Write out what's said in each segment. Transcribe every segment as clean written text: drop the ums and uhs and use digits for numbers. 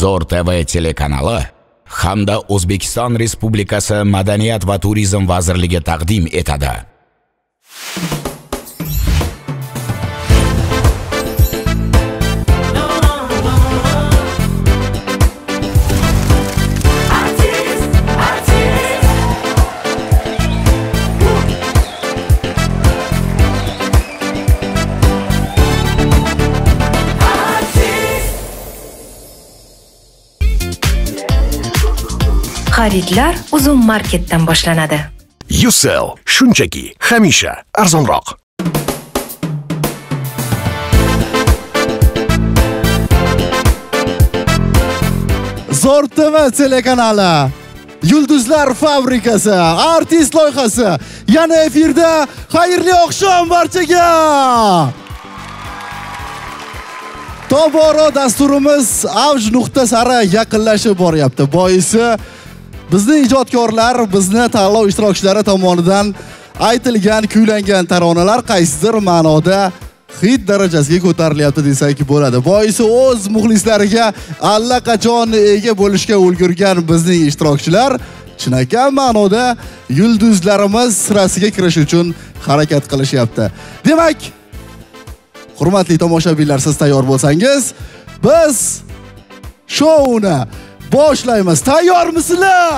Zo'r TV telekanali hamda O'zbekiston Respublikasi Madaniyat va Turizm vazirligi taqdim etadi. Xaridlar Uzun marketdan boshlanadi. Yusel, shunchaki hamisha arzonroq. Zo'r TV telekanali, Yulduzlar fabrikasi, artist loyihasi yana efirda. Xayrli oqshom barchaga. Tobora dasturimiz avj nuqta sari yaqinlashib boryapti. Boisi bizni ijodkorlar, bizni tanlov ishtirokchilari tomonidan aytilgan, kuylangan taronalar qaysidir ma'noda hit darajasiga ko'tarilyapti desak bo'ladi. Boisi o'z muxlislariga allaqachon ega bo'lishga ulgurgan bizning ishtirokchilar chinakam ma'noda yulduzlarimiz sirasiga kirish uchun harakat qilishyapti. Demak, hurmatli tomoshabinlar, siz tayyor bo'lsangiz, biz shouni boshlaymiz. Tayyormisizlar?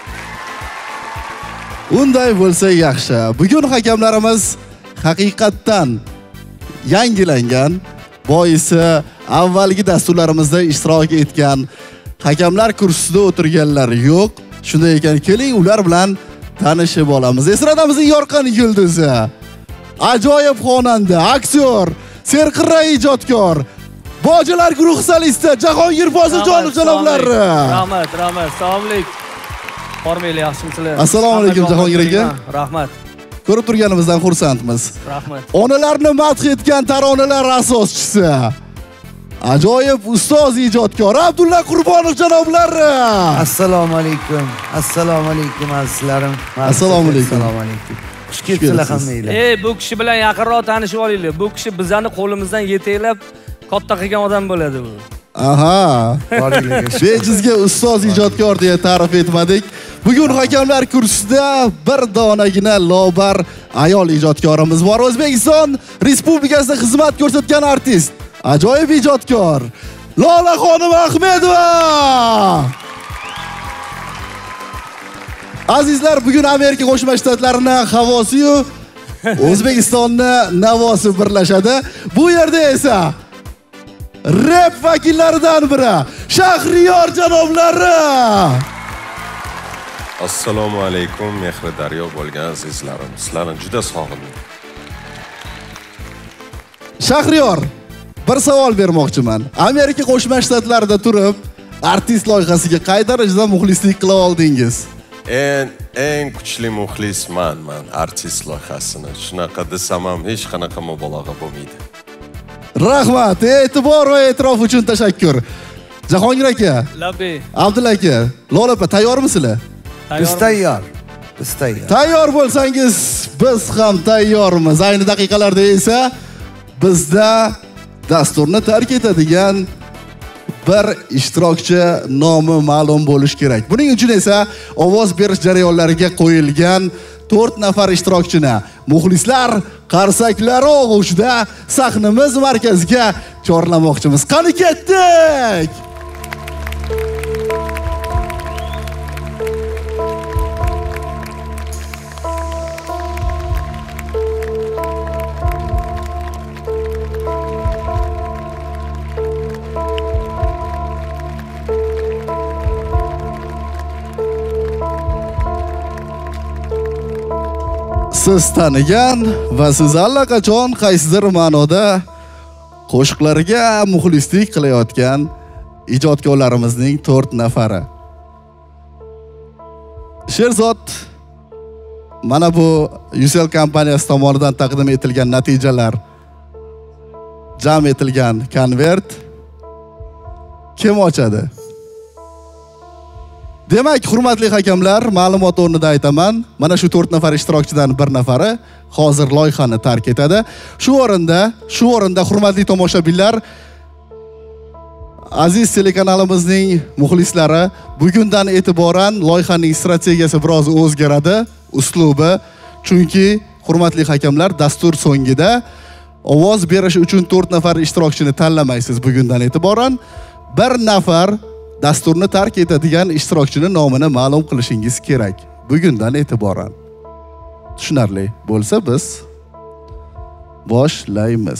Unday bo'lsa yaxshi. Bugun hakamlarimiz haqiqatdan yangilangan. Boisi avvalgi dasturlarimizda ishtirok etgan hakamlar kursisida o'tirganlar yo'q. Shunday ekan, keling ular bilan tanishib olamiz. Esradamizning yorqin yulduzi, ajoyib xonanda, aktyor, serqirra ijodkor, Bojalar guruh solisti Jahongir Poziljonov janoblari. Rahmat. Assalomu alaykum. Formeli yaxshimisizlar? Assalomu alaykum Jahongir aka. Rahmat. Ko'rib turganimizdan xursandmiz. Rahmat. Onalarni madh etgan taronalar asoschisi, ajoyib ustoz ijodkor Abdulla Qurbonov janoblari. Assalomu alaykum. Assalomu alaykum azizlarim. Assalomu alaykum. Assalomu alaykum. Xush kelibsizlar hammanglar. Bu kishi bilan yaqinroq tanishib olinglar. Bu kishi bizani qo'limizdan yetaklab katta qilgan odam bo'ladi bu. Aha. Bejizga ustoz ijodkor deya ta'rif etmadik. Bugun hakamlar kursisida bir donagina lobar ayol ijodkorimiz bor. O'zbekiston Respublikasida xizmat ko'rsatgan artist, ajoyib ijodkor Lolaxonim Ahmedova. Azizlar, bugun Amerika Qo'shma Shtatlarining havosi-yu O'zbekistonni navosi birlashadi. Bu yerda esa rap vakillaridan biri Shahriyor janoblari. Assalomu alaykum, mehri daryo bo'lgan azizlarim. Sizlarni juda sog'indim. Shahriyor, bir savol bermoqchiman. Amerika Qo'shma Shtatlarida turib, artist loyihasiga qay darajada muxlislik qila oldingiz? Eng kuchli muxlisman men artist loyihasini. Shunaqa desam ham hech qanaqa mubolag'a bo'lmaydi. Rahmat, e'tibor va e'tirof uchun tashakkur. Jahongir aka, Labbi. Abdulla aka, Lola opa, tayyormisizlar? Biz tayyor. Biz tayyor. Tayyor bo'lsangiz, biz ham tayyormiz. Ayni daqiqalarda esa bizda dasturni tark etadigan bir ishtirokchi nomi ma'lum bo'lish kerak. Buning uchun esa ovoz berish jarayonlariga qo'yilgan 4 nafar ishtirokchini muxlislar qarsaklari og'ushida sahnamiz markaziga chorlamoqchimiz. Qani ketdik! Siz tanigan va siz allaqachon qaysidir ma'noda qo'shiqlarga muxlislik qilayotgan ijodkorlarimizning 4 nafari. Sherzod mana bu Yusel kompaniyasi tomonidan taqdim etilgan natijalar, jam etilgan konvert kim ochadi? Demak, hurmatli hakamlar, ma'lumot o'rnida aytaman, mana shu 4 nafar ishtirokchidan bir nafari hozir loyihani tark etadi. Shu o'rinda hurmatli tomoshabinlar, Aziz telekanalimizning muxlislari, bugundan e'tiboran loyihaning strategiyasi biroz o'zgaradi, uslubi. Chunki, hurmatli hakamlar, dastur so'ngida ovoz berish uchun 4 nafar ishtirokchini tanlamaysiz bugundan e'tiboran. 1 nafar dasturni tark etadigan ishtirokchini nomini ma'lum qilishingiz kerak. Bugundan e'tiboran. Tushunarli bo'lsa biz boshlaymiz.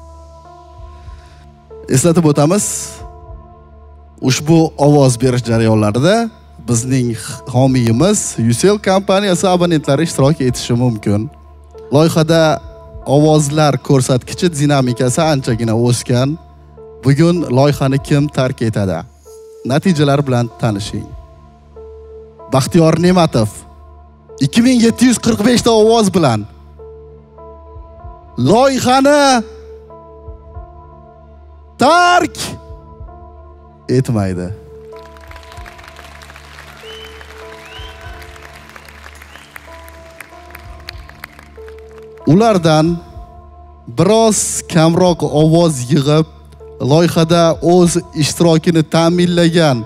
Eslatib o'tamiz, ushbu ovoz berish jarayonlarida bizning homiyimiz Ucell kompaniyasi abonentlari ishtirok etishi mumkin. Loyihada ovozlar ko'rsatkichi dinamikasi anchagina o'sgan. Bugun loyihani kim tark etadi? Natijalar bilan tanishing. Baxtiyor Ne'matov 2745 ta ovoz bilan loyihani tark etmaydi. Ulardan biroz kamroq ovoz yig'ib, loyihada o'z ishtirokini ta'minlagan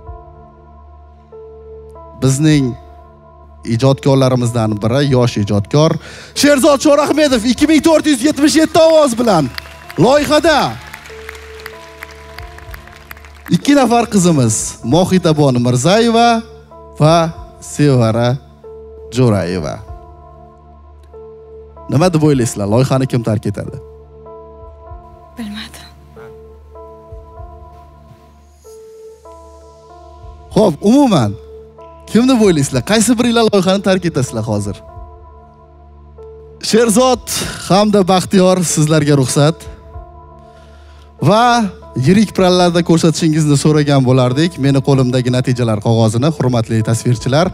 bizning ijodkorlarimizdan biri, yosh ijodkor Sherzod Shorahmedov 2477 ovoz bilan loyihada 2 nafar qizimiz Mohita Bonu Mirzayeva va Sevara Jo'rayeva. Nima deb o'ylaysizlar? Loyihani kim tark etadi? Bilmadim. Xo'p, umuman kim deb o'ylaysizlar? Qaysi biringlar loyihani tark etasizlar hozir? Sherzod hamda Baxtiyor, sizlarga ruxsat. Va yirik prallarda ko'rsatishingizni so'ragan bo'lardik. Meni qo'limdagi natijalar qog'ozini, hurmatli tasvirchilar.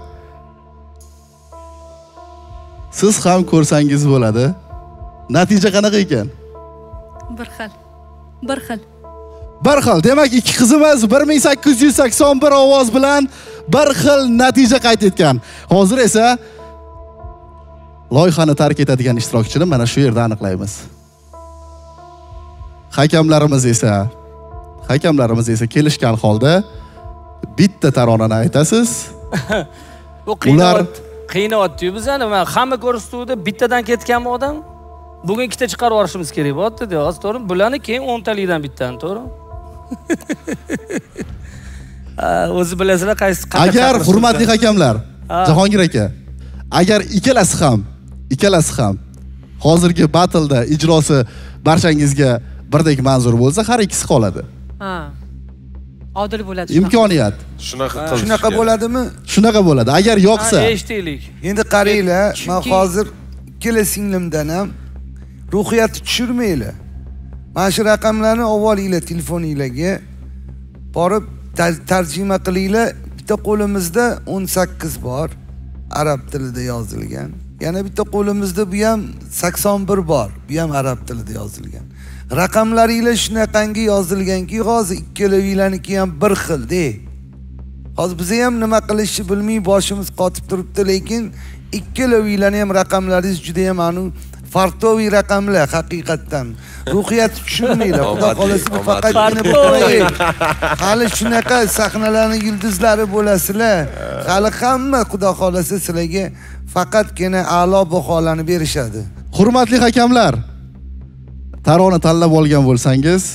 Siz ham ko'rsangiz bo'ladi. Natija qanaqa ekan? Bir xil. Bir xil. Bir xil. Demak, ikki qizimiz 1881 ovoz bilan bir xil natija qayd etgan. Hozir esa loyihani tark etadigan ishtirokchini mana shu yerda aniqlaymiz. Hakamlarimiz esa kelishgan holda bitta taronani aytasiz. Bu qiynayapti bizani. Men hamma ko'rsatuvda bittadan ketganmi odam? Bugun ikkita chiqarib olishimiz kerak bo'pti-da, hozir to'g'rimi? Bularni keyin 10 talikdan bittani, to'g'rimi? O'zi bilasizlar qaysi qanaqa. Agar hurmatli hakamlar, Jahongir aka, agar ikkalasi ham hozirgi battleda ijrosi barchangizga birdek manzur bo'lsa, har ikkisi qoladi. Ha. Odil bo'ladi. Imkoniyat. Shunaqa bo'ladimi? Shunaqa bo'ladi. Agar yo'qsa, eshitaylik. Endi qaranglar, men hozir ikkala singlimdan ham ruhiyatni tushirmaylar. Mana shu raqamlarni olinglar telefoningizga, borib tarjima qilinglar. Bitta qo'limizda 18 bor, arab tilida yozilgan. Yana bitta qo'limizda bu ham 81 bor, bu ham arab tilida yozilgan. Raqamlaringlar shunaqangi yozilganki, hozir ikkalaringlarniki ham bir xil-da. Hozir biz ham nima qilishni bilmay boshimiz qotib turibdi, lekin ikkalaringlarning ham raqamlaringiz juda ham anu fartoviy raqamlar haqiqatdan. Ruhiyatni tushunmaylar. Xudo xolasa faqatgina hali shunaqa sahnalarning yulduzlari bo'lasizlar. Hali hamma Xudo xolasa sizlarga faqatgina a'lo baholarni berishadi. Hurmatli hakamlar, tarona tanlab olgan bo'lsangiz,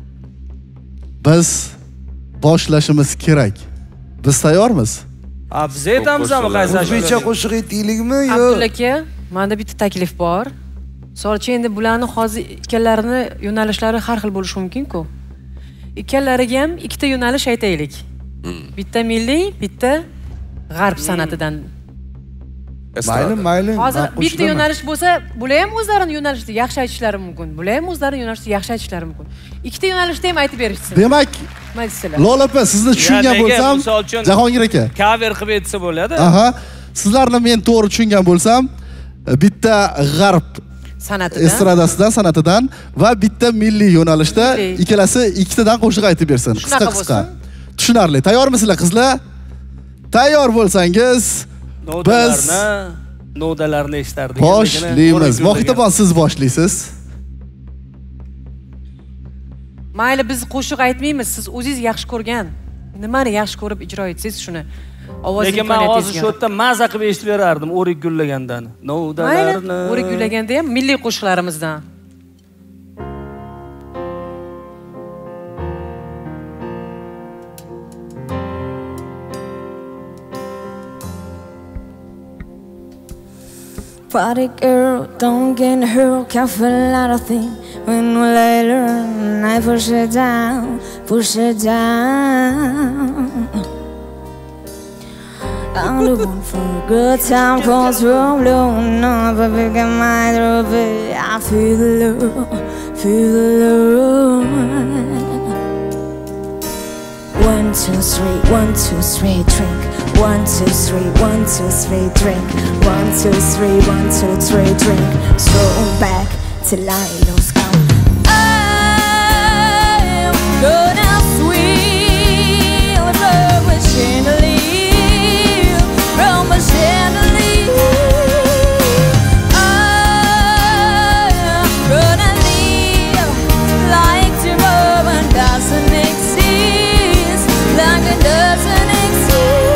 biz boshlashimiz kerak. Biz tayyormiz? Biz aytamizmi qaysi o'zbekcha qo'shiq aytaylikmi yo? Abdulla aka, menda bitta taklif bor. So'rchi endi bularni hozir ikkalarini yo'nalishlari har xil bo'lishi mumkin-ku. Ikkalariga ham ikkita yo'nalish aytaylik. Bitta milliy, bitta g'arb san'atidan. Mayli. Hozir bitta yo'nalish bo'lsa, bular ham o'zlarining yo'nalishida yaxshi aytishlari mumkin. Bular ham o'zlarining yo'nalishida yaxshi aytishlari mumkin. Ikkita yo'nalishda ham aytib berishsin. Demak, Lola opa, sizni tushungan bo'lsam, Jahongir aka, cover qilib aytsa bo'ladi. Aha, sizlarni men to'g'ri tushungan bo'lsam, bitta g'arb san'atidan, san'atidan va bitta milliy yo'nalishda ikkalasi ikkitadan qo'shiq aytib bersin. Qisqa. Tushunarli. Tayyormisizlar qizlar? Tayyor bo'lsangiz, biz nodalarni eshitardik. Boshlaymiz. Mohitaxon, siz boshlaysiz. Mayli biz qo'shiq aytmaymiz, siz o'zingiz yaxshi ko'rgan. Nimani yaxshi ko'rib ijro etsangiz shuni. Lekin men hozir shu yerda maza qilib eshitib berardim o'rik gullagandan. Mayli, o'rik gullaganda ham milliy qo'shiqlarimizdan. Party girl, don't get hurt, careful lot of things. When we later, I push it down, push it down. I'm the one for a good time, cause we're blowing up, but we can mind of it. I feel the love, feel the love. 1, 2, 3, 1, 2, 3, drink. 1, 2, 3, 1, 2, 3, drink. 1, 2, 3, 1, 2, 3, drink. Stroll back till I lose count. I'm gonna swim from a chandelier, from a chandelier. I'm gonna live like tomorrow doesn't exist, like it doesn't exist.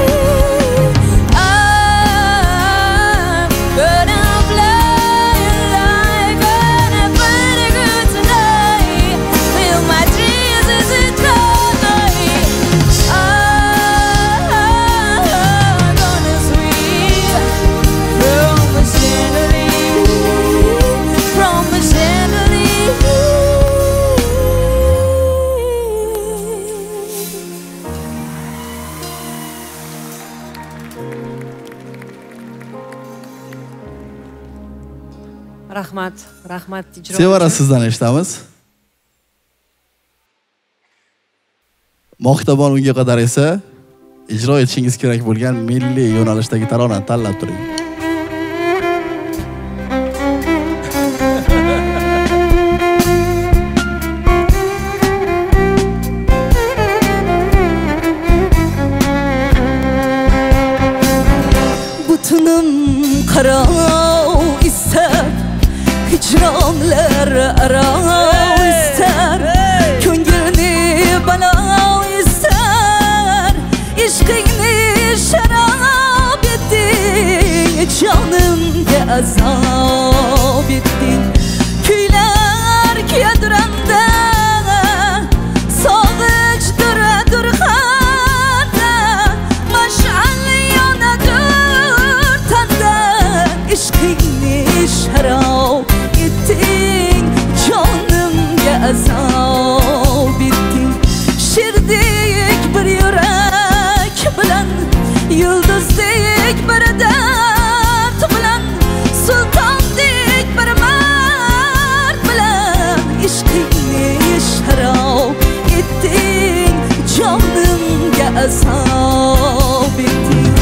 Rahmat ijro. Sevara sizdan eshitamiz. Moxtabon unga qadar esa ijro etishingiz kerak bo'lgan milliy yo'nalishdagi taronani tanlab turing. Butunum qaro ister, hicranlar aro ister, ko'ngilni balo ister, ishqingni sharob etding, jonimga azob etding. Kuylar kuydiranda sog'inchdir durxanda, mash'al yonadir tanda, ishqingni sharob etding, jonimga azob etding. Sherdek bir yurak bilan, yulduzdek bir dard bilan, sultondek bir mard bilan, ishqingni sharob etding, jonimga azob etding.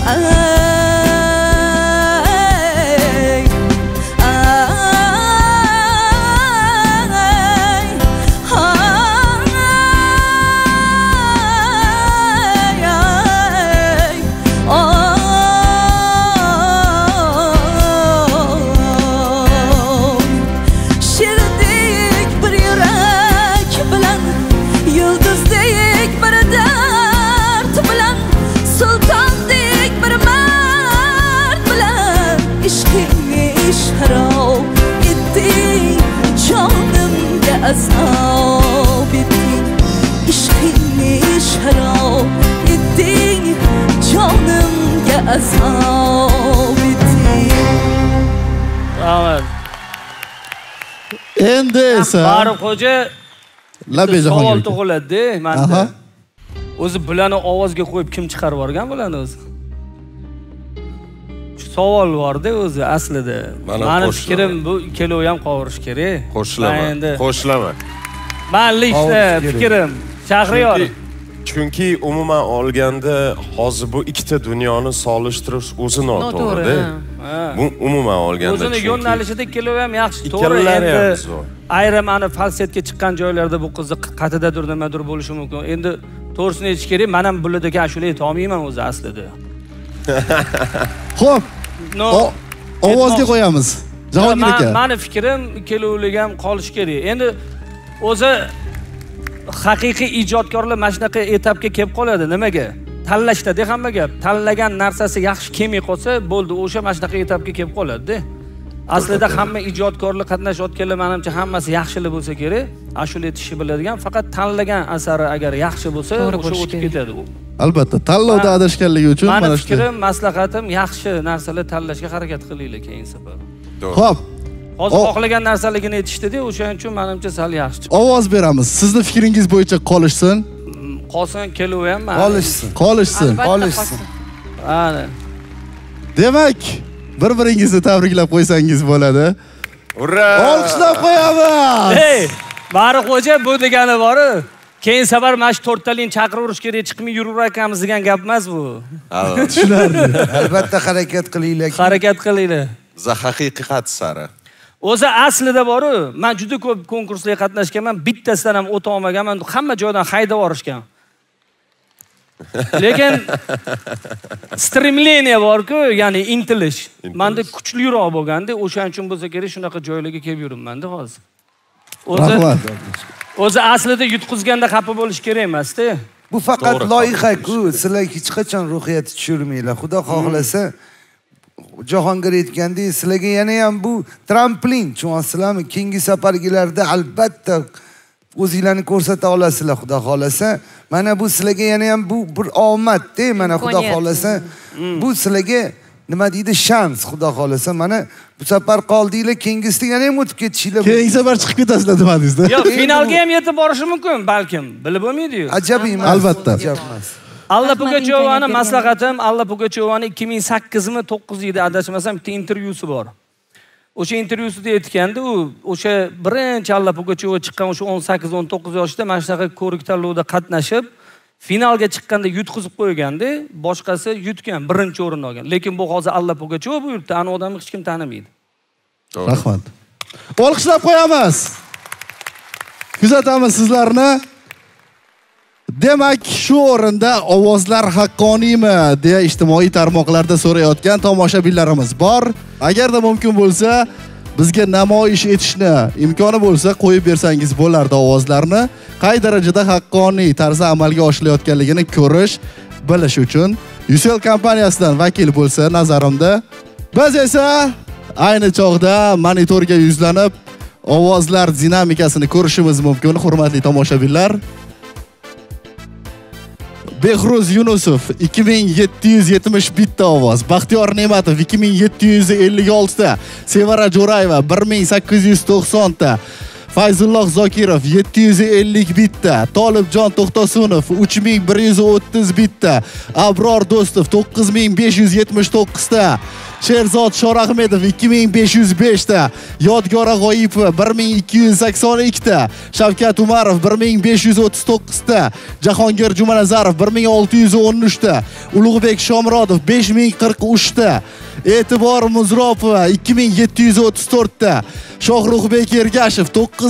Azob etding, ishqingni sharob etding, jonimga azob etding. Rahmat. Endi esa Farruh xo'ja Labejahon savol tug'iladi menda. O'zi bularni ovozga qo'yib kim chiqarib yuborgan bularni o'zi? Savol bor-da o'zi aslida. Mening fikrim bu ikkalov ham qovurish kerak. Qo'shlama. Menlikda fikrim Shahriyor. Chunki umuman olganda hozir bu ikkita dunyoni solishtirish o'zi noto'g'ri. Bu umuman olganda o'zini yo'nalishida ikkalov ham yaxshi, to'g'ri. Endi ayrim ana falsetga chiqqan joylarda bu qizni qatidadir nimadir bo'lishi mumkin. Endi to'g'risini aytish kerak, men ham bulardagi ashula ayta olmayman o'zi aslida. Xo'p. Ovozga qo'yamiz. Jahongir aka. Meni fikrim ikkalovlik ham qolish kerak. Endi o'zi haqiqiy ijodkorlar mana shunaqa etapga kelib qoladi. Nimaga? Tanlashda hamma gap. Tanlagan narsasi yaxshi kelmay qolsa, bo'ldi, o'sha mana shunaqa etapga kelib qoladi-da. Aslida hamma ijodkorlar qatnashayotganlar menimcha hammasi yaxshilik bo'lsa kerak. Ashula aytishni biladigan, faqat tanlagan asari agar yaxshi bo'lsa, o'sha o'tib ketadi u. Albatta, tanlovda adashganligi uchun mana shu fikrim, maslahatim yaxshi narsalar tanlashga harakat qilinglar keyin safar. Xo'p. Hozir xohlagan narsaligini aytishdi-da, o'shaning uchun menimcha sal yaxshi. Ovoz beramiz. Sizni fikringiz bo'yicha qolishsin. Qolsin, kelaverman. Qolishsin. Ana. Demak, bir-biringizni tabriklab qo'ysangiz bo'ladi. Ura! Olqishlab qo'yamiz. Hey, Bariqxo'ja bu degani bor-ku. Keyin safar mana shu 4 taling chaqiruverish kerak, chiqmay yuraveramiz degan gap emas bu. Tushunarli. Albatta harakat qilinglar. Harakat qilinglar. Za haqiqat sari. O'zi aslida bor-ku, men juda ko'p konkurslarga qatnashganman, bittasidan ham o'ta olmaganman, hamma joydan haydab yuborishgan. Lekin stремление bor-ku, ya'ni intilish. Menda kuchliroq bo'lganda, o'shaning uchun bo'lsa kerak shunaqa joylarga kelib yuribman-da hozir. O'zi aslida yutqizganda xafa bo'lish kerak emas-da. Bu faqat loyiha-ku, sizlar hech qachon ruhiyatni tushirmanglar. Xudo xohlasa, Jahongir aytgandek, sizlarga yana ham bu tramplin, tushunyapsizlarmi? Keyingi safargilarda albatta o'zinglarni ko'rsata olasizlar, Xudo xohlasa. Mana bu sizlarga yana ham bu bir omad-da, mana Xudo xohlasa. Bu sizlarga nima deydi, shans, Xudo xohlasa. Mana bu safar qoldinglar, keyingisida yana ham o'tib ketishinglar. Keyingi safar chiqib ketasizlar demadingiz-da. Yo'q, finalga ham yetib borishi mumkin, balkim. Bilib bo'lmaydi-yu. Ajab emas. Albatta. Alla Pugachovani maslahatim, Alla Pugachovani 2008 mi 9 yilda adashmasam bitta intervyusi bor. O'sha intervyusida aytganda, u o'sha birinchi Alla Pugachova chiqqan o'sha 18-19 yoshda mana shunaqa ko'rik tanlovda qatnashib, finalga chiqqanda yutqizib qo'yganda, boshqasi yutgan, birinchi o'rin olgan. Lekin bu hozir Alla Pugachova bu yurtda ani odamni hech kim tanimaydi. Rahmat. Olqishlab qo'yamiz. Kuzatamiz sizlarni. Demak, shu o'rinda ovozlar haqqoniymi deya ijtimoiy tarmoqlarda so'rayotgan tomoshabinlarimiz bor. Agarda mumkin bo'lsa, bizga namoyish etishni imkoni bo'lsa qo'yib bersangiz bo'lardi ovozlarni. Qay darajada haqqoniy tarzda amalga oshirilayotganligini ko'rish, bilish uchun Yusel kompaniyasidan vakil bo'lsa nazarimda, biz esa ayni chog'da monitorga yuzlanib ovozlar dinamikasini ko'rishimiz mumkin, hurmatli tomoshabinlar. Behruz Yunusov 2770 bitta ovoz, Baxtiyor Ne'matov 2756 ta, Sevara Jo'rayeva 1890 ta, Fayzulloh Zokirov 750 bitta, Tolibjon To'xtasunov 3130 bitta, Abror Do'stov 9579 ta, Sherzod Shorahmedov 2505 ta, Yodgora G'oyipova 1282 ta, Shavkat Umarov 1539 ta, Jahongir Jumanazarov 1613 ta, Ulug'bek Shomrodov 5043 ta, E'tibor Muzropova 2734 ta, Shohruxbek Ergashev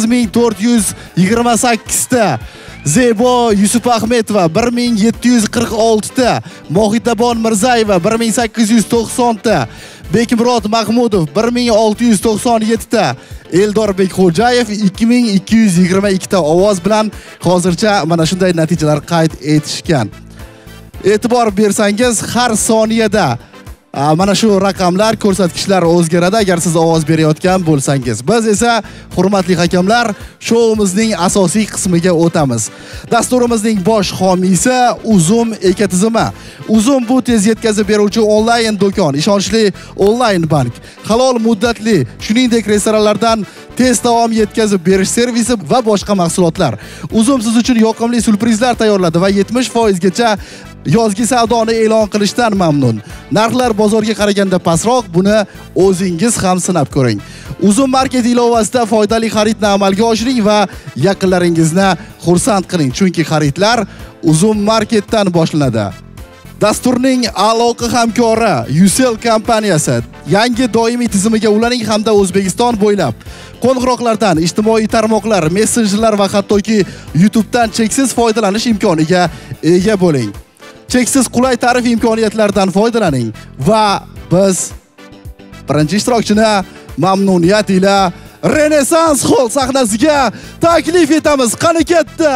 9428 ta, Zebo Yusuf Ahmedova 1746 ta, Mohitabon Mirzayeva 1890 ta, Bekmurod Mahmudov 1697 ta, Eldorbek Xo'jayev 2222 ta ovoz bilan hozircha mana shunday natijalar qayd etishgan. E'tibor bersangiz, har soniyada mana shu raqamlar, ko'rsatkichlar o'zgaradi agar siz ovoz berayotgan bo'lsangiz. Biz esa, hurmatli hakamlar, showimizning asosiy qismiga o'tamiz. Dasturimizning bosh homiysi Uzum ekotizimi. Uzum bu tez yetkazib beruvchi onlayn do'kon, ishonchli onlayn bank, halol muddatli, shuningdek restoranlardan tez taom yetkazib berish servisi va boshqa mahsulotlar. Uzum siz uchun yoqimli surprizlar tayyorladi va 70% gacha yozgi savdoni e'lon qilishdan mamnun. Narxlar bozorga qaraganda pastroq, buni o'zingiz ham sinab ko'ring. Uzum market ilovasida foydali xaridni amalga oshiring va yaqinlaringizni xursand qiling, chunki xaridlar Uzum marketdan boshlanadi. Dasturning aloqa hamkori Yusel kompaniyasi yangi doimiy tizimiga ulaning hamda O'zbekiston bo'ylab qo'ng'iroqlardan, ijtimoiy tarmoqlar, messenjerlar va hattoki YouTube'dan cheksiz foydalanish imkoniga ega bo'ling. Cheksiz qulay tarif imkoniyatlaridan foydalaning va biz birinchi ishtirokchini mamnuniyat ila Renesans Hall sahnasiga taklif etamiz. Qani ketdi.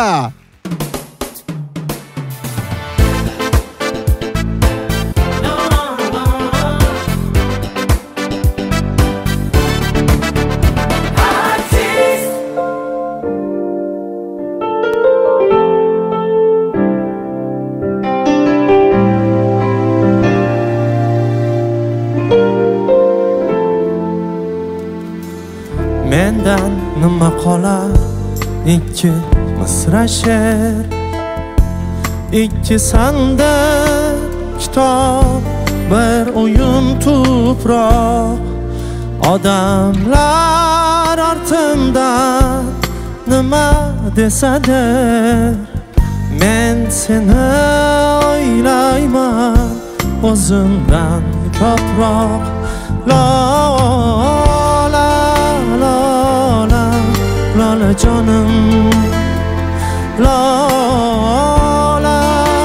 Mendan nima qolar, ikki misra she'r, ikki sandiq kitob, bir o'yin tuproq. Odamlar ortimdan nima desadir, men seni o'ylayman o'zimdan ko'proq. Lola canım, Lola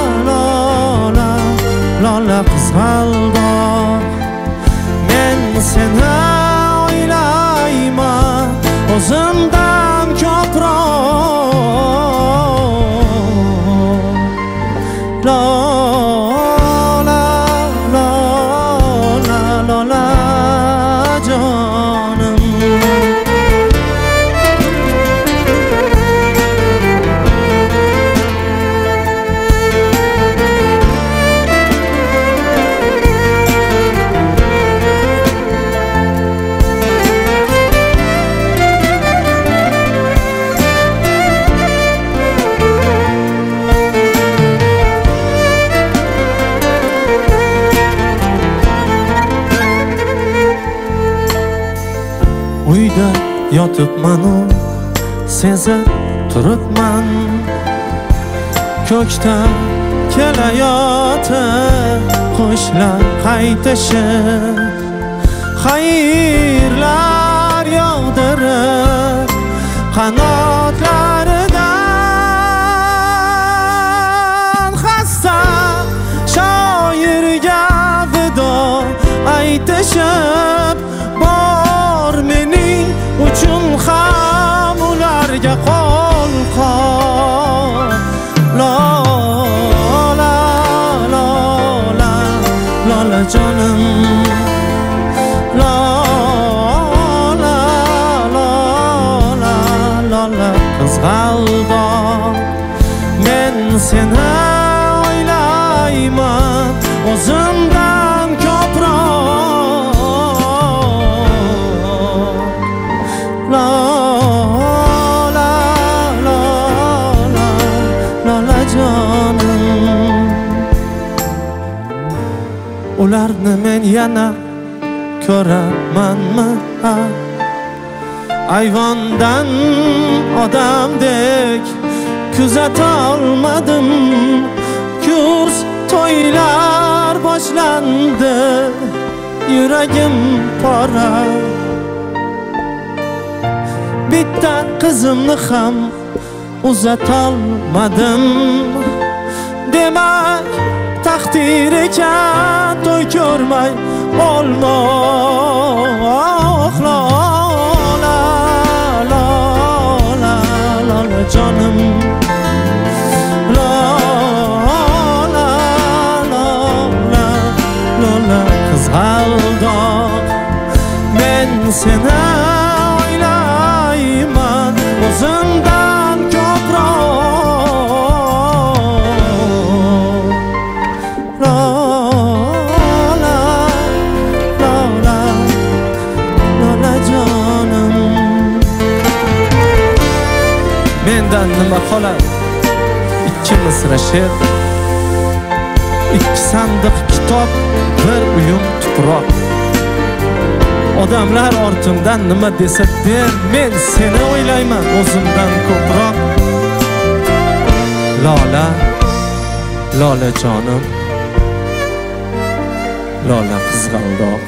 kızg'aldoq. Men seni o'ylayman o'zimdan ko'proq. Lola canım. Uyda yotibman-u sezib turibman, ko'kdan kelayotib qushlar qaytishib, xayrlar yog'dirib qanotlaridan. Xasta shoirga vido aytishib, bor mening uchun ham ularga qo'l qo'y. Lola canım, Lola kızg'aldoq. Men seni o'ylayman o'zimdan ko'proq. Lola canım. Ularni men yana ko'ramanmi? Ayvondan odamdek kuzatolmadim. Kurs to'ylar boshlandi, yuragim pora. Bitta qizimni ham uzatolmadim. Demak taqdir ekan to'y ko'rmay olmoq. Lola canım, Lola kızg'aldoq. Men seni o'ylayman o'zimdan ko'proq. Lola canım. Mendan nima qolar, ikki misra she'r, ikki sandiq kitob, bir uyum tuproq. Odamlar ortimdan nima desa der, men seni o'ylayman o'zimdan ko'proq. Lola canım, Lola kızg'aldoq.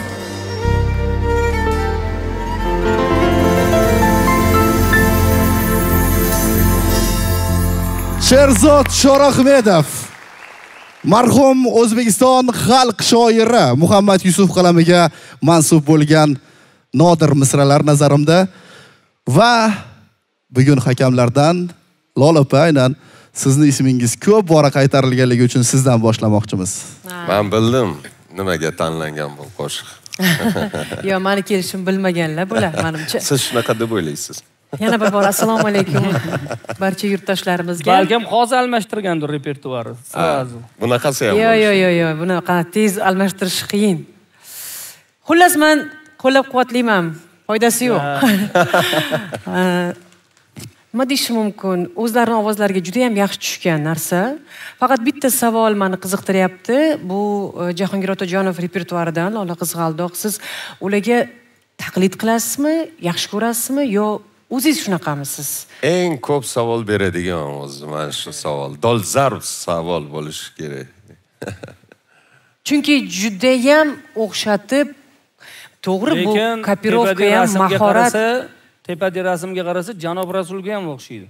Sherzod Shorahmedov, marhum O'zbekiston xalq shoiri Muhammad Yusuf qalamiga mansub bo'lgan nodir misralar nazarimda. Va bugun hakamlardan Lola opa aynan sizni ismingiz ko'p bora qaytarilganligi uchun sizdan boshlamoqchimiz. Men bildim nimaga tanlangan bu qo'shiq. Yo, meni kelishim bilmaganlar bular menimcha. Siz shunaqa deb o'ylaysiz? Yana bir bor assalomu alaykum barcha yurtdoshlarimizga. Balkim hozir almashtirgandir repertuari. Srazu. Bunaqasi ham. Yo, bunaqa tez almashtirish qiyin. Xullas men qo'llab-quvvatlayman. Foydasi yo'q. Nima deyishim mumkin? O'zlarining ovozlariga juda ham yaxshi tushgan narsa. Faqat bitta savol meni qiziqtiryapti. Bu Jahongir Otajonov repertuaridan Lola Qizg'aldoq. Siz ularga taqlid qilasizmi, yaxshi ko'rasizmi yo o'zingiz shunaqamisiz? Eng ko'p savol beradigan o'zi mana shu savol. Dolzarb savol bo'lishi kerak. Chunki juda ham o'xshatib, to'g'ri bu kopirovka ham mahorat. Tepadagi rasmga qarasa, Janob Rasulga ham o'xshaydi.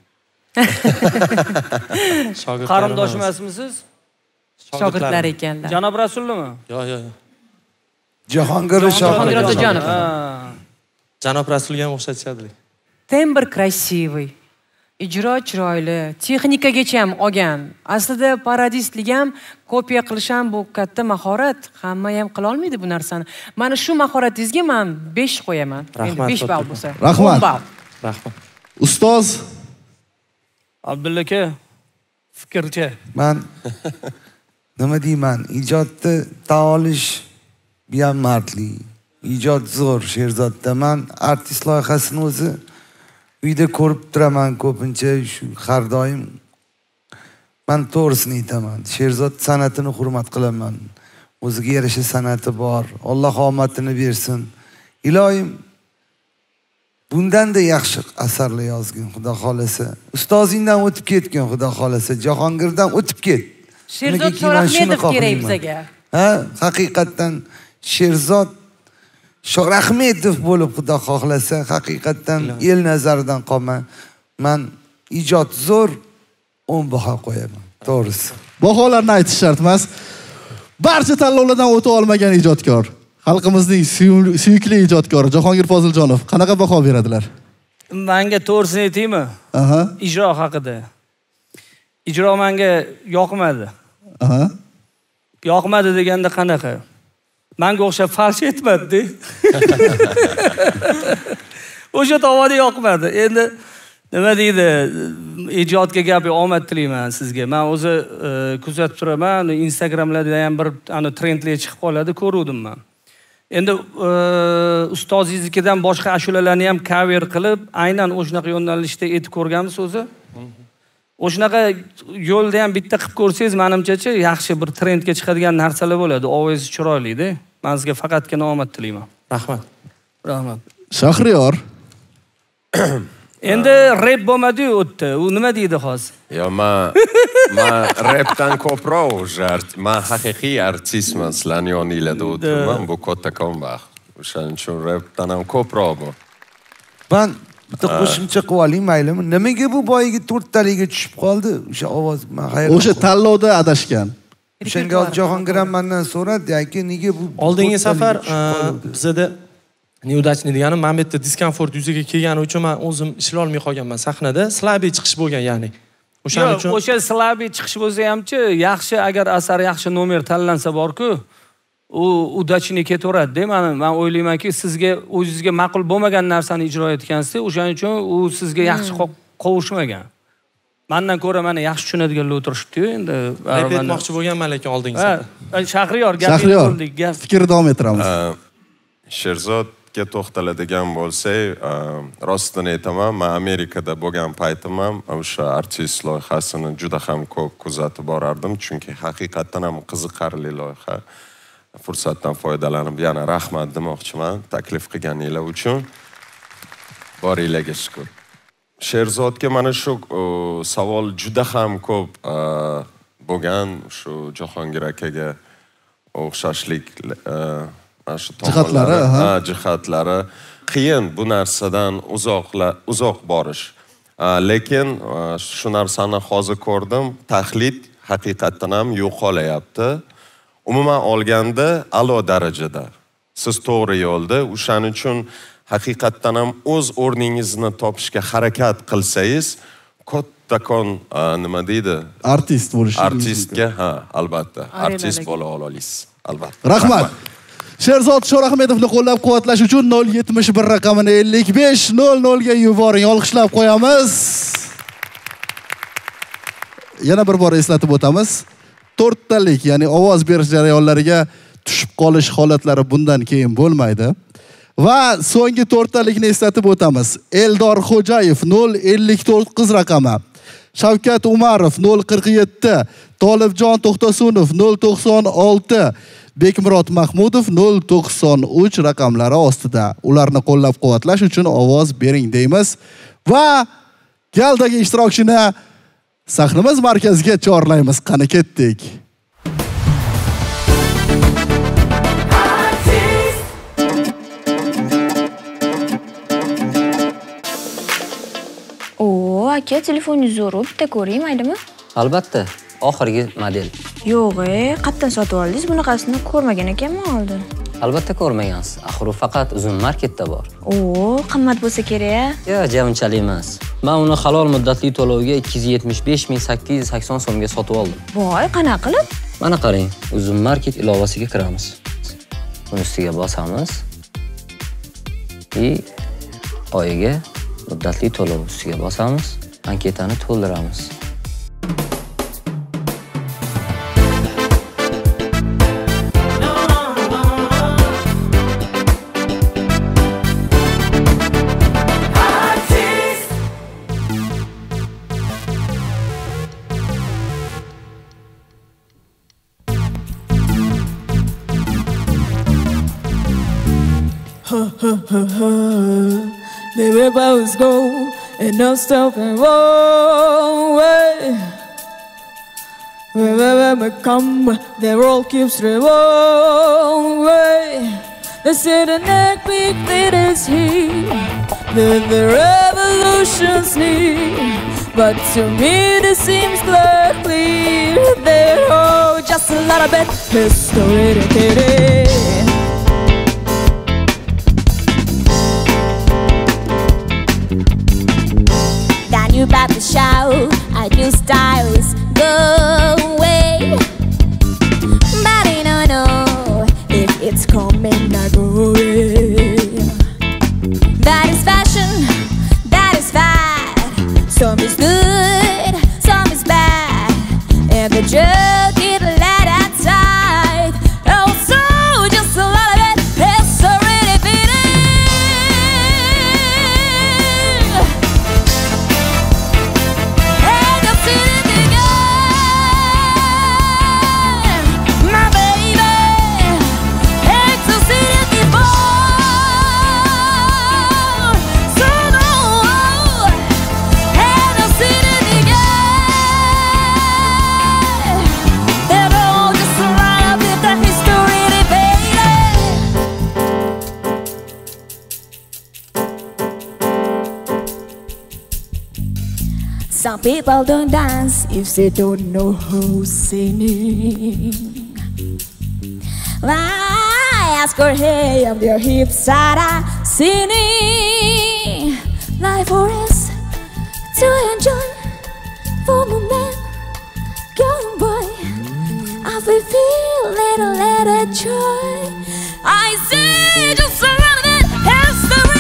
Qarindosh emasmisiz? Shogirdlar ekanlar. Janob Rasuldimi? Yo'q. Jahongir Otajonov. Janob Rasulga ham o'xshatishadi. Tembr красивый. Ijro chiroyli, texnikagacha ham olgan. Aslida parodistlik ham, kopiya qilish ham bu katta mahorat. Hamma ham qila olmaydi bu narsani. Mana shu mahoratingizga men 5 qo'yaman. Endi 5 ball bo'lsa. Rahmat. Rahmat. Ustoz Abdulla aka, fikrchi. Men nima deyman? Ijodni tan olish bu ham mardlik. Ijod zo'r Sherzodda. Men artist loyihasini o'zi uyda ko'rib turaman ko'pincha shu har doim. Men to'g'risini aytaman. Sherzod san'atini hurmat qilaman. O'ziga yarasha san'ati bor. Alloh omadini bersin. Iloyim bundan da yaxshi asarlar yozgin, xudo xolasa. Ustozingdan o'tib ketgan, xudo xolasa. Jahongirdan o'tib ket. Sherzod Sho'rahmedov kerak bizga. Ha, haqiqatdan Sherzod Sho'rahmedov bo'lib xudo xohlasa, haqiqatdan el nazaridan qolma. Men ijod zo'r 10 baho qo'yaman. To'g'risi. baholarni aytish shart emas. Barcha tanlovlardan o'ta olmagan ijodkor, xalqimizning suyukli ijodkori Jahongir Foziljonov qanaqa baho beradilar? Menga to'g'risini aytaymi? Ijro haqida. Ijro menga yoqmadi. Yoqmadi deganda qanaqa? Menga o'xshab falsh etmadi. O'sha tomonda yoqmadi. Endi nima deydi? Ijodga gapi omad tilayman sizga. Men o'zi kuzatib turaman. Instagramlarda ham bir trendlar chiqib qoladi, ko'ruvdim men. Endi ustozingiznikidan boshqa ashulalarni ham cover qilib, aynan o'shanaqa yo'nalishda aytib ko'rganmisiz o'zi? O'shanaqa yo'lda ham bitta qilib ko'rsangiz, menimcha yaxshi bir trendga chiqadigan narsalar bo'ladi. Ovozingiz chiroyli-da. Men sizga faqatgina omad tilayman. Rahmat. Rahmat. Shahriyor. Endi rap bo'lmadi-yu o'tdi. U nima deydi hozir? Yo, men rapdan ko'proq men haqiqiy artistman, sizlarning yoningizda o'tirman. Bu kattakon baxt. O'shaning uchun rapdan ham ko'proq bu. Men bitta qo'shimcha qilib oling, maylimi? Nimaga bu boyiga 4 taliga tushib qoldi? O'sha ovoz men hayron. O'sha tanlovda adashgan. O'shanga Jahongir ham mendan so'radi, yoki nega bu oldingi safar bizda neudachni degani men bu yerda diskomfort yuzaga kelgani uchun men o'zim ishlay olmay qolganman sahnada. Slabiy chiqish bo'lgan, ya'ni. O'shaning uchun o'sha slabiy chiqish bo'lsa hamchi, yaxshi agar asar yaxshi nomer tanlansa bor-ku, u udachni ketaveradi-da. Men o'ylaymanki, sizga o'zingizga ma'qul bo'lmagan narsani ijro etgansiz, o'shaning uchun u sizga yaxshi qovushmagan. Mendan ko'ra meni yaxshi tushunadiganlar o'tirishdi-yu, endi rep etmoqchi bo'lganman, lekin oldingi safar. Shahriyor, gapni bo'ldik, gap. Fikr davom ettiramiz. Sherzodga to'xtaladigan bo'lsak, rostini aytaman, men Amerikada bo'lgan paytim ham o'sha artist loyihasini juda ham ko'p kuzatib borardim, chunki haqiqatan ham qiziqarli loyiha. Fursatdan foydalanib yana rahmat demoqchiman taklif qilganinglar uchun. Boringlarga shukr. Sherzodga mana shu savol juda ham ko'p bo'lgan, shu Jahongir akaga o'xshashlik shu jihatlari qiyin bu narsadan uzoq borish. Lekin shu narsani hozir ko'rdim, tahlid haqiqatan ham yo'qolayapti. Umuman olganda a'lo darajada. Siz to'g'ri yo'lda, o'shaning uchun haqiqatdan ham o'z o'rningizni topishga harakat qilsangiz, kattakon nima deydi? Artist bo'lish. Artistga, albatta, artist bo'la olasiz, albatta. Rahmat. Sherzod Sho'rahmedovni qo'llab-quvvatlash uchun 071 raqamini 5500 ga yuboring. Olqishlab qo'yamiz. Yana bir bor eslatib o'tamiz. 4 talik, ya'ni ovoz berish jarayonlariga tushib qolish holatlari bundan keyin bo'lmaydi. Va so'nggi 4 talikni eslatib o'tamiz. Eldor Xo'jayev 054 qiz raqami. Shavkat Umarov 047, Tolibjon To'xtasunov 096, Bekmurod Mahmudov 093 raqamlari ostida. Ularni qo'llab-quvvatlash uchun ovoz bering deymiz va galdagi ishtirokchini sahnamiz markaziga chorlaymiz. Qani ketdik. Aka, telefoningiz zo'r, bitta ko'ring, maylimi? Albatta, oxirgi model. Yo'q, qayerdan sotib oldingiz? Bunaqasini ko'rmagan ekanman oldin. Albatta ko'rmagansiz. Axir u faqat uzun marketda bor. Qimmat bo'lsa kerak. Yo'q, unchalik emas. Men uni halol muddatli to'lovga 275.880 so'mga sotib oldim. Voy, qanaqa qilib? Mana qarang, uzun market ilovasiga kiramiz. Uni ustiga bosamiz. Oyiga muddatli to'lov ustiga bosamiz. Anketani to'ldiramiz. The rivers go and no stopping away. Wherever we come, the roll keeps revolving. They say the neck big beat is here, that the revolution's near. But to me this seems clear that just a little bit history. You about to shout, our new styles go away. But I don't know if it's coming or going. That is fashion, that is fad. Some is good, some is bad. And the joke is let outside. Also just a lot of it history defeated. Some people don't dance if they don't know who's singing. I ask her, hey, of their hips are singing. Life for us to enjoy, for my man, young boy. I will feel little joy. I see just a little bit history.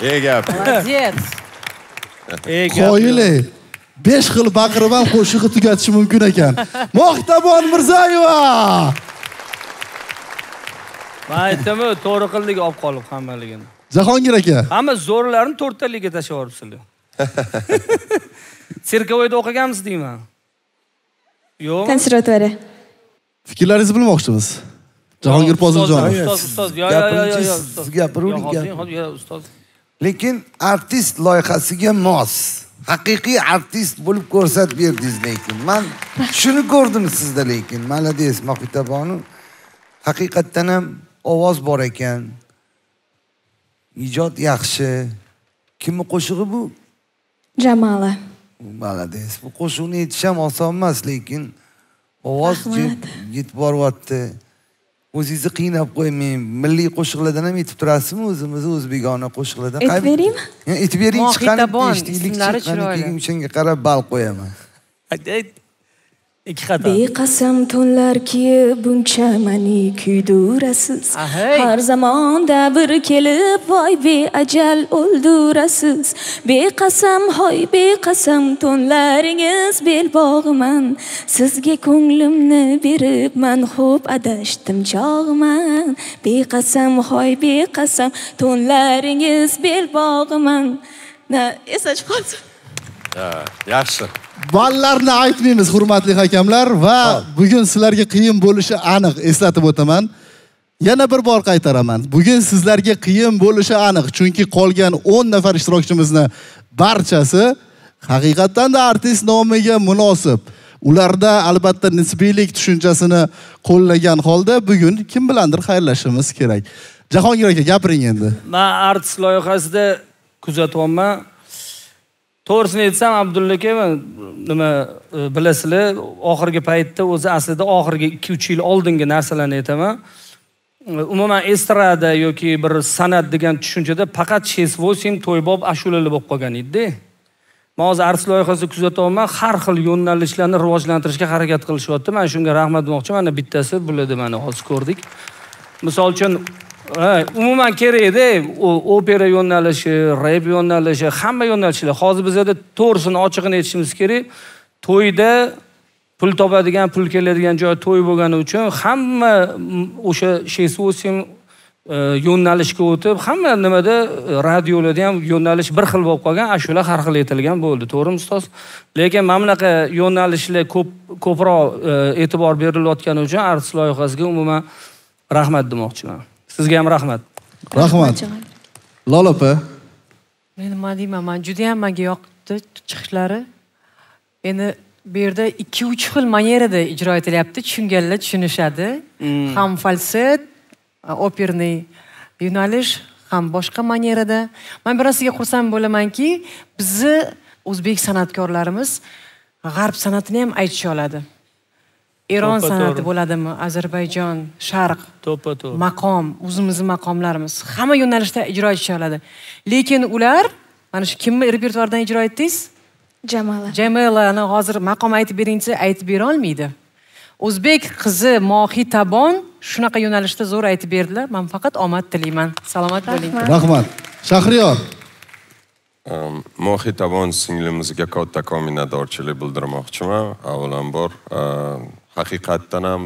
gap. Vaziyat. Qo'yili. 5 xil baqirib ham qo'shig'i tugatishi mumkin ekan. Mohtabon Mirzayeva. Men aytaman, to'g'ri qildik olib qolib hammaligini. Jahongir aka. Hamma zo'rlarni 4 taliga tashlab yuboribsizlar. Sirkovoyda o'qiganmiz deyman. Yo'q. Konservatoriya. Fikrlaringizni bilmoqchimiz. Jahongir Poziljonov. Ustoz. Gapiravering. Ustoz. Lekin artist loyihasiga mos. Haqiqiy artist bo'lib ko'rsatib berdingiz lekin. Men shuni ko'rdim sizda lekin. Malades Mohitabonu. Haqiqatdan ham ovoz bor ekan. Ijod yaxshi. Kimni qo'shig'i bu? Jamala. Malades. Bu qo'shiqni aytish ham oson emas, lekin ovoz yetib boryapti. O'zingizni qiynab qo'ymang. Milliy qo'shiqlardan ham aytib turasizmi o'zimiz o'zbegona qo'shiqlardan? Aytib beraymi? Aytib bering, chiqarib ismlari chiroyli. keyin o'shanga qarab bal qo'yaman. Ikki xato. Beqasam tunlarki buncha mani kuydurasiz. Har zamonda bir kelib voy beajal o'ldirasiz. Beqasam hoy beqasam tunlaringiz belbog'iman. Sizga ko'nglimni berib man xo'p adashdim chog'man. Beqasam hoy beqasam tunlaringiz belbog'iman. Na esach qolsin. Yaxshi. Ballarni aytmaymiz, hurmatli hakamlar, va bugun sizlarga qiyin bo'lishi aniq, eslatib o'taman. Yana bir bor qaytaraman. Bugun sizlarga qiyin bo'lishi aniq, chunki qolgan 10 nafar ishtirokchimizni barchasi haqiqatan da artist nomiga munosib. Ularda albatta nisbiylik tushunchasini qo'llagan holda bugun kim bilandir xayrlashishimiz kerak. Jahongir aka, gapiring endi. Men artist loyihasida kuzatyapman. To'g'risini aytsam, Abdulla aka, nima bilasizlar, oxirgi paytda o'zi aslida oxirgi 2-3 yil oldingi narsalarni aytaman. Umuman estrada yoki bir san'at degan tushunchada faqat 68 to'ybob ashulalar bo'lib qolgan edi. Men hozir artist loyihasini kuzatyapman, har xil yo'nalishlarni rivojlantirishga harakat qilishyapti. Men shunga rahmat demoqchiman. Mana bittasi bo'ladi, mana hozir ko'rdik. Misol uchun umuman kerak edi, opera yo'nalishi, rap yo'nalishi, hamma yo'nalishlar. Hozir bizda to'g'risini ochig'ini aytishimiz kerak. To'yda pul topadigan, pul keladigan joy to'y bo'lgani uchun hamma o'sha 68 yo'nalishga o'tib, hamma nimada radiolarda ham yo'nalish bir xil bo'lib qolgan, ashula har xil aytilgan bo'ldi. To'g'rimi ustoz? Lekin mana bunaqa yo'nalishlar ko'proq e'tibor berilayotgani uchun artist loyihasiga umuman rahmat demoqchiman. Sizga ham rahmat. Rahmat. Lola opa. Men nima deyman, men juda ham menga yoqdi chiqishlari. Endi bu yerda 2-3 xil manierada ijro etilyapti, tushunganlar tushunishadi. Ham falset, operniy yo'nalish, ham boshqa manierada. Men birasiga xursand bo'lamanki, bizni o'zbek san'atkorlarimiz g'arb san'atini ham aytisha oladi. Eron san'ati bo'ladimi, Ozarbayjon, Sharq, maqom, o'zimizning maqomlarimiz hamma yo'nalishda ijro etisha oladi. Lekin ular mana shu kimni repertuardan ijro etdingiz? Jamala. Jamalani hozir maqom aytib beringchi, aytib bera olmaydi. O'zbek qizi Mohitabon shunaqa yo'nalishda zo'r aytib berdilar. Men faqat omad tilayman. Salomat bo'ling. Rahmat. Shahriyor. Mohitabon singlimizga kattakon minnatdorchilik bildirmoqchiman. Avvalambor haqiqatdan ham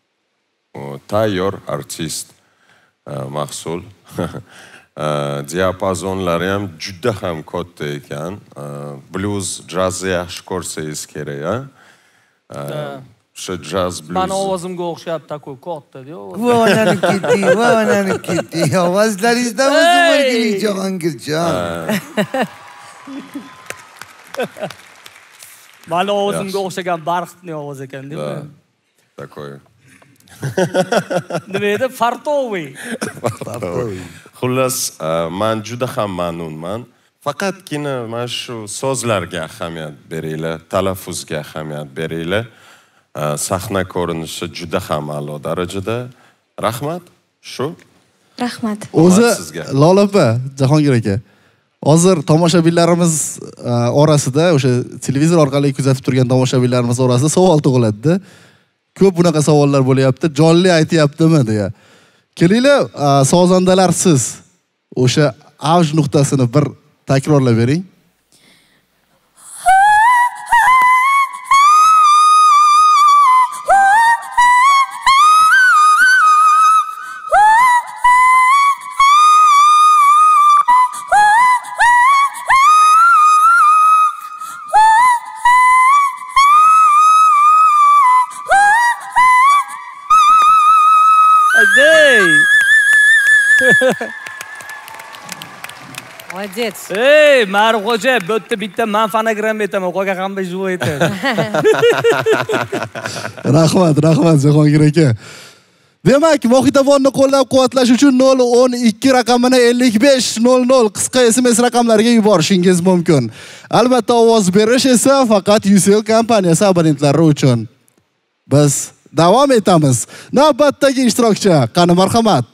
tayyor artist mahsul. Diapazonlari ham juda ham katta ekan. Blues, jazz yaxshi ko'rsangiz kerak, O'sha jazz blues. Men ovozimga o'xshab takoy katta-da. Quvonib ketdi. Ovozlaringizdan o'zim o'rgining Jahongirjon. Mani ovozimga o'xshagan barxtli ovoz ekan-da. Takoy. Nima edi? Fartoviy. Xullas, men juda ham mamnunman. Faqatgina mana shu so'zlarga ahamiyat beringlar, talaffuzga ahamiyat beringlar. Sahna ko'rinishi juda ham a'lo darajada. Rahmat. Shu. Rahmat. O'zi Lola opa, Jahongir aka. Hozir tomoshabinlarimiz orasida, o'sha televizor orqali kuzatib turgan tomoshabinlarimiz orasida savol tug'iladi-da. Ko'p bunaqa savollar bo'lyapti. Jonli aytyaptimi deya. Kelinglar, sozandalar siz o'sha avj nuqtasini bir takrorlab bering. Молодец. Ey, Marixo'ja, bu yerda bitta men fonogram aytaman, qolgan hamma jivo aytadi. Rahmat, Jahongir aka. Demak, Mohitavonni qo'llab-quvvatlash uchun 012 raqamini 5500 qisqa SMS raqamlariga yuborishingiz mumkin. Albatta, ovoz berish esa faqat Ucell kompaniyasi abonentlari uchun. Biz davom etamiz. Navbatdagi ishtirokchi, qani marhamat.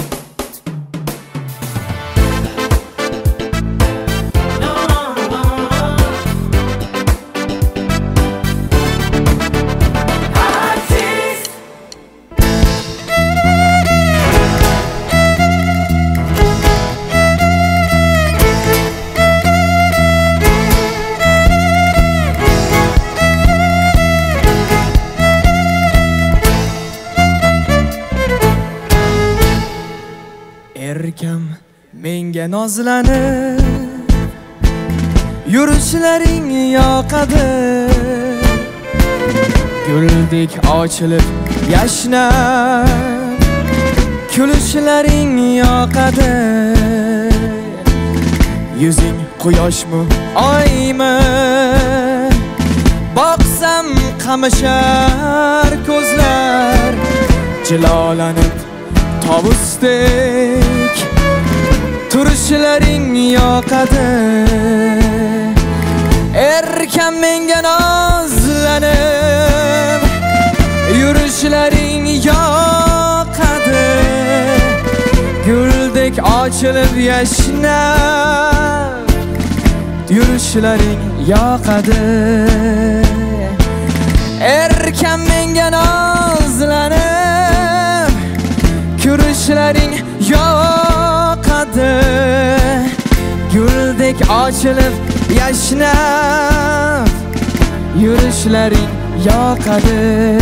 Erkam menga nozlanib yurishlaring yoqadi, guldek ochilib yashnab kulishlaring yoqadi. Yuzing quyoshmi oymi, boqsam qamashar ko'zlar, jilolanib tobusdek turishlaring yoqadi. Erkam menga nozlanib yurishlaring yoqadi, guldek ochilib yashnab yurishlaring yoqadi. Erkam menga nozlanib kurishlaring yoqadi, guldek ochilib yashnab yurishlaring yoqadi.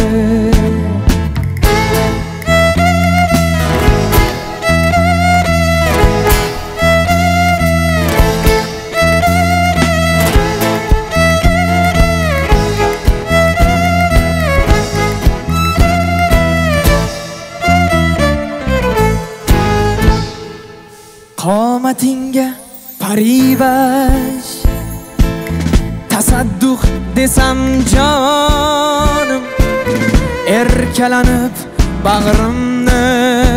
Qomatingga parivash tasadduq desam jonim, erkalanib bag'rimni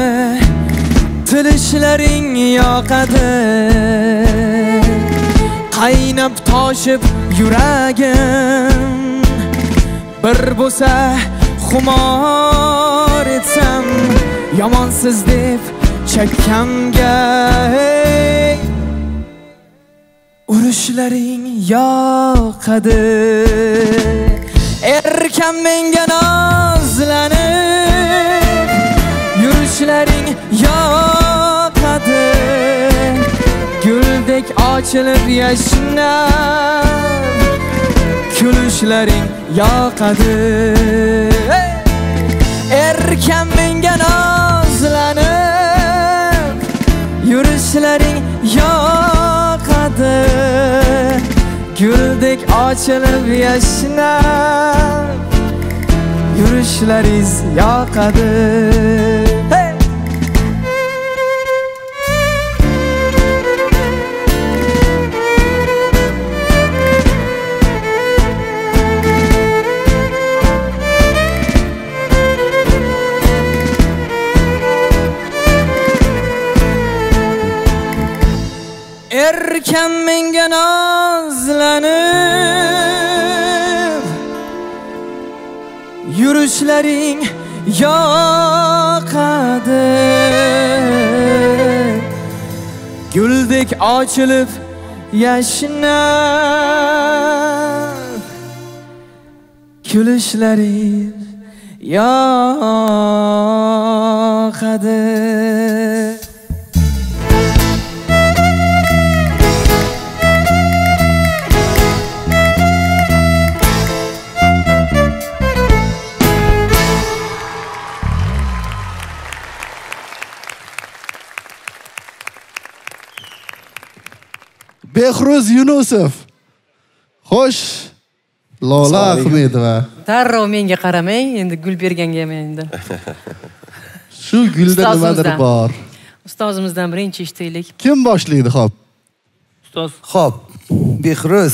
tilishlaring yoqadi. Qaynab toshib yuragim bir bo'lsa xumor etsam, yomonsiz deb chakkamga urishlaring yoqadi. Erkam menga nozlanib yurishlaring yoqadi, guldek ochilib yashnab kulishlaring yoqadi. Erkam menga nozlanib yurishlaring yoqadi, guldek ochilib yashnab yurishlaringiz yoqadi. Erkam menga nozlanib yurishlaring yoqadi, guldek ochilib yashnab kulishlaring yoqadi. Behruz Yunusov. Xo'sh, Lola Ahmedova. Darrov menga qaramang, endi Gulberganga ham endi. Shu gulda nimadir bor. Ustozimizdan birinchi eshitaylik. Kim boshlaydi, xo'p? Ustoz. Xo'p, Behruz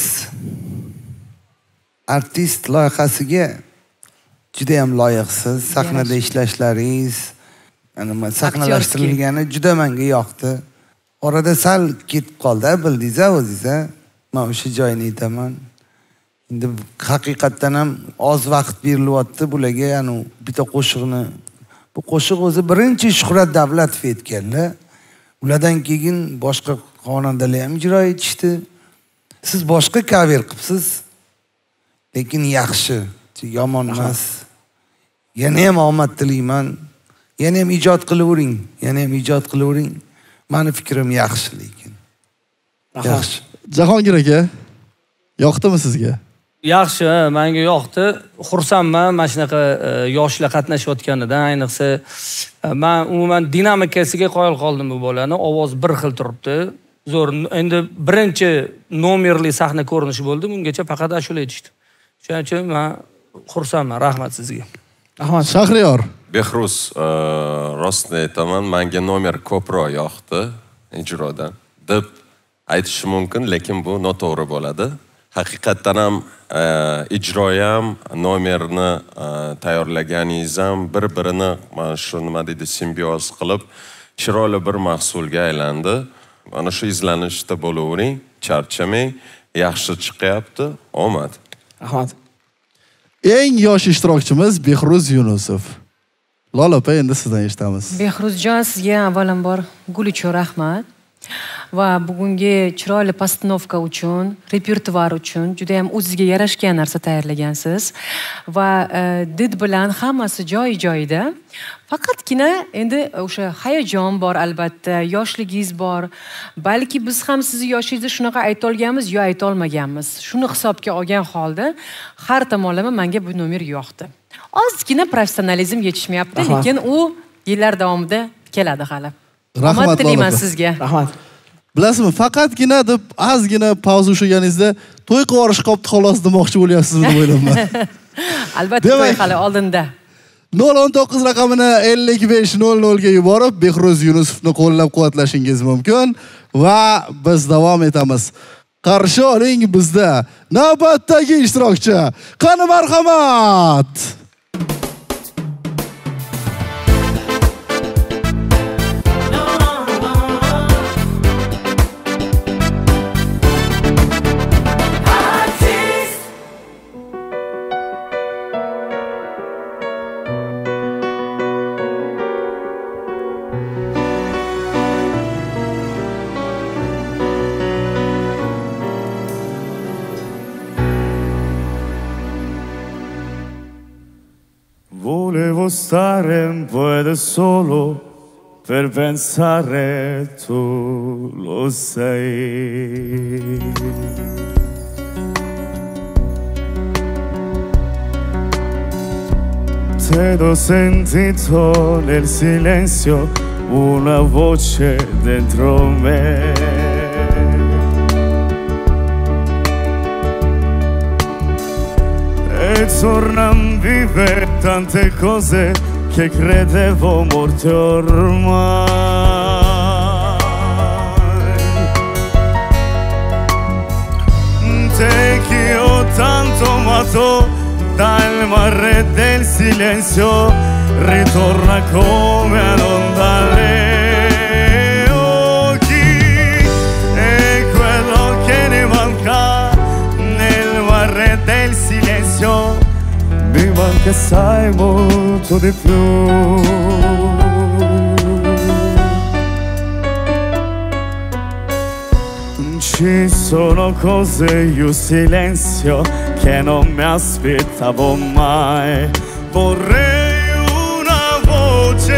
artist loyihasiga juda ham loyiqsiz. Sahnada ishlashlaringiz, sahnalashtirilgani juda menga yoqdi. Orada sal ketib qoldi, bildingiz-a o'zingiz-a. Men o'sha joyini aytaman. Endi haqiqatdan ham oz vaqt berilyapti bularga, ya'ni bitta qo'shiqni. Bu qo'shiq o'zi birinchi Shuhrat Davlatov aytganlar. Ulardan keyin boshqa xonandalar ham ijro etishdi. Siz boshqa cover qilibsiz. Lekin yaxshi, yomon emas. Yana ham omad tilayman. Yana ham ijod qilavering, yana ham ijod qilavering. Meni fikrim yaxshi lekin. Yaxshi. Jahongir aka, yoqdimi sizga? Yaxshi, menga yoqdi. Xursandman mana shunaqa yoshlar qatnashayotganidan, ayniqsa men umuman dinamikasiga qoyil qoldim bu bolani. Ovoz bir xil turibdi. Zo'r. Endi birinchi nomerli sahna ko'rinishi bo'ldi. Bungacha faqat ashula aytishdi. Shuning uchun men xursandman. Rahmat sizga. Rahmat. Shahriyor. Behruz, rostni aytaman, menga nomer ko'proq yoqdi ijrodan deb aytishim mumkin, lekin bu noto'g'ri bo'ladi. Haqiqatdan ham ijro ham, nomerni tayyorlaganingiz ham bir-birini mana shu nima deydi, simbioz qilib chiroyli bir mahsulga aylandi. Mana shu izlanishda bo'lavering, charchamang, yaxshi chiqyapti. Omad. Rahmat. Eng yosh ishtirokchimiz Behruz Yunusov. Lola opa, endi sizdan eshitamiz. Behruzjon, sizga avvalambor gul uchun rahmat. Va bugungi chiroyli postanovka uchun, repertuar uchun juda ham o'zingizga yarashgan narsa tayyorlagansiz. Va did bilan hammasi joyi-joyida. Faqatgina endi o'sha hayajon bor albatta, yoshligingiz bor. Balki biz ham sizni yoshingizda shunaqa ayta olganmiz yo ayta olmaganmiz. Shuni hisobga olgan holda har tomonlama menga bu nomer yoqdi. Ozgina professionalizm yetishmayapti, lekin u yillar davomida keladi hali. Rahmat tilayman sizga. Rahmat. Bilasizmi, faqatgina deb ozgina pauza ushlaganingizda to'y qilib qopti xolos demoqchi bo'lyapsizmi deb o'ylayman. Albatta to'y hali oldinda. 019 raqamini 5500 ga yuborib Behruz Yunusovni qo'llab-quvvatlashingiz mumkin va biz davom etamiz. Qarshi oling bizda navbatdagi ishtirokchi. Qani marhamat. Volevo stare un po' da solo per pensare, tu lo sai. Te l'ho sentito nel silenzio, una voce dentro me. E tornano vive tante cose che credevo morte ormai. Te che ho tanto amato dal mare del silenzio, ritorna come un'onda alle occhi. E quello che ne manca nel mare del silenzio mi manca sai molto di più. Ci sono cose io silenzio che non mi aspettavo mai. Vorrei una voce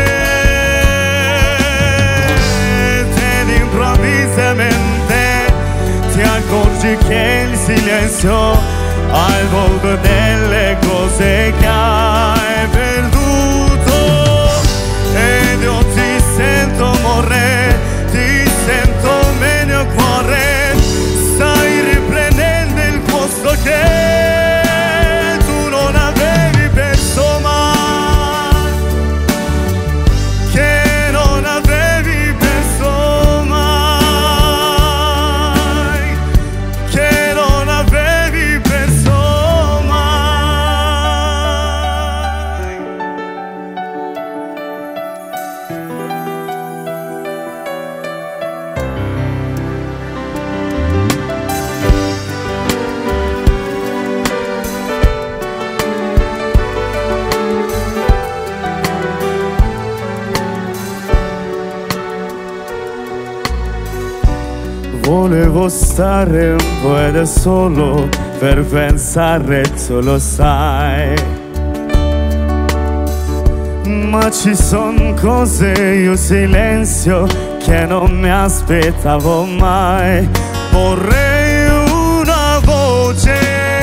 ed improvvisamente ti accorgi che il silenzio ha il volto delle cose che hai perduto. Ed io ti sento morire, ti sento meglio cuore. Volevo stare un po' da solo per pensare, tu lo sai. Ma ci son cose, io silenzio, che non mi aspettavo mai. Vorrei una voce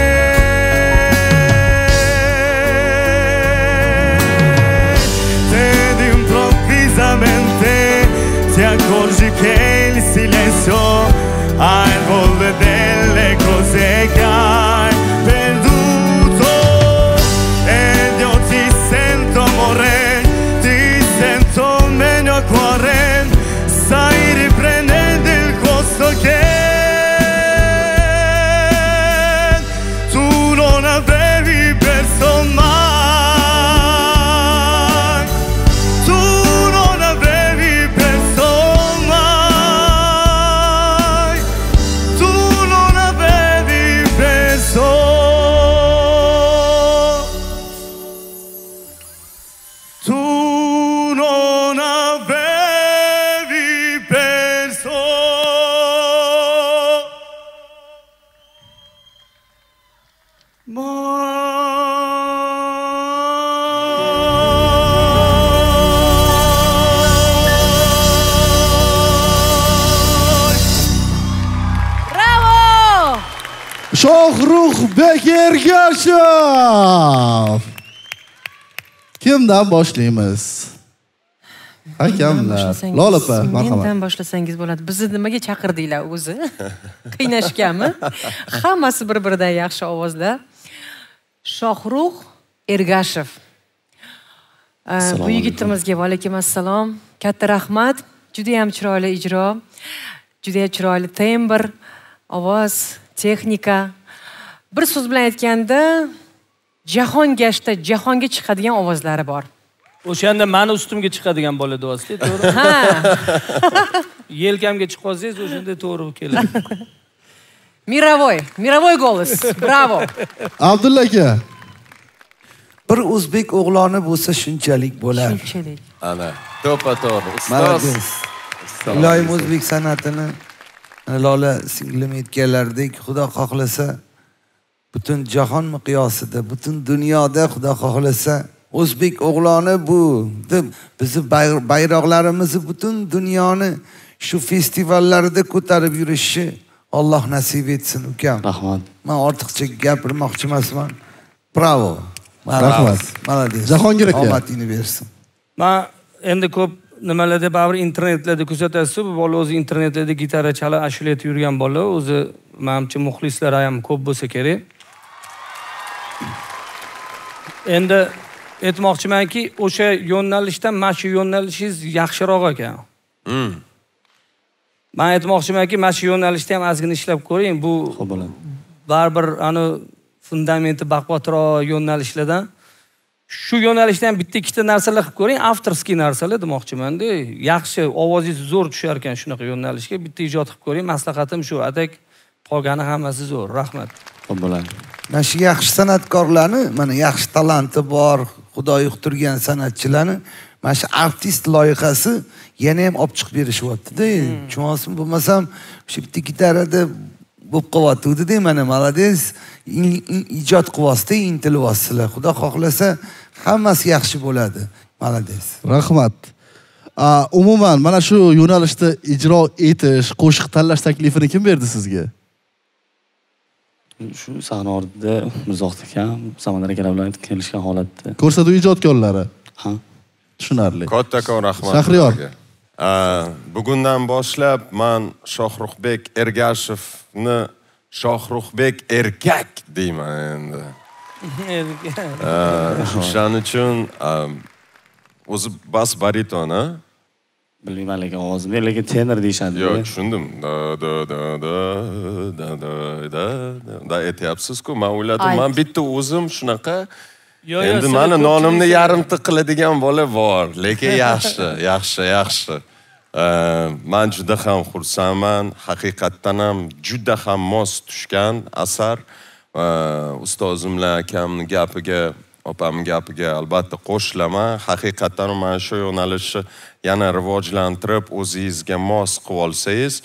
ed improvvisamente ti accorgi che il silenzio ha il volo delle cose che hai perduto. Ed io ti sento amore, ti sento meglio a cuore, stai riprendendo il posto che tu non avevi perso mai. Shohruxbek Ergashev. Kimdan boshlaymiz? Hakamlar. Lola opa, marhamat. Mendan boshlasangiz bo'ladi. Bizni nimaga chaqirdinglar o'zi? Qiynashganmi? Hammasi bir-biridan yaxshi ovozlar. Shohrux Ergashev. Bu yigitimizga va alaykum assalom. Katta rahmat. Juda ham chiroyli ijro, juda ham chiroyli tembr, ovoz, texnika. Bir so'z bilan aytganda, jahon gashta, jahonga chiqadigan ovozlari bor. O'shanda meni ustimga chiqadigan bo'ladi o'zi, to'g'ri? Ha. Yelkamga chiqib olsangiz, o'shanda to'g'ri keladi. Mirovoy голос. Bravo. Abdulla aka. Bir o'zbek o'g'loni bo'lsa shunchalik bo'lar. Shunchalik. Ana, to'g'ri, ustoz. Iloyim o'zbek san'atini Lola singlim aytganlaridek, Xudo xohlasa butun jahon miqyosida, butun dunyoda Xudo xohlasa o'zbek o'g'loni bu deb bizni bayroqlarimizni butun dunyoni shu festivallarda ko'tarib yurishi Alloh nasib etsin ukam. Rahmat. Men ortiqcha gapirmoqchi emasman. Bravo. Rahmat. Malades. Jahongir aka. Omadingni bersin. Men endi ko'p nimalarda baribir internetlarda kuzatasiz, bu bola o'zi internetlarda gitara chalib ashula aytib yurgan bola, o'zi menimcha muxlislari ham ko'p bo'lsa kerak. Endi aytmoqchimanki, o'sha yo'nalishdan mana shu yo'nalishingiz yaxshiroq ekan. Men aytmoqchimanki, mana shu yo'nalishda ham ozgina ishlab ko'ring. Bu baribir ani fundamenti baquvvatroq yo'nalishlardan shu yo'nalishdan bitta ikkita narsalar qilib ko'ring, avtorskiy narsalar demoqchiman-da. Yaxshi ovozingiz zo'r tushar ekan shunaqa yo'nalishga bitta ijod qilib ko'ring. Maslahatim shu. Adak qolgani hammasi zo'r. Rahmat. Xo'p bo'ladi. Mana shu yaxshi san'atkorlarni, mana yaxshi talanti bor, Xudo yuqtirgan san'atchilarni mana shu artist loyihasi yana ham olib chiqib berishyapti-da. Tushunasizmi? Bo'lmasam shu bitta gitarada bo'lib qolyapti-da, mana malades ijod qilyapsiz, intilyapsizlar. Xudo xohlasa hammasi yaxshi bo'ladi. Malades. Rahmat. Umuman mana shu yo'nalishda ijro etish, qo'shiq tanlash taklifini kim berdi sizga? Shu sahna oldida Mirzohid akam, Samandar akalar bilan kelishgan holatda. Ko'rsatuv ijodkorlari. Ha. Tushunarli. Kattakon rahmat. Shahriyor. Bugundan boshlab men Shohruxbek Ergashevni Shohruxbek Erkak deyman endi. Shuning uchun o'zi bas bariton, ha? Bilmayman, lekin ovozimda lekin tenor deyshadi. Yo'q, tushundim. Da aytyapsiz-ku, men o'yladim, men bitta o'zim shunaqa. Endi meni nonimni yarimta qiladigan bola bor, lekin yaxshi. Men juda ham xursandman, haqiqatdan ham juda ham mos tushgan asar. Ustozimlar akamning gapiga, opamning gapiga albatta qo'shilaman. Haqiqatdan mana shu yo'nalishni yana rivojlantirib, o'zingizga mos qilib olsangiz,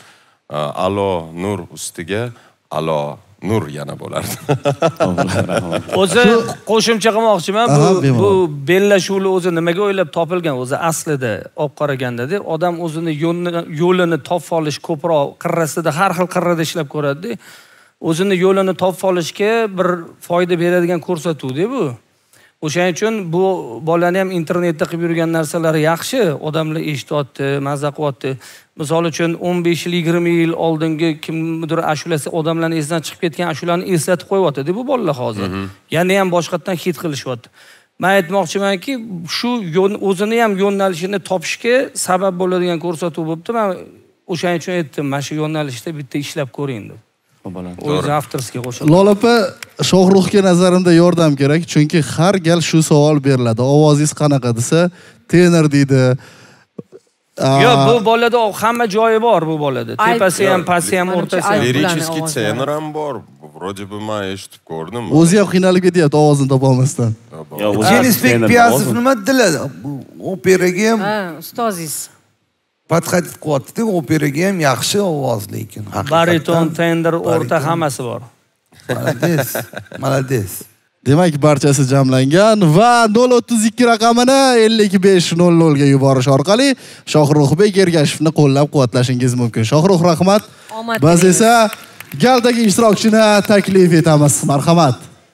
alo nur ustiga alo nur yana bo'lardi. O'zi qo'shimcha qilmoqchiman. Bu bellashuvlar o'zi nimaga o'ylab topilgan? O'zi aslida olib qaraganda-da, odam o'zini yo'lini topib olish ko'proq qirrasida har xil qirrada ishlab ko'radi-da. O'zini yo'lini topib olishga bir foyda beradigan ko'rsatuvda bu. O'shaning uchun bu bolani ham internetda qilib yurgan narsalari yaxshi, odamlar eshityapti, mazza qilyapti. Misol uchun 15 yil, 20 yil oldingi kimdir ashulasi odamlarning esidan chiqib ketgan ashularni eslatib qo'yapti-da bu bolalar hozir. Yana ham boshqatdan hit qilishyapti. Men aytmoqchimanki, shu o'zini ham yo'nalishini topishga sabab bo'ladigan ko'rsatuv bo'libdi. Men o'shaning uchun aytdim, mana shu yo'nalishda bitta ishlab ko'ring deb. O'zi avtorskiga qo'shildi. Lola, Shohruxga nazarimda yordam kerak, chunki har gal shu savol beriladi. Ovozingiz qanaqa desa, tenor deydi. Yo'q, bu bolada hamma joyi bor bu bolada. Tepasi ham, pasti ham, o'rtasi ham. Lirический tenor ham bor. Vроде бы men eshitib ko'rdim. O'zi ham qiynalib ketyapti ovozini topolmasdan. Jenisbek Piyazov nima dedilar? Operaga ham ustozingiz podxatit qilyapti-da, operaga ham yaxshi ovoz lekin. Bariton, tender, o'rta hammasi bor. Malades, malades. Demak, barchasi jamlangan va 032 raqamini 5500 ga yuborish orqali Shohruxbek Ergashevni qo'llab-quvvatlashingiz mumkin. Shohruh, rahmat. Biz esa galdagi ishtirokchini taklif etamiz. Marhamat.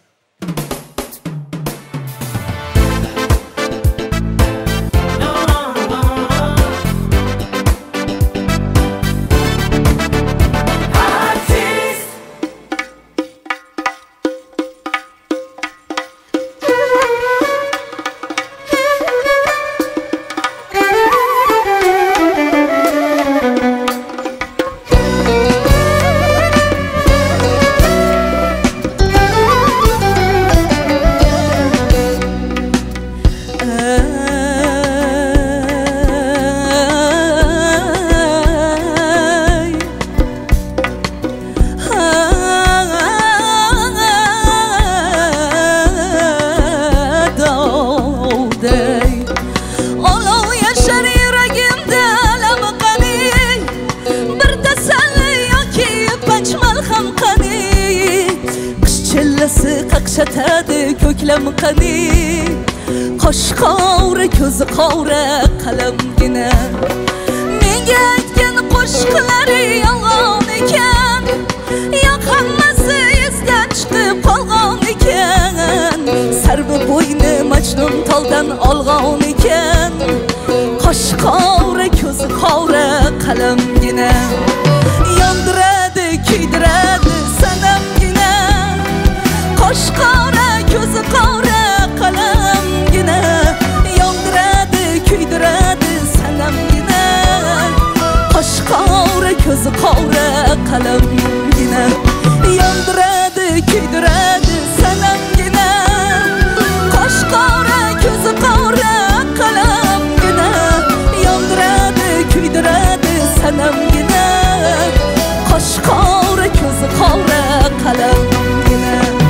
qaqshatadi ko'klam qani qosh qovra ko'z qovra qalamgina menga aytgan qo'shiqlari yolg'on ekan yo'q hammasi esdan chiqib qolgan ekan sarvi bo'yni majnun toldan olgan ekan qosh qovra ko'z qovra qalamgina yondiradi kuydiradi sanamgina qosh qora ko'zi qora qalamgina yondiradi kuydiradi sanamgina qosh qora ko'zi qora qalamgina yondiradi kuydiradi sanamgina qosh qora ko'zi qora qalamgina yondiradi kuydiradi sanamgina qosh qora ko'zi qora qalamgina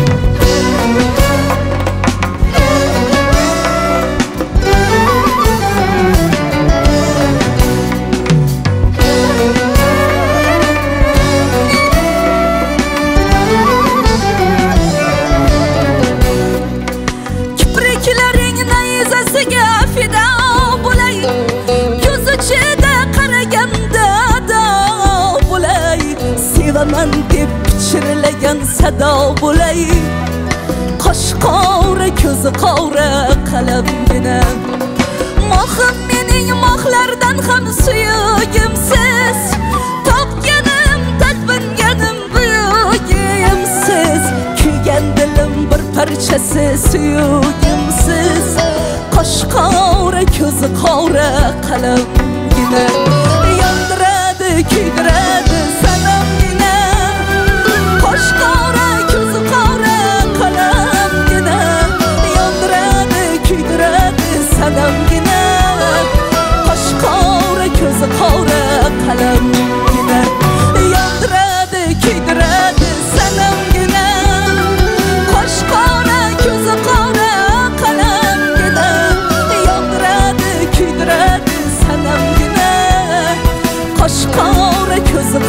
sevaman deb pichirlagan sado bo'lay qosh qora ko'zi qora qalamgina mohim mening mohlardan ham suyugimsiz topganim tatvinganim buyugimsiz kuygan dilim bir parchasi suyugimsiz qosh qora ko'zi qora qalamgina yondiradi kuydiradi sanamgina qosh qora ko'zi qora qalamgina yondiradi kuydiradi sanamgina qosh qora ko'zi qora qalamgina yondiradi kuydiradi sanamgina qosh qora ko'zi qora qalamgina yondiradi kuydiradi sanamgina qosh qora ko'zi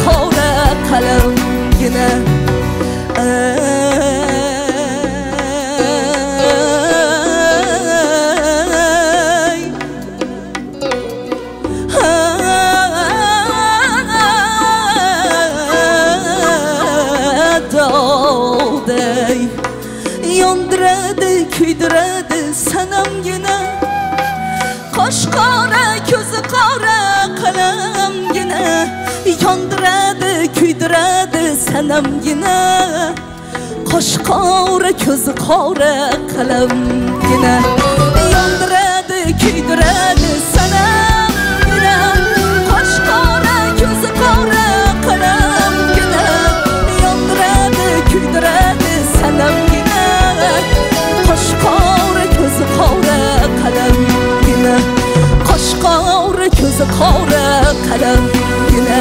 yondiradi sanamgina qosh qora ko'zi qora qalamgina yondiradi kuydiradi sanamgina qosh qora ko'zi qora qalamgina yondiradi kuydiradi sanamgina qosh qora ko'zi qora qalamgina yondiradi kuydiradi sanamgina qosh qora ko'zi qora qalamgina qosh qora ko'zi qora qalamgina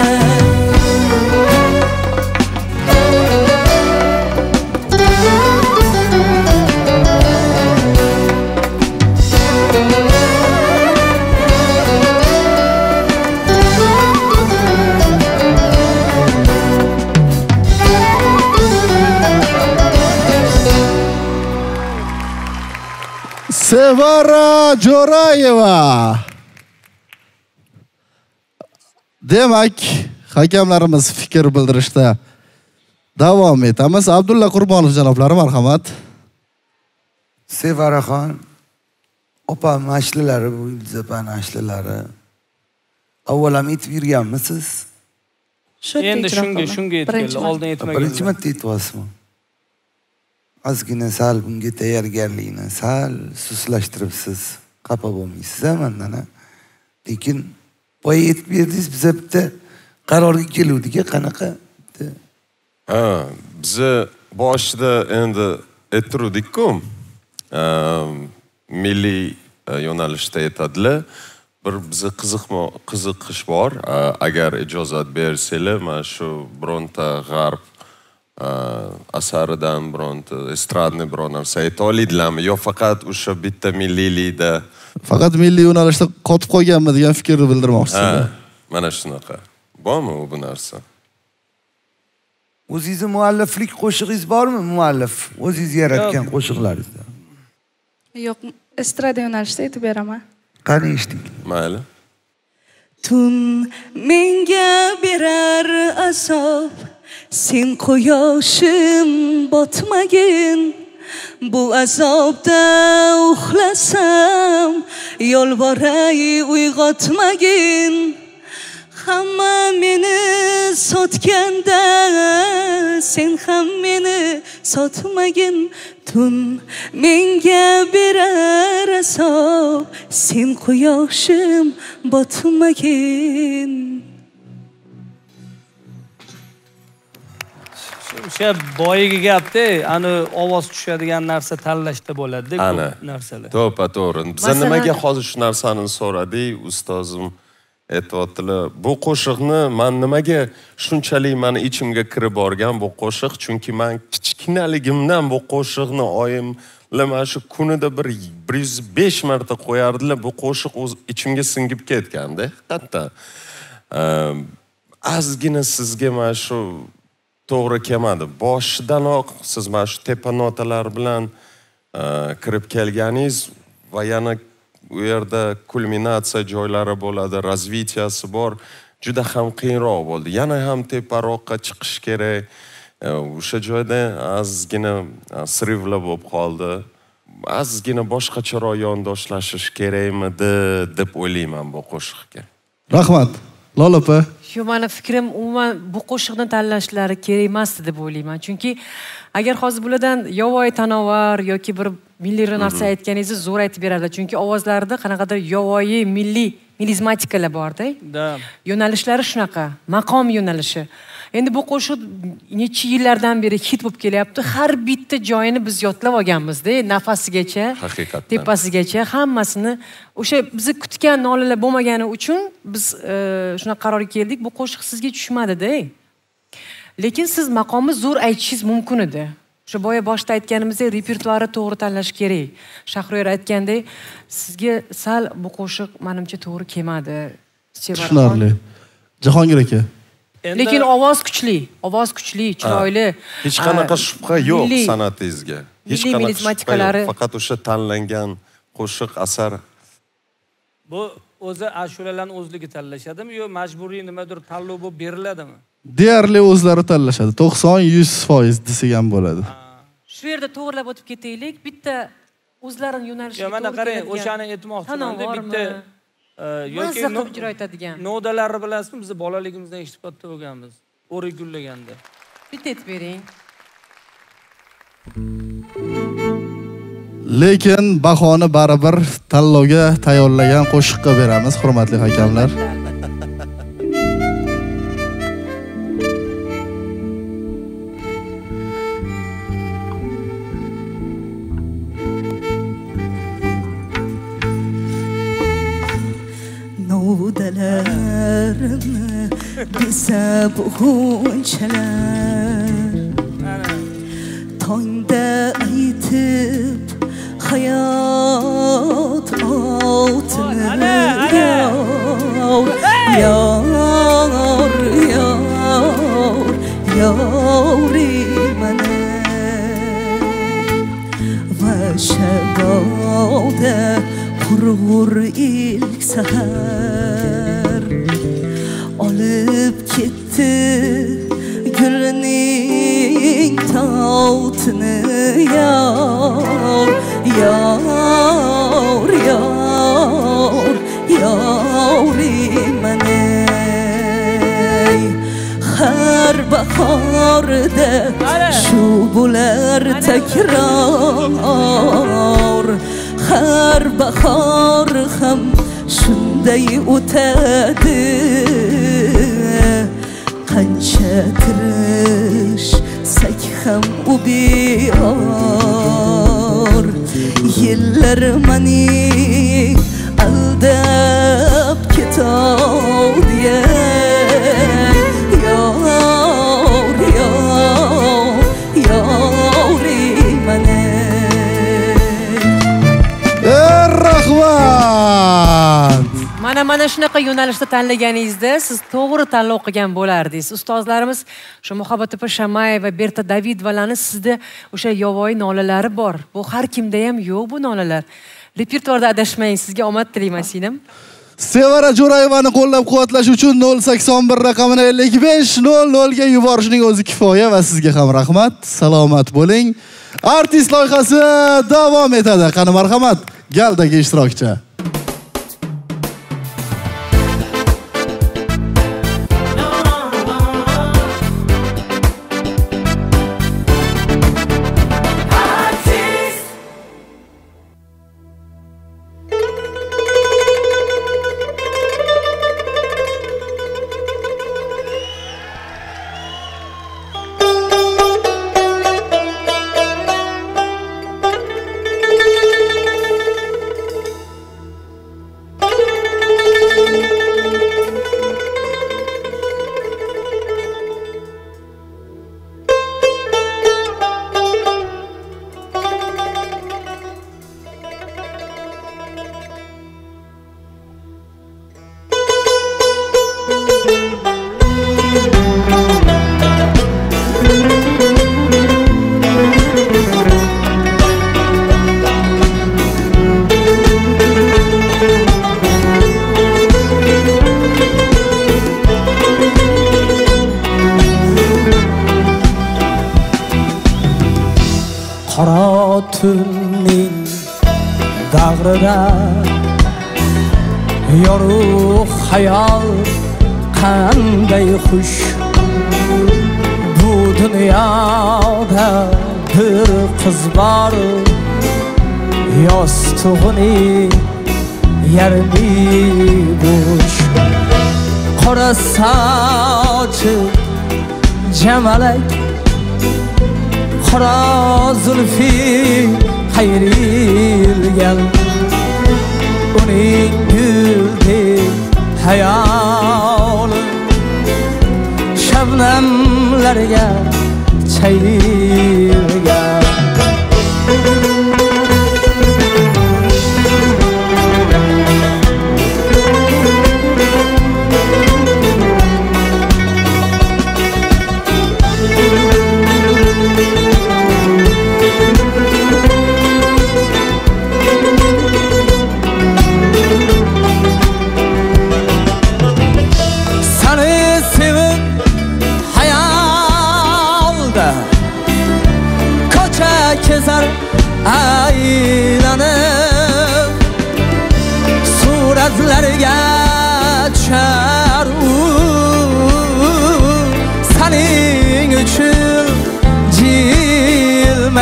Sevara Jo'rayeva. Demak, hakamlarimiz fikr bildirishda davom etamiz. Abdulla Qurbonov janoblari, marhamat. Sevaraxon opa mashlalari, bu Ildizapan ashlalari. Avvalam aytib yurganmisiz? Endi shunga yetganlar, oldin aytmagan. Birinchi marta aytyapsizmi? Ozgina sal bunga tayyorgarlikni sal suslashtiribsiz. Xafa bo'lmaysiz mendan. Lekin boya aytib berdingiz, biz bitta qarorga keluvdik, qanaqa? Ha, biz boshida endi ayttirdik-ku. Milliy yo'nalishda aytadilar. Bir bizni qiziqish bor. Agar ijozat bersanglar, mana shu bironta g'arb asaridan bironta estradni biron narsa ayta oladilarmi yo faqat o'sha bitta milliylikda faqat milliy yo'nalishda qotib qolganmi degan fikrni bildirmoqchisiz. Mana shunaqa. Bormi bu narsa? O'zingizni mualliflik qo'shig'ingiz bormi? Muallif o'zingiz yaratgan qo'shiqlaringizda. Yo'q, estrada yo'nalishida aytib beraman. Qani eshiting. Mayli. Tun menga berar azob, sen quyoshim botmagin. Bu azobda uxlasam, yolvoray uyg'otmagin. Hamma meni sotganda, sen ham meni sotmagin. Tun menga berar azob, sen quyoshim botmagin. O'sha boyagi gapda, ani ovoz tushadigan narsa tanlashda bo'ladi-ku narsalar. To'g'ri. Biz nimaga hozir shu narsani so'radik, ustozim aytibdilar. Bu qo'shiqni men nimaga shunchalik meni ichimga kirib borgan bu qo'shiq, chunki men kichkinaligimdan bu qo'shiqni oyimlar mana shu kunida bir 105 marta qo'yardilar. Bu qo'shiq o'z ichimga singib ketganda, haqiqatdan. Ozgina sizga mana shu to'g'ri kelmadi. Boshidanoq siz mana shu tepa notalar bilan kirib kelganingiz va yana u yerda kulminatsiya joylari bo'ladi, razvitiyasi bor. Juda ham qiyinroq bo'ldi. Yana ham teparoqqa chiqish kerak. O'sha joyda ozgina srivla bo'lib qoldi. Ozgina boshqacharoq yondashlashish kerakmidi deb o'ylayman bu qo'shiqga. Rahmat. Lolopa. Shu meni fikrim umuman bu qo'shiqni tanlashlari kerak emasdi deb o'ylayman. Chunki agar hozir bulardan yovvoyi tanovar yoki bir milliy narsa aytganingizni zo'r aytib beradi. Chunki ovozlarida qanaqadir yovvoyi milliy milizmatikalar bor-da. Yo'nalishlari shunaqa, maqom yo'nalishi. Endi bu qo'shiq necha yillardan beri hit bo'lib kelyapti. Har bitta joyini biz yodlab olganmiz-da, nafasigacha, tepasigacha, hammasini o'sha bizni kutgan nolalar bo'lmagani uchun biz shuna qarorga keldik. Bu qo'shiq sizga tushmadi-da. Lekin siz maqomni zo'r aytishingiz mumkin edi. O'sha boya boshda aytganimizdek, repertuarni to'g'ri tanlash kerak. Shahriyor aytgandek, sizga sal bu qo'shiq menimcha to'g'ri kelmadi. Tushunarli. Jahongir aka. Lekin ovoz kuchli, chiroyli. Hech qanaqa shubha yo'q sanatingizga. Hech qanaqa shubha yo'q. Faqat o'sha tanlangan qo'shiq asar. Bu o'zi ashulalarni o'zligi tanlashadimi yo majburiy nimadir tanlov bo'lib beriladimi? Deyarli o'zlari tanlashadi. 90-100% desak ham bo'ladi. Shu yerda to'g'rilab o'tib ketaylik. Bitta o'zlarini yo'nalishiga mana qarang, o'shani aytmoqchiman. Bitta yoki ijro etadigan nodalarni bilasizmi? Biz bolaligimizdan eshitib katta bo'lganmiz. O'rik gullaganda. Bitta aytib bering. Lekin bahoni baribir tanlovga tayyorlagan qo'shiqqa beramiz, hurmatli hakamlar. Nodalarni desab g'unchalar tongda aytib hayot otini yorimana va shaboda qurg'ur ilk sahar olib ketdi gulning totini yorimana har bahorda shu bo'lar takror har bahor ham shunday o'tadi qancha tirishsak ham u beyor yillar mani aldab ketadi yorimana Rahmat. Mana shunaqa yo'nalishda tanlaganingizda siz to'g'ri tanlov qilgan bo'lardingiz. Ustozlarimiz shu Muhabbatapa Shamayeva va Berta Davidovaning sizda o'sha yovvoyi nolalari bor. Bu har kimda ham yo'q bu nolalar. Repertuarda adashmang. Sizga omad tilayman singlim. Sevara Jo'rayevani qo'llab-quvvatlash uchun 081 raqamini 5500 ga yuborishning o'zi kifoya va sizga ham rahmat. Salomat bo'ling. Artist loyihasi davom etadi. Qani marhamat, galdagi ishtirokchi. tunning bag'rida yorug' hayol qanday xush bu dunyoda bir qiz bor yostug'ining yarmi bo'sh qora sochi jamalak qora zulfi qayrilgan uning guldek hayoli shabnamlarga chayilgan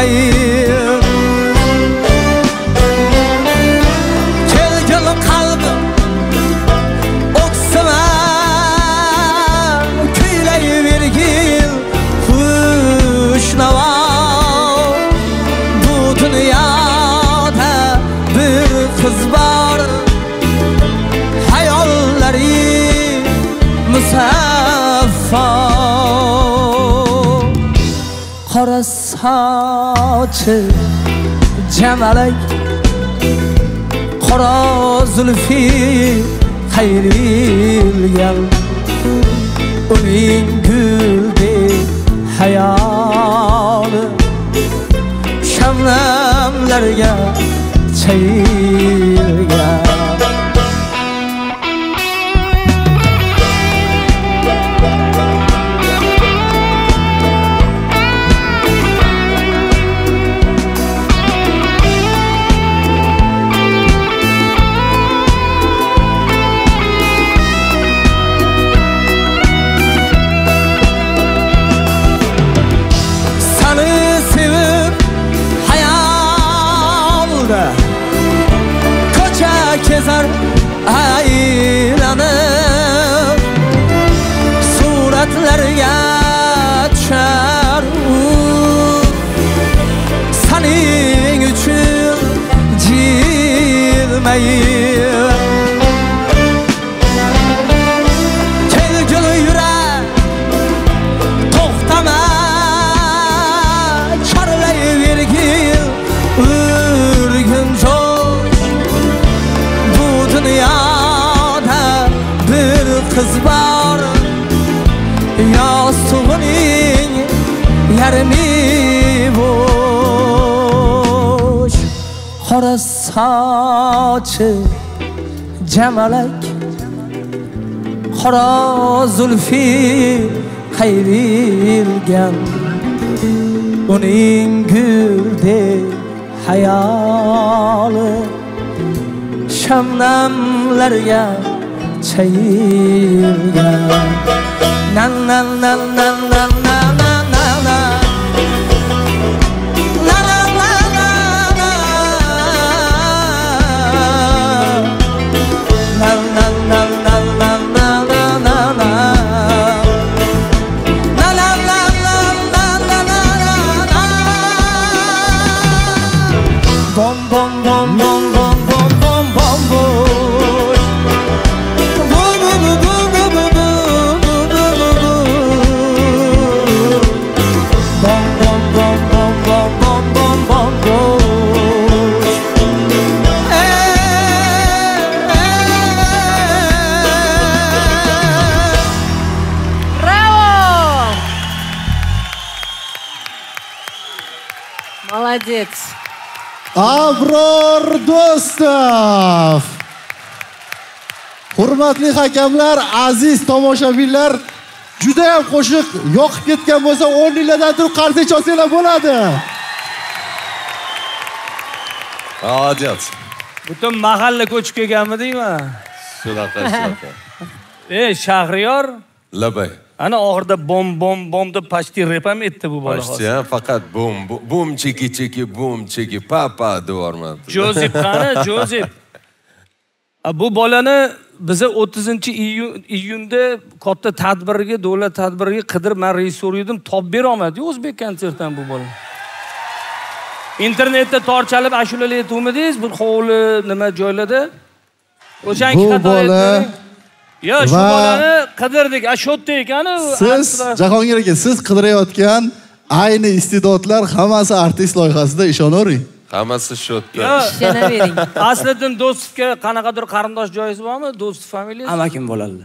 jilmayib kelgil qalbim o'ksima kuylayvergil xushnavo bu dunyoda bir qiz bor hayollari musaffo qora sochi jamalak qora zulfi qayrilgan uning guldek hayoli shamlamlarga chayilgan kezar aylanib suratlarga tushar sening uchun jilmayib kelgil yurak to'xtama chorlayvergil urgin dünyada bir kız var yastığının yarmi boş qora sochi jamalak qora zulfi qayrilgan uning guldek hayoli shamlamlarga chayilgan na na na na na na na na na bom bom bom bom bom bom bom bom Молодец. Abror Do'stov. Hurmatli hakamlar, aziz tomoshabinlar, juda ham qo'shiq yoqib ketgan bo'lsa, o'rninglardan turib qarsak chalsanglar bo'ladi. Молодец. Butun mahalla ko'chib kelganmidingmi? Shunaqa. Shahriyor. Labay. Ana oxirida bom bom bom deb pashti rep ham etdi bu bola. Pashti ham faqat bom bom cheki cheki bom cheki papa devorman. Jozef qani, Jozef. Bu bolani biza 30-iyunda katta tadbirga, davlat tadbiriga qidirib men rejissor edim, top bera olmadi O'zbek konsertdan bu bola. Internetda torchalib ashulalar aytmadingiz, bir hovli nima joylarda. O'shanki xato aytdingiz. Yo, shu bolani qidirdik, ashotda ekan. Siz Jahongir aka, siz qidirayotgan ayni iste'dodlar hammasi artist loyihasida, ishonavering. Hammasi shotda. Ishonavering. Aslidan Do'stovga qanaqadir qarindosh joyingiz bormi? Do'stov familiyasi? Amakim bo'ladi.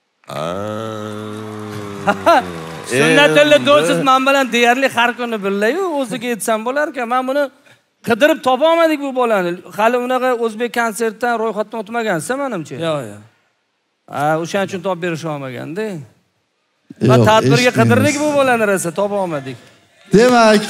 Sunnatulla Do'stov men bilan deyarli har kuni birga-yu, o'ziga aytsam bo'lar ekan. Men buni qidirib topa olmadik bu bolani. Hali unaqa O'zbek konsertdan ro'yxatdan o'tmagansiz menimcha. Yo'q, yo'q. O'shaning uchun top berish olmaganda. Va tadbirga qidirdik bu bolani rosa topa olmadik. Demak,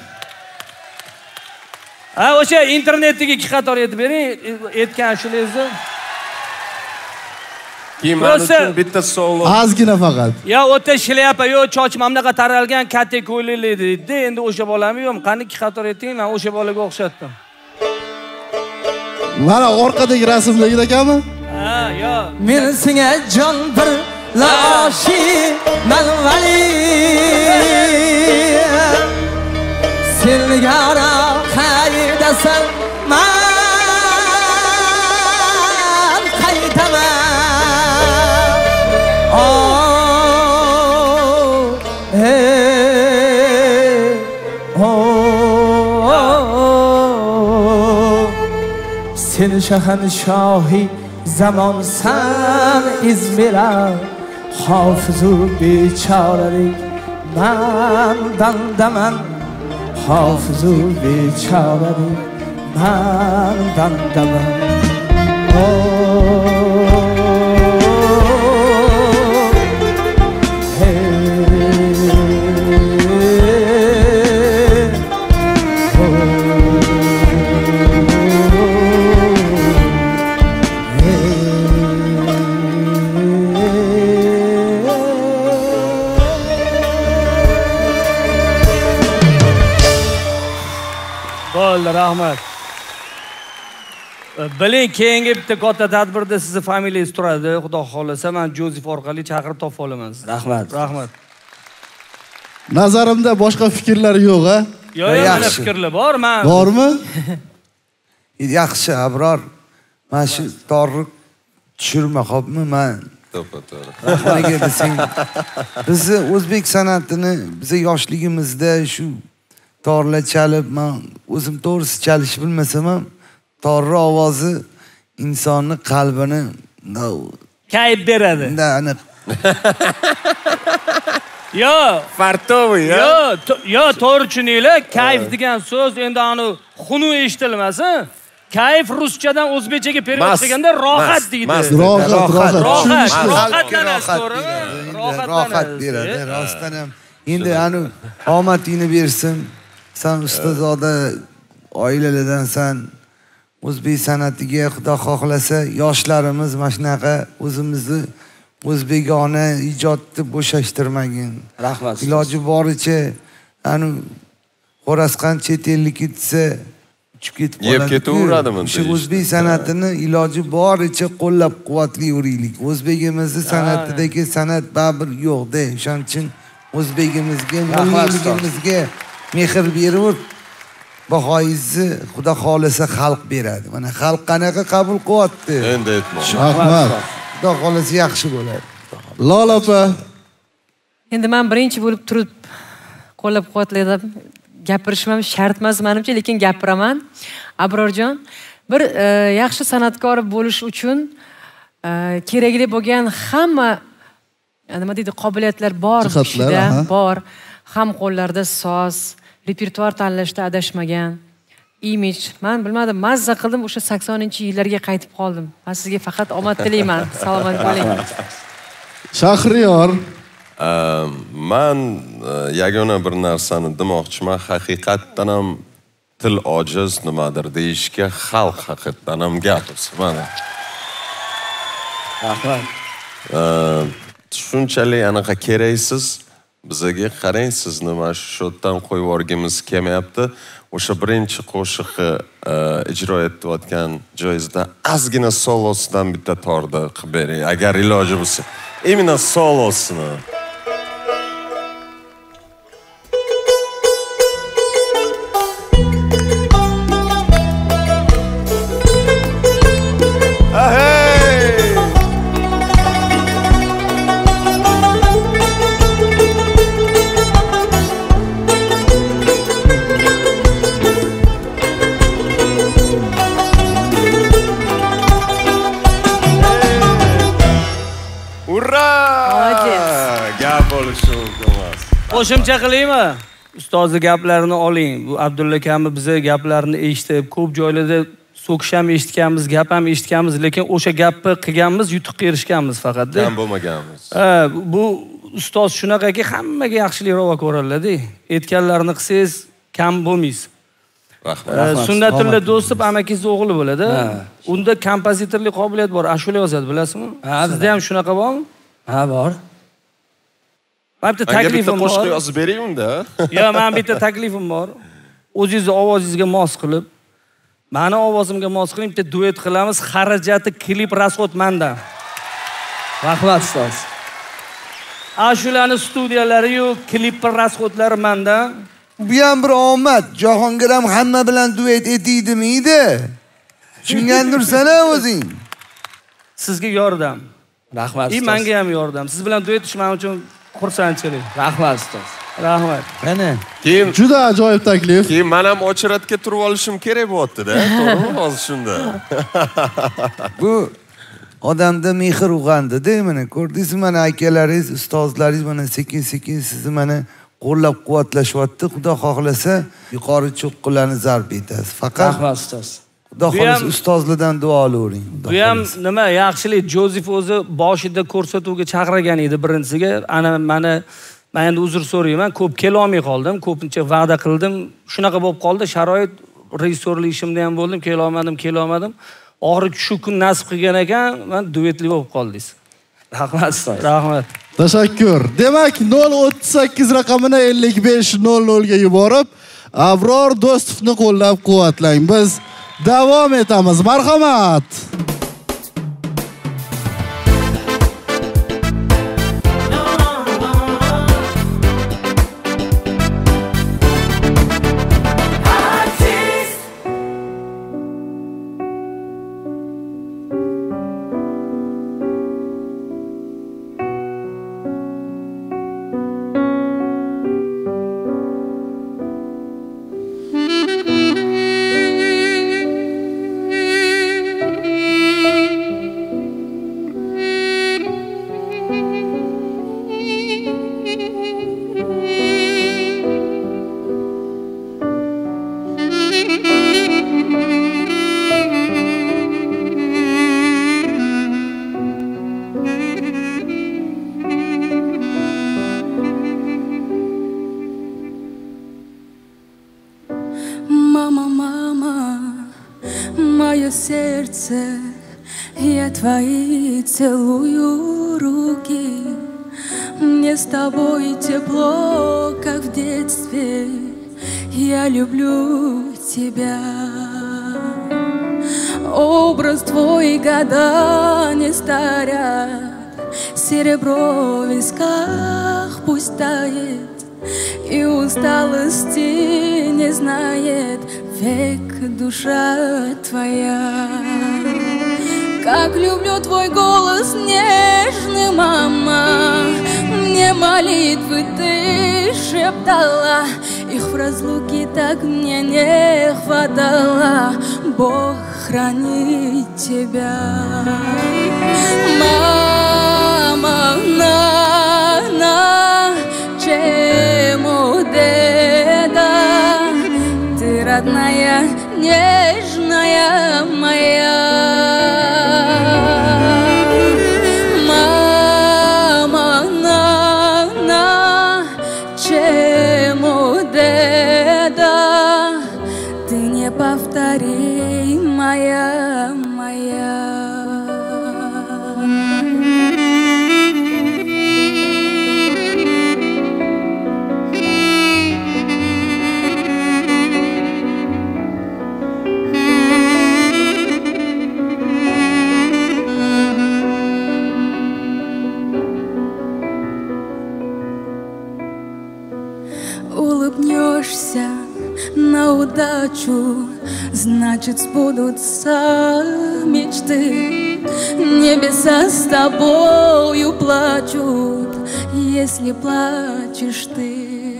o'sha internetdagi 2 qator aytib bering, aytgan shularni. Keyin men uchun bitta solo. Ozgina faqat. Yo, o'ta shlyapa, yo, chochim mamnaqa taralgan katta ko'ylakli dedi. Endi o'sha bolami yo'q, qani ikki qator ayting, men o'sha bolaga o'xshatdim. Mana orqadagi rasmdagi ekanmi? Ha, yo. Men senga jon bir lashi malvali. Senga ara qaydasan man qaytaman. Oh, hey, oh. Sen shahanshohi zamonsan İzmir'a Hafizu bechoralik man bandaman. Hafizu bechoralik man bandaman. Rahmat. Biling, keyingi bitta katta tadbirda sizni familiyangiz turadi. Xudo xolasa, men Jozef orqali chaqirib topa olaman sizni. Rahmat. Rahmat. Nazarimda boshqa fikrlar yo'q-a? Yo'q, mana fikrlar bor, men. Bormi? Yaxshi, Abror. Mana shu torni tushirma, xo'pmi? Men to'g'ri. Rahmatga desang, bizni o'zbek san'atini biz yoshligimizda shu torlar chalib, men o'zim to'g'risi chalish bilmasam ham torni ovozi insonni qalbini kayf beradi. Aniq. Yo, fartovi, yo, to'g'ri tushuninglar. Kayf degan so'z endi ani xunu eshitilmasin. Kayf ruschadan o'zbekchaga perevod qilganda rohat deydi. Rohat beradi, rostdan ham. Endi ani omadingni bersin. Sen ustozoda oilalardansan. O'zbek san'atiga Xudo xohlasa yoshlarimiz mana shunaqa o'zimizni o'zbegona ijodni bo'shashtirmagin. Rahmat. Iloji boricha ani Xo'rasqand chet ellikka desa uchib ketib qoladi. Yeb ketaveradimi? Shu o'zbek san'atini iloji boricha qo'llab-quvvatlayveraylik. O'zbegimizni san'atidagi san'at baribir yo'q-da. O'shaning uchun o'zbegimizga, milliyligimizga mehr berib, bahoyingizni Xudo xolasa xalq beradi. Mana xalq qanaqa qabul qilyapti. Endi aytmoq. Rahmat. Xudo xolasa yaxshi bo'ladi. Lola opa. Endi men birinchi bo'lib turib qo'llab-quvvatlaydim. Gapirishim ham shart emas menimcha, lekin gapiraman. Abrorjon, bir yaxshi san'atkor bo'lish uchun kerakli bo'lgan hamma nima deydi, qobiliyatlar bor, kishida bor. Ham qo'llarda soz, repertuar tanlashda adashmagan, imij. Men bilmadim, mazza qildim, o'sha 80-yillarga qaytib qoldim. Men sizga faqat omad tilayman. Salomat bo'ling. Shahriyor. Men yagona bir narsani demoqchiman, haqiqatdan ham til ojiz nimadir deyishga xalq haqiqatdan ham gapirsa. Mana. Rahmat. Shunchalik anaqa keraksiz. Bizga qarang, sizni mana shu shotdan qo'yib yuborgimiz kelmayapti. O'sha birinchi qo'shiqni ijro etayotgan joyingizda ozgina solosidan bitta torda qilib bering, agar iloji bo'lsa. Именно solosini. Qo'shimcha qilaymi? Ustozni gaplarini oling. Bu Abdulla akami biza gaplarini eshitib, ko'p joylarda so'kish ham eshitganmiz, gap ham eshitganmiz, lekin o'sha gapni qilganmiz, yutuqqa erishganmiz faqat-da. Kam bo'lmaganmiz. Bu ustoz shunaqaki, hammaga yaxshilik ravo ko'radi. Aytganlarini qilsangiz kam bo'lmaysiz. Sunnatulla Do'stov amakingiz o'g'li bo'ladi. Unda kompozitorlik qobiliyat bor, ashula yozadi, bilasizmi? Sizda ham shunaqa bormi? Ha, bor. Men bitta taklifim bor. Qo'shiq yozib bering unda. Yo'q, men bitta taklifim bor. O'zingizni ovozingizga mos qilib, meni ovozimga mos qilib, bitta duet qilamiz. Xarajati klip rasxod mendan. Rahmat ustoz. Ashulani studiyalari yo'q, klip rasxodlari mendan. Bu ham bir omad. Jahongir ham hamma bilan duet etiydimi-edi? Tushungandirsan-a o'zing? Sizga yordam. Rahmat ustoz. Menga ham yordam. Siz bilan duet etish men uchun xursandchilik. Rahmat ustoz. Rahmat. Mana. Keyin juda ajoyib taklif. Keyin men ham ochiratga turib olishim kerak bo'pti-da, to'g'rimi hozir shunda? Bu odamda mehr uyg'ondi-da, mana ko'rdingizmi, mana akalaringiz, ustozlaringiz mana sekin-sekin sizni mana qo'llab-quvvatlashyapti. Xudo xohlasa, yuqori cho'qqilarni zarb etasiz. Faqat rahmat ustoz. Xudo xohlasa ustozlardan duo olavering. Bu ham nima yaxshilik, Jozef o'zi boshida ko'rsatuvga chaqirgan edi birinchisiga. Ana men endi uzr so'rayman, ko'p kela olmay qoldim, ko'pincha va'da qildim. Shunaqa bo'lib qoldi, sharoit rejissyorlik ishimda ham bo'ldim, kela olmadim. Oxirgi shu kun nasib qilgan ekan, men duetli bo'lib qoldingiz. Rahmat ustoz. Rahmat. Tashakkur. Demak, 038 raqamini 5500 ga yuborib, Abror Do'stovni qo'llab-quvvatlang. Biz davom etamiz. Marhamat. Сердце, я твои целую руки. Мне с тобой тепло, как в детстве. Я люблю тебя. Образ твой года не старят, серебро в висках пусть тает, и усталости не знает век душа твоя. Как люблю твой голос нежный, мама. Мне молитвы ты шептала, их в разлуке так мне не хватало. Бог хранит тебя. Мама, на чему деда? Ты родная, нежная моя. Мама, на чему деда? Ты не повтори, моя, моя. Улыбнешься на удачу, значит сбудутся мечты. Небеса с тобою плачут, если плачешь ты.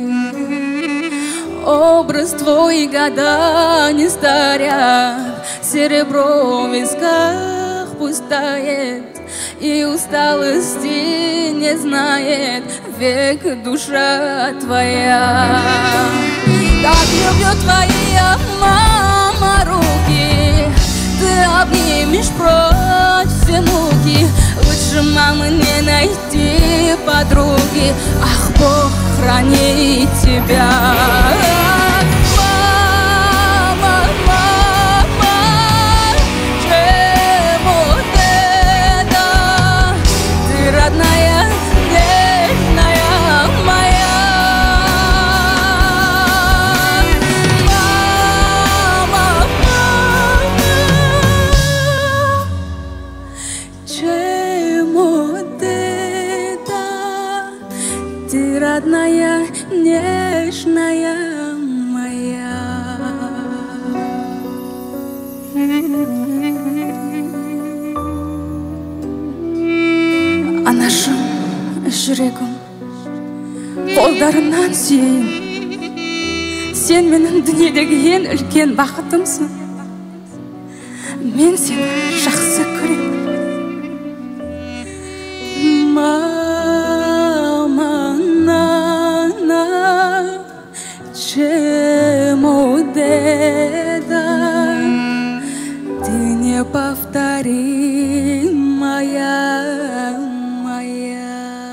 Образ твой года не старят, серебро в висках пусть тает, и усталости не знает век душа твоя. Так люблю твои, мама, руки, ты обнимешь прочь все муки. Лучше мамы не найти подруги. Ах, Бог хранит тебя. родная, нежная моя. Anashim, yuragim, qo'llarimdan suyayin. Sen mening dunyodagi eng ulkan baxtimsan. Men seni shaxsi ko'raman. Mama, nana, чему деда, ты неповторимая, моя.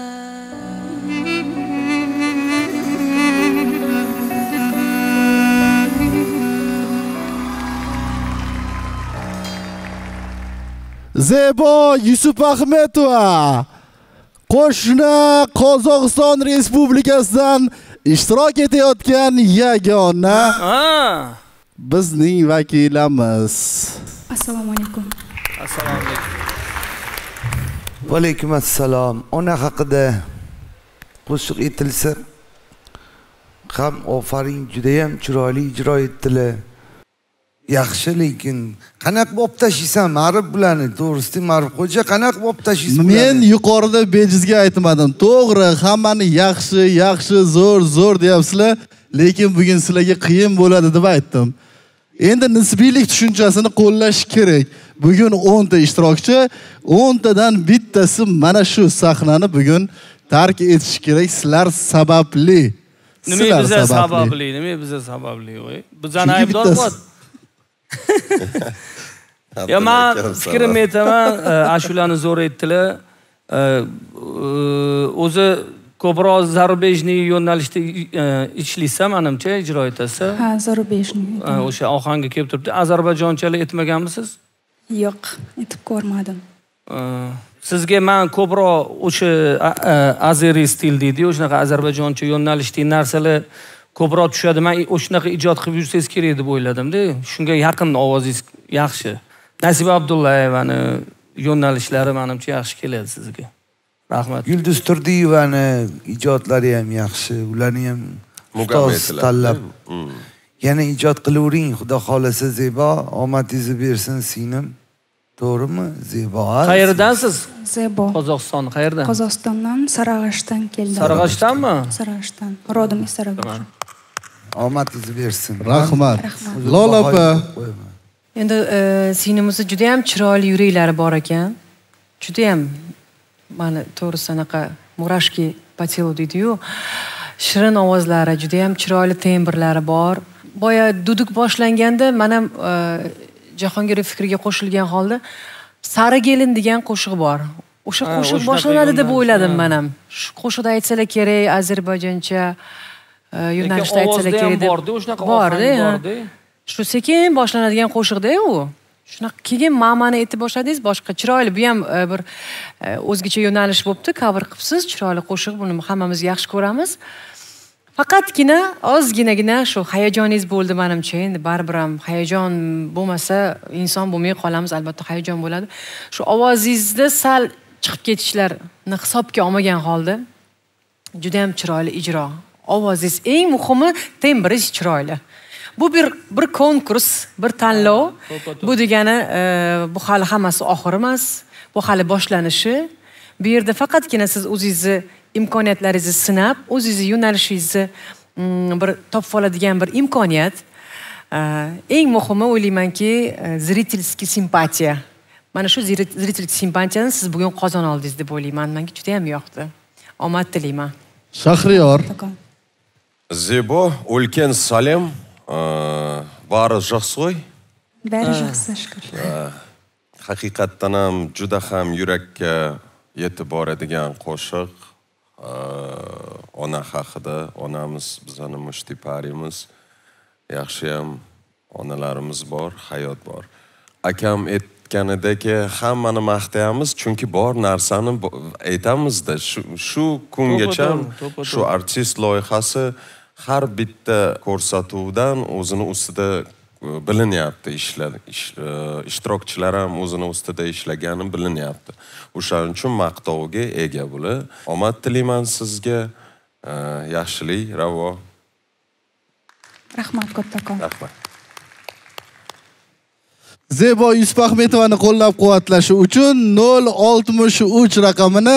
Zebo Yusuf Ahmetova qo'shni Qozog'iston Respublikasidan ishtirok etayotgan yagona bizning vakilamiz. Assalomu alaykum. Assalomu alaykum. Va alaykum assalom. Ona haqida qo'shiq aytilsa ham ofaring juda ham chiroyli ijro etdilar. Yaxshi, lekin qanaqa bo'lib tashiysan Ma'rif bularni? To'g'risi, Ma'rif xo'ja qanaqa bo'lib tashiysan? Men yuqorida bejizga aytmadim. To'g'ri, hammani yaxshi, zo'r deyapsizlar, lekin bugun sizlarga qiyin bo'ladi deb aytdim. Endi nisbiylik tushunchasini qo'llash kerak. Bugun 10 ta ishtirokchi, 10 tadan bittasi mana shu sahnani bugun tark etish kerak. Sizlar sababli. Nima biza sababli? Nima biza sababli? Bizani aybdor bo'l. Ya men fikrimni aytaman, ashulani zo'r aytdilar. O'zi ko'proq zarubejniy yo'nalishda ishlaysa, menimcha ijro etasiz. Ha, zarubejniy. O'sha ohangga kelib turibdi. Ozarbayjonchalik aytmaganmisiz? Yo'q, aytib ko'rmadim. Sizga men ko'proq o'sha azeri stil deydi, o'shaqa ozarbayjoncha yo'nalishdagi narsalar ko'proq tushadi. Men o'shanaqa ijod qilib yursangiz kerak deb o'yladim-da. Shunga yaqin ovozingiz yaxshi. Nasiba Abdullayevani yo'nalishlari menimcha yaxshi keladi sizga. Rahmat. Yulduz Turdiyevani ijodlari ham yaxshi. Ularni ham ustoz tanlab. Yana ijod qilavering, xudo xolasa Zebo, omadingizni bersin singlim. To'g'rimi? Zebo. Qayerdansiz? Zebo. Qozog'iston, qayerdan? Qozog'istondan, Sarag'ashdan keldim. Sarag'ashdanmi? Sarag'ashdan. Rodim Sarag'ash. Omadingizni bersin. Rahmat. Lola opa. Endi singlimizni juda ham chiroyli yuraklari bor ekan. Juda ham mana to'g'risi anaqa murashki по телу deydi-yu. Shirin ovozlari, juda ham chiroyli tembrlari bor. Boya duduk boshlanganda mana Jahongir fikriga qo'shilgan holda Sari gelin degan qo'shiq bor. O'sha qo'shiq boshlanadi deb o'yladim men ham. Shu qo'shiqda aytsalar kerak, ozarbayjoncha yo'nalishda aytsalar kerak deb. Bordi. Shu sekin boshlanadigan qo'shiqda u. Shunaqa keyin mamani aytib boshladingiz, boshqa chiroyli, bu ham bir o'zgacha yo'nalish bo'libdi, cover qilibsiz, chiroyli qo'shiq, buni hammamiz yaxshi ko'ramiz. Faqatgina ozginagina shu hayajoningiz bo'ldi menimcha. Endi baribir ham hayajon bo'lmasa inson bo'lmay qolamiz, albatta hayajon bo'ladi. Shu ovozingizda sal chiqib ketishlarni hisobga olmagan holda juda ham chiroyli ijro. Ovozingiz eng muhimi tembringiz chiroyli. Bu bir konkurs, bir tanlov. Bu degani bu hali hammasi oxir emas. Bu hali boshlanishi. Bu yerda faqatgina siz o'zingizni imkoniyatlaringizni sinab, o'zingizni yo'nalishingizni bir topib oladigan bir imkoniyat. Eng muhimi o'ylaymanki, zritelskiy simpatiya. Mana shu zritelskiy simpatiyani siz bugun qozona oldingiz deb o'ylayman. Menga juda ham yoqdi. Omad tilayman. Shahriyor. Zebo, ulkan salom. Bari yaxshi. Bari yaxshi, shukr. Haqiqatdan ham juda ham yurakka yetib boradigan qo'shiq. Ona haqida, onamiz bizning mushtiparimiz. Yaxshi ham onalarimiz bor, hayot bor. Akam aytganidagi hammani maqtaymiz, chunki bor narsani aytamizda. Shu kungacha shu artist loyihasi har bitta ko'rsatuvdan o'zini ustida bilinyapti ishtirokchilar ham o'zini ustida ishlagani bilinyapti. O'shaning uchun maqtovga ega bo'lib, omad tilayman sizga. yaxshilik, ravo. Rahmat kattakon. Rahmat. Zebo Yusufahmetovani qo'llab-quvvatlashi uchun 063 raqamini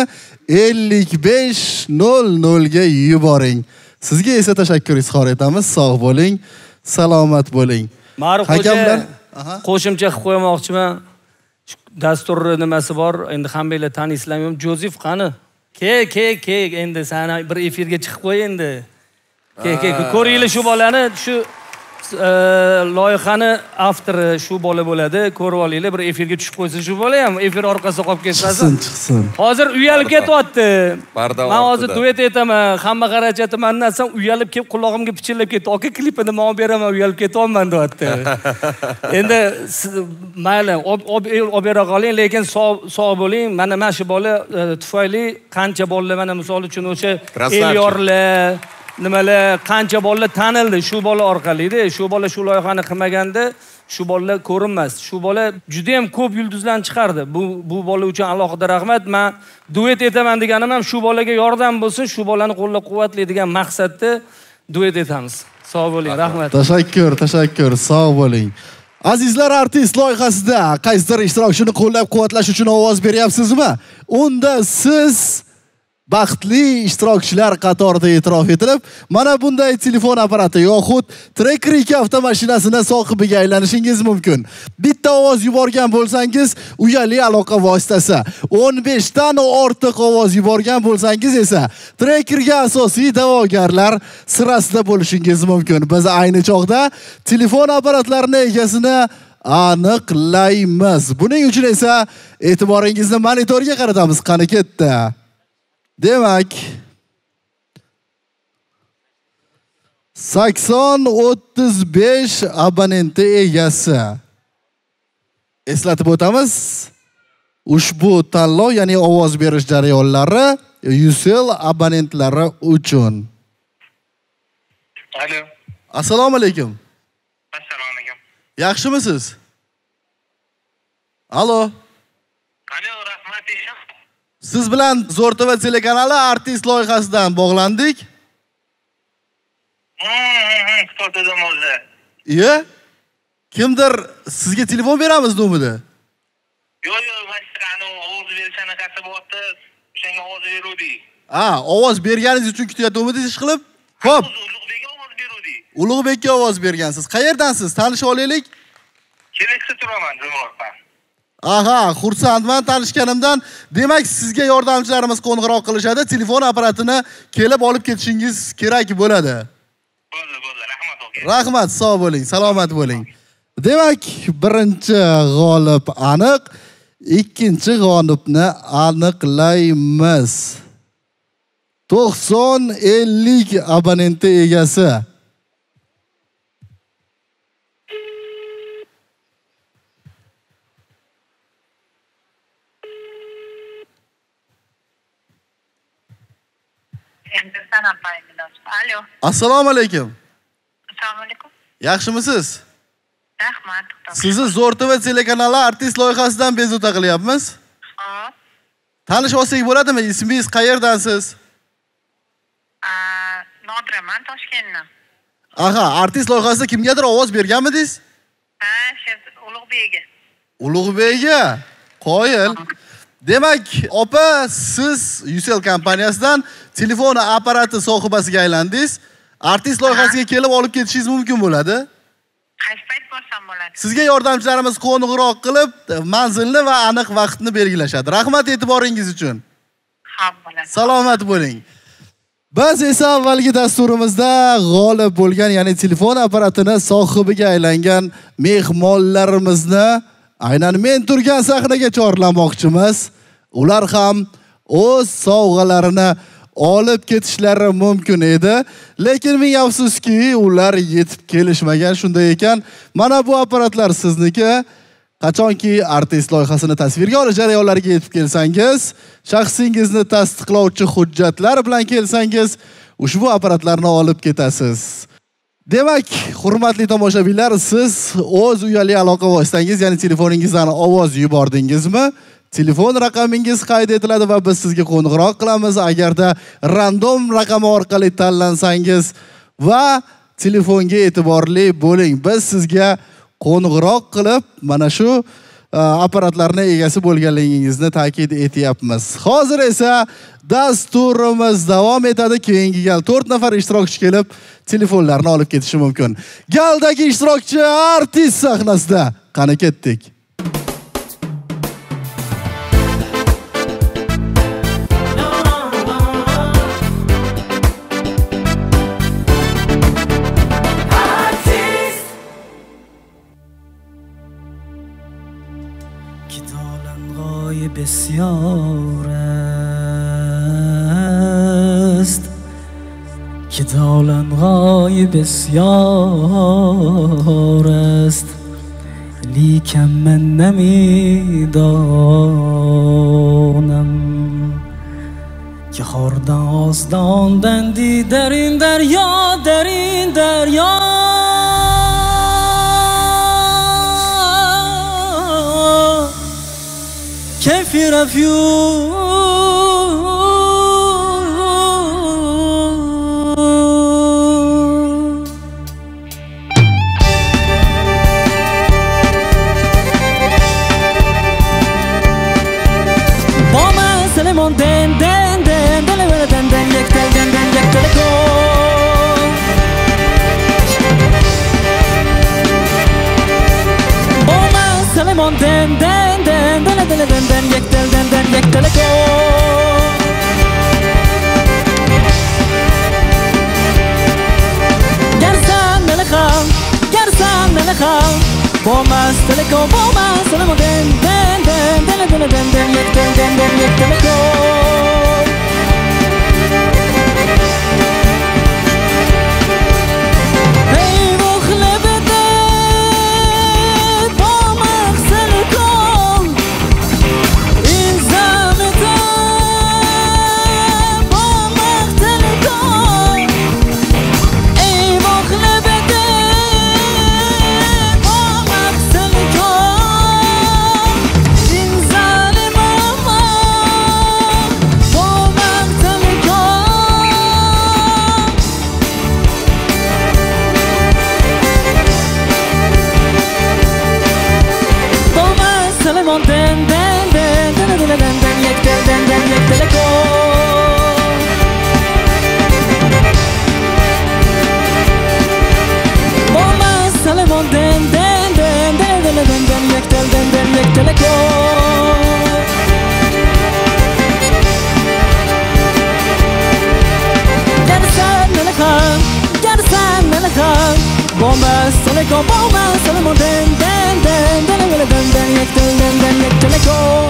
5500 ga yuboring. Sizga esa tashakkur izhor etamiz. Sog' bo'ling, salomat bo'ling. Ma'ruf hakamlar qo'shimcha qilib qo'ymoqchiman. Dastur nimasi bor? Endi hammanglar taniysizlarmi? Jozef qani? Ke, endi sana bir efirga chiqib qo'y endi. Ke, ko'ringlar shu bolani, shu loyihani avtori shu bola bo'ladi. Ko'rib olinglar, bir efirga tushib qo'ysa shu bola ham efir orqasiga qolib ketsa. Chiqsin. Hozir uyalib ketyapti. Men hozir duet aytaman, hamma xarajati mendan san uyalib kelib qulog'imga pichirlab ketdi. Aka klipini men olib beraman, uyalib ketyapman deyapti. Endi mayli, olib bera qoling, lekin sog' bo'ling. Mana shu bola tufayli qancha bolalar mana misol uchun o'sha Elyorlar nimalar qancha bolalar tanildi shu bola orqali-da. Shu bola shu loyihani qilmaganda shu bolalar ko'rinmas. Shu bola juda ham ko'p yulduzlarni chiqardi. Bu bola uchun alohida rahmat. Men duet etaman deganim ham shu bolaga yordam bo'lsin, shu bolani qo'llab-quvvatlaydigan maqsadda duet etamiz. Sog' bo'ling, rahmat. Tashakkur, sog' bo'ling. Azizlar, artist loyihasida qaysidir ishtirokchini qo'llab-quvvatlash uchun ovoz beryapsizmi? Unda siz baxtli ishtirokchilar qatorida e'tirof etilib, mana bunday telefon apparati yoxud Tracker 2 avtomashinasini sohibiga aylanishingiz mumkin. Bitta ovoz yuborgan bo'lsangiz, uyali aloqa vositasi. 15 dan ortiq ovoz yuborgan bo'lsangiz esa Trackerga asosiy da'vogarlar sirasida bo'lishingiz mumkin. Biz ayni chog'da telefon apparatlarini egasini aniqlaymiz. Buning uchun esa e'tiboringizni monitorga qaratamiz. Qani ketdi. Demak 8035 abonenti egasi. Eslatib o'tamiz. Ushbu tanlov, ya'ni ovoz berish jarayonlari Ucell abonentlari uchun. Alo. Assalomu alaykum. Assalomu alaykum. Yaxshimisiz? Alo. Alo, rahmat eshim. Siz bilan Zo'r TV telekanali artist loyihasidan bog'landik. Kutdim o'zi. Iye? Kimdir sizga telefon beramiz nomida? Yo'q, mana ovoz berish anaqasi bo'pti. O'shanga ovoz beruvdik. Ovoz berganingiz uchun kutyaptimiz ish qilib? Xo'p. Ulug'bekka ovoz beruvdik. Ulug'bekka ovoz bergansiz. Qayerdansiz? Tanishib olaylik. Kelaksa turaman, Jumordan. Xursandman tanishganimdan. Demak, sizga yordamchilarimiz qo'ng'iroq qilishadi. Telefon apparatini kelib olib ketishingiz kerak bo'ladi. Bo'ldi, rahmat aka. Rahmat, sog' bo'ling, salomat bo'ling. Demak, birinchi g'olib aniq, ikkinchi g'olibni aniqlaymiz. 9050 abonenti egasi. Alo. Assalomu alaykum. Assalomu alaykum. Yaxshimisiz? Rahmat. Sizni Zo'r TV telekanali artist loyihasidan bezovta qilyapmiz. Tanishib olsak bo'ladimi? Ismingiz, qayerdansiz? Nodiraman, Toshkentdan. Artist loyihasida kimgadir ovoz berganmidingiz? Ulug'bekga. Ulug'bekga? Qoyil. Demak, opa, siz Ucell kompaniyasidan telefon apparati sohibasiga aylandingiz. Artist loyihasiga kelib olib ketishingiz mumkin bo'ladi. Qaysi payt bo'lsam bo'ladi? Sizga yordamchilarimiz qo'ng'iroq qilib, manzilni va aniq vaqtni belgilashadi. Rahmat e'tiboringiz uchun. Xo'p, bo'ladi. Salomat bo'ling. Biz esa avvalgi dasturimizda g'olib bo'lgan, ya'ni telefon apparatini sohibiga aylangan mehmonlarimizni aynan men turgan sahnaga chorlamoqchimiz. Ular ham o'z sovg'alarini olib ketishlari mumkin edi, lekin ming afsuski ular yetib kelishmagan. Shunday ekan, mana bu apparatlar sizniki. Qachonki artist loyihasini tasvirga olish jarayonlariga yetib kelsangiz, shaxsingizni tasdiqlovchi hujjatlar bilan kelsangiz, ushbu apparatlarni olib ketasiz. Demak, hurmatli tomoshabinlar, siz o'z uyali aloqa vositangiz, ya'ni telefoningizdan ovoz yubordingizmi? telefon raqamingiz qayd etiladi va biz sizga qo'ng'iroq qilamiz. Agarda random raqam orqali tanlansangiz va telefonga e'tiborli bo'ling. Biz sizga qo'ng'iroq qilib, mana shu apparatlarni egasi bo'lganligingizni ta'kid etyapmiz. Hozir esa dasturimiz davom etadi. Keyingi gal 4 nafar ishtirokchi kelib, telefonlarni olib ketishi mumkin. Galdagi ishtirokchi artist sahnasida. Qani ketdik. بسیار است که دالن‌های بسیار است لیکن من نمیدانم که خوردن آزداندندی در این دریا كيف رفيق با من سلمان دن دن دن دل دن دن یک دل دن دن یک دل کن با من سلمان دن دن دن دل دن دن یک دل دن دن یک دل کن گرسن نلخم با من دل کن با من سلمان دن دن دن دل دن دن دن یک دل دن دن یک دل کن ای بخله بده با من سل کن این زمته با من دل کن ای بخله بده با من سل کن این ظالم با من دل کن با من سلمان دن دن دن دن دن دن دن یک دل دن دن یک دل کن با من سلمان دن دن دن دن دن دن دن یک دل دن دن یک دل کن گرسن نلخم با من سل کن با من سلمان دن دن دن دن دن دن دن یک دل دن دن یک دل کن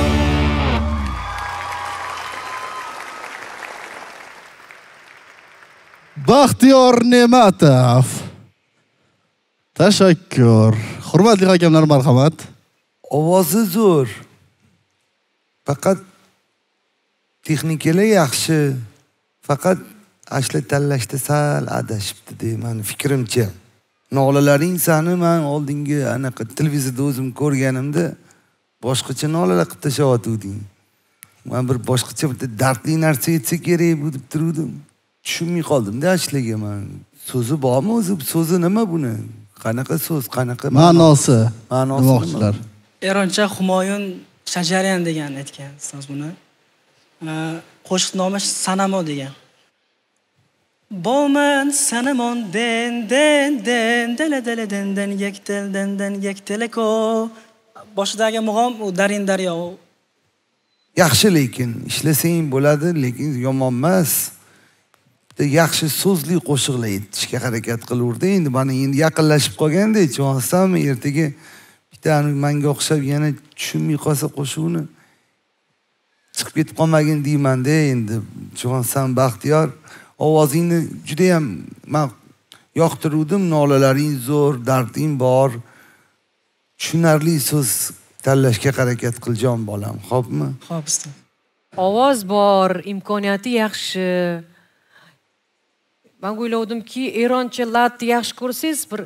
Baxtiyor Ne'matov. Tashakkur. Hurmatli hakamlar, marhamat. Ovozi zo'r. Faqat texnikalar yaxshi. Faqat ashla tanlashda sal adashibdi deyman fikrimcha. Nolalaring sani men oldingi anaqa televizorda o'zim ko'rganimda boshqacha nolalar qilib tashayotganding. Men bir boshqacha bitta dardli narsa etsa kerak bu deb turdim. Tushunmay qoldim-da ashlaga men. So'zi bormi o'zi? So'zi nima buni? Qanaqa so'z, qanaqa Ma'nosi? Ma'nosi. Eroncha Humoyun Shajarian degan aytgan ustoz buni. Qo'shiq nomi Sanamo degan. Boman sanamon den den den dele dele den den yek del den den yek deleko. Boshidagi mug'om u darin daryo. Yaxshi lekin ishlasang bo'ladi, lekin yomon emas. Yaxshi so'zli qo'shiqlar aytishga harakat qilaverdi. Endi mana endi yaqinlashib qolganda, chonsam ertaga bitta menga o'xshab yana tushunmay qolsa qo'shiqni chiqib ketib qolmagin deyman-da endi. Chonsam Baxtiyor, ovozingni juda ham men yoqtiruvdim, nolalaring zo'r, darding bor. Tushunarli so'z tanlashga harakat qil jon bolam, xo'pmi? Xo'p, ustoz. Ovoz bor, imkoniyati yaxshi. Ben o'ylovdimki, eroncha latni yaxshi ko'rsangiz, bir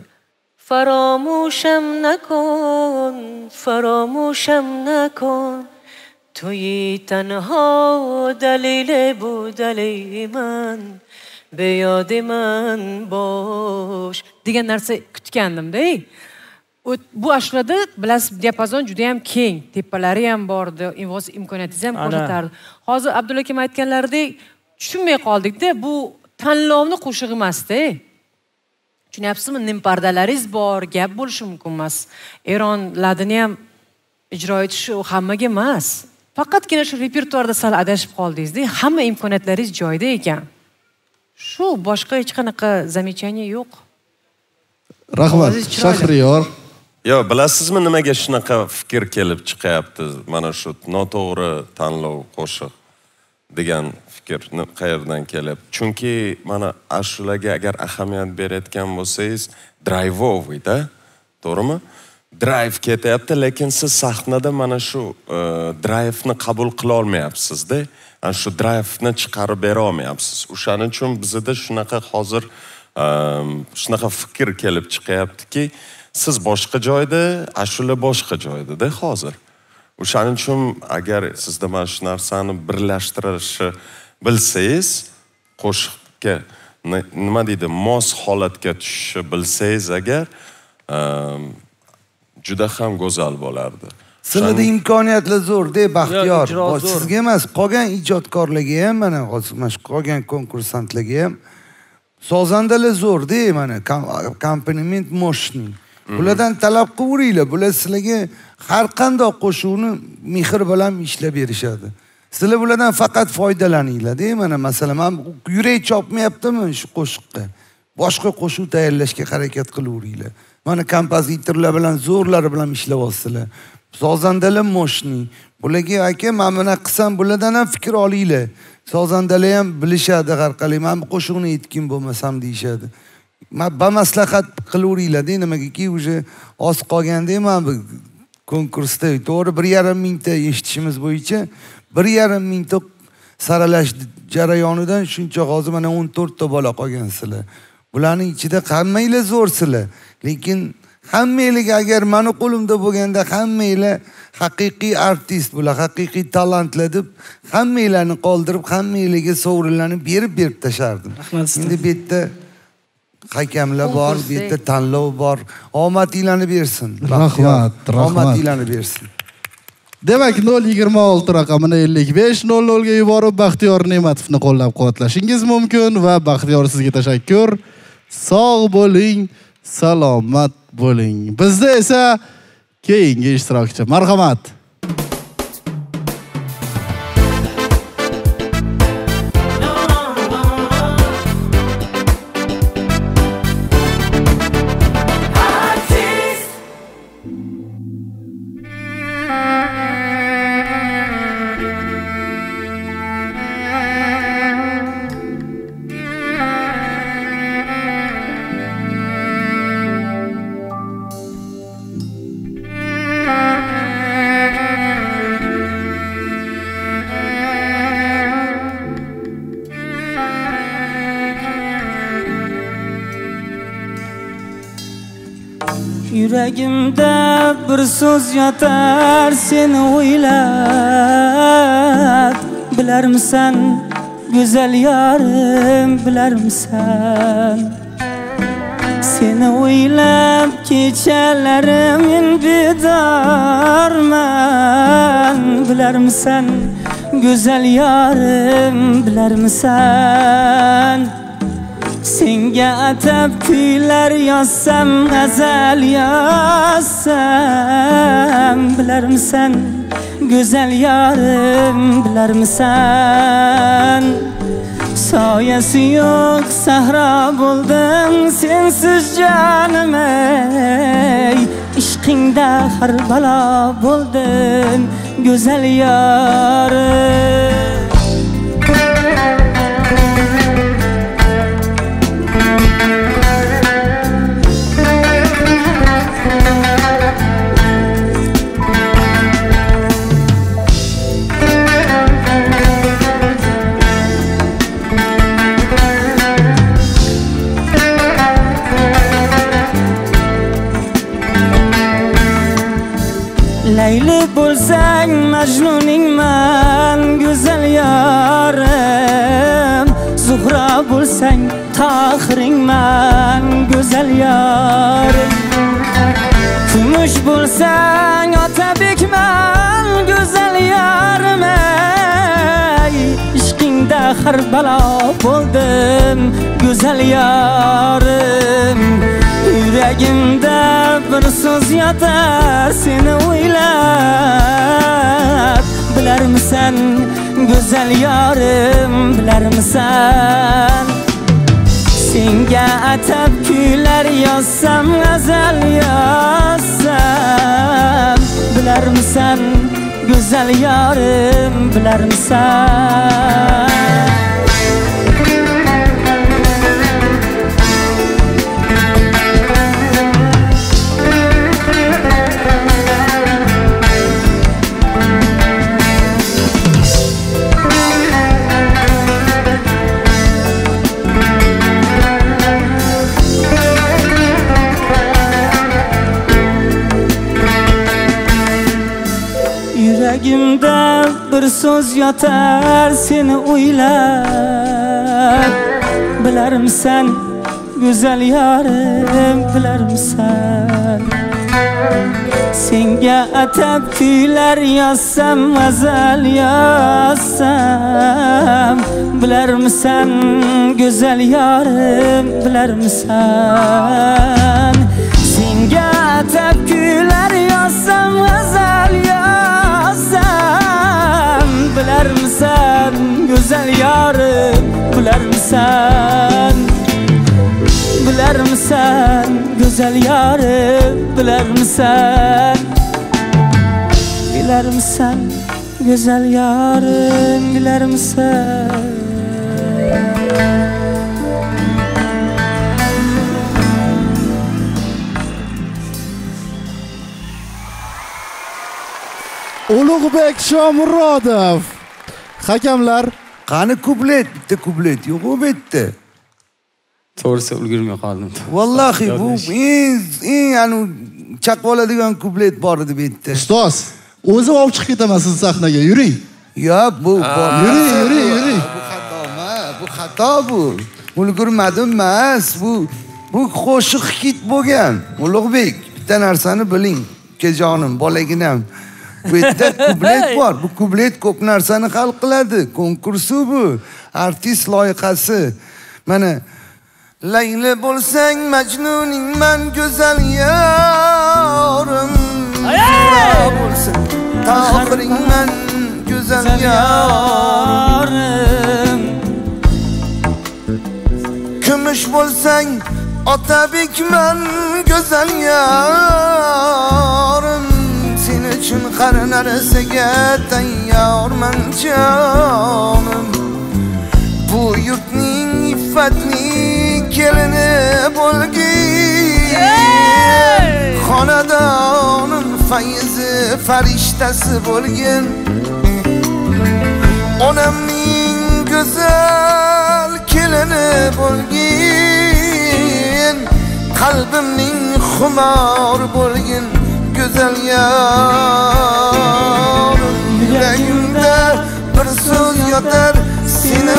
faromusham nakon, توی تنها دلیل بودلی من به یاد من باش degan narsa kutgandim-da. Bu ashlada bilasiz diapazon juda ham keng, tepalari ham bordi, imkoniyatingiz ham ko'rsatardi. Hozir Abdulla akam aytganlaridek tushunmay qoldik-da, bu tanlovni qo'shig'i emas-da. Tushunyapsizmi? Nimpardalaringiz bor, gap bo'lishi mumkin emas. Eron ladini ham ijro etish u hammaga emas. Faqatgina shu repertuarda sal adashib qoldingiz-da. Hamma imkoniyatlaringiz joyida ekan. Shu boshqa hech qanaqa zamechaniya yo'q. Rahmat, Shahriyor. Yo, bilasizmi nimaga shunaqa fikr kelib chiqyapti? Mana shu noto'g'ri tanlov qo'shiq degan fikr qayerdan kelyapti? Chunki mana ashulaga agar ahamiyat berayotgan bo'lsangiz, drive-ovida, to'g'rimi? Drive ketyapti, lekin siz sahnada mana shu drive-ni qabul qila olmayapsiz-da. Ana shu drive-ni chiqarib bera olmayapsiz. O'shaning uchun bizda shunaqa hozir shunaqa fikr kelib chiqyaptiki, siz boshqa joyda, ashula boshqa joyda-da hozir. O'shaning uchun agar sizda mana shu narsani birlashtirishni bilsangiz, qo'shiqga nima deydi, mos holatga tushishni bilsangiz agar juda ham go'zal bo'lardi. Sizlarda imkoniyatlar zo'r-da, Baxtiyor. Sizga emas, qolgan ijodkorlarga ham, mana qolgan konkursantlarga ham sozandalar zo'r-da, mana komponiment moshni. Bulardan talab qilaveringlar. Bular sizlarga har qanday qo'shuqni mehr bilan ishlab berishadi. Sizlar bulardan faqat foydalaninglar-da. Mana masalan, men yurak chopmayaptimi shu qo'shiqqa? Boshqa qo'shiq tayyorlashga harakat qilaveringlar. Mana kompozitorlar bilan zo'rlari bilan ishlayapsizlar. Sozandalar moshni. Bularga aka, men buni qilsam bulardan ham fikr olinglar. Sozandalar ham bilishadi har qalay. Men qo'shiqni aytgan bo'lmasam deyshadi. Maslahat qilaveringlar-da, nimagaki o'sha oz qolganda men bu konkursda to'g'ri 1,5 mingta eshitishimiz bo'yicha 1,5 mingta saralash jarayonidan shuncha hozir mana 14 ta bola qolgansizlar. Bularning ichida hammanglar zo'rsizlar, lekin hammanglarga agar meni qo'limda bo'lganda hammanglar haqiqiy artist bular, haqiqiy talantlar deb hammanglarni qoldirib, hammanglarga sovrinlarni berib tashardim. Endi bu yerda hakamlar bor, bu yerda tanlov bor. Omadinglarni bersin. Rahmat. Omadinglarni bersin. Demak, 026 raqamini 5500 ga yuborib Baxtiyor Ne'matovni qo'llab-quvvatlashingiz mumkin va Baxtiyor sizga tashakkur. Sog' bo'ling, salomat bo'ling. Bizda esa keyingi ishtirokchi. Marhamat. Yuragimda bir so'z yotar seni o'ylab, bilarmisan go'zal yorim, bilarmisan seni o'ylab kechalarim men bedorman, bilarmisan go'zal yorim, bilarmisan senga atab kuylar yozsam, g'azal yozsam, bilarmisan go'zal yorim, bilarmisan soyasi yo'q sahro bo'ldim sensiz jonim ey, ishqingda har balo bo'ldim go'zal yorim. Layli bo'lsang Majnuningman go'zal yorim Zuhra bo'lsang Tahiringman go'zal yorim Kumush bo'lsang Otabekman go'zal yorim Ishqingda har balo bo'ldim go'zal yorim Yuragimda bir so'z yotar seni o'ylab Bilarmisan go'zal yorim bilarmisan Senga atab kuylar yozsam g'azal yozsam Bilarmisan go'zal yorim bilarmisan Yuragimda bir so'z yotar seni o'ylab Bilarmisan go'zal yorim bilarmisan Senga atab kuylar yozsam g'azal yozsam Bilarmisan go'zal yorim bilarmisan Senga atab kuylar yozsam g'azal yozsam Bilarmisan go'zal yorim bilarmisan Bilarmisan go'zal yorim bilarmisan Bilarmisan go'zal yorim bilarmisan Ulug'bek Shomurodov. Hakamlar qani kuplet, bitta kuplet yo'q u bitta. To'g'risi ulgurmay qoldim. Vallahi bu eng anu chaqib oladigan kuplet bor edi bu yerda. Ustoz, o'zi olib chiqib ketaman siz sahnaga, yuring. Yo'q, bu yuring. Bu xatoma, bu xato bu. Ulgurmadim emas, bu qo'shiq hit bo'lgan. Ulug'bek, bitta narsani biling, ukajonim, bolaginam. Bu yerda kuplet bor. Bu kuplet ko'p narsani hal qiladi. Konkursi bu. Artist loyihasi. Mana Layli bo'lsang majnuningman go'zal yorim. Zuhra bo'lsang tahiringman go'zal yorim. Kumush bo'lsang Otabekman go'zal yorim. Sen uchun har narsaga tayyorman jonim. Bu yurtning iffatli kelini bo'lgin, xonadonim fayzi farishtasi bo'lgin, onamning go'zal kelini bo'lgin, qalbimning xumor bo'lgin go'zal yorim. Yuragimda bir so'z yotar seni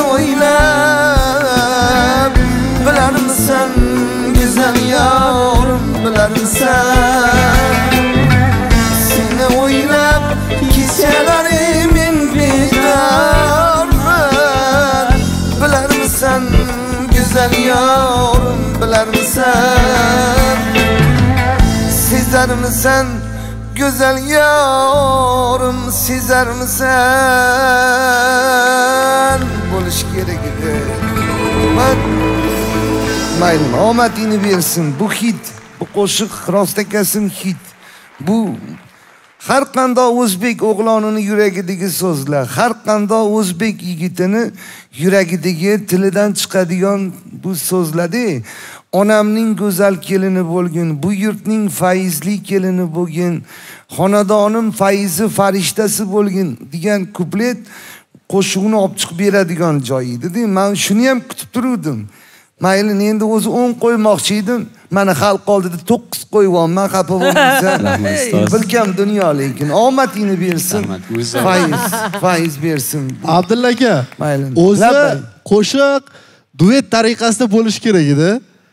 o'ylab, bilarmisan go'zal yorim bilarmisan. Seni o'ylab kechalari men bedorman, bilarmisan go'zal yorim bilarmisan. Sezarmisan go'zal yorim sezarmisan. Bo'lish kerak edi. Mayli, omadingni bersin. Bu hit, bu qo'shiq rostakesim hit. Bu har qanday o'zbek o'g'lonini yuragidagi so'zlar, har qanday o'zbek yigitini yuragidagi tilidan chiqadigan bu so'zlarda onamning go'zal kelini bo'lgin, bu yurtning faizli kelini bo'lgin, xonadonim fayzi farishtasi bo'lgin degan kuplet qo'shiqni olib chiqib beradigan joy edi. Men shuni ham kutib turdim. Mayli, endi o'zi 10 qo'ymoqchi edim. Mana xalq oldida 9 qo'yibman, xafa bo'lmaysan. Bilkam dunyo lekin omadingni bersin. Faiz bersin. Abdulla aka, mayli. o'zi qo'shiq duet tariqasida bo'lish kerak edi.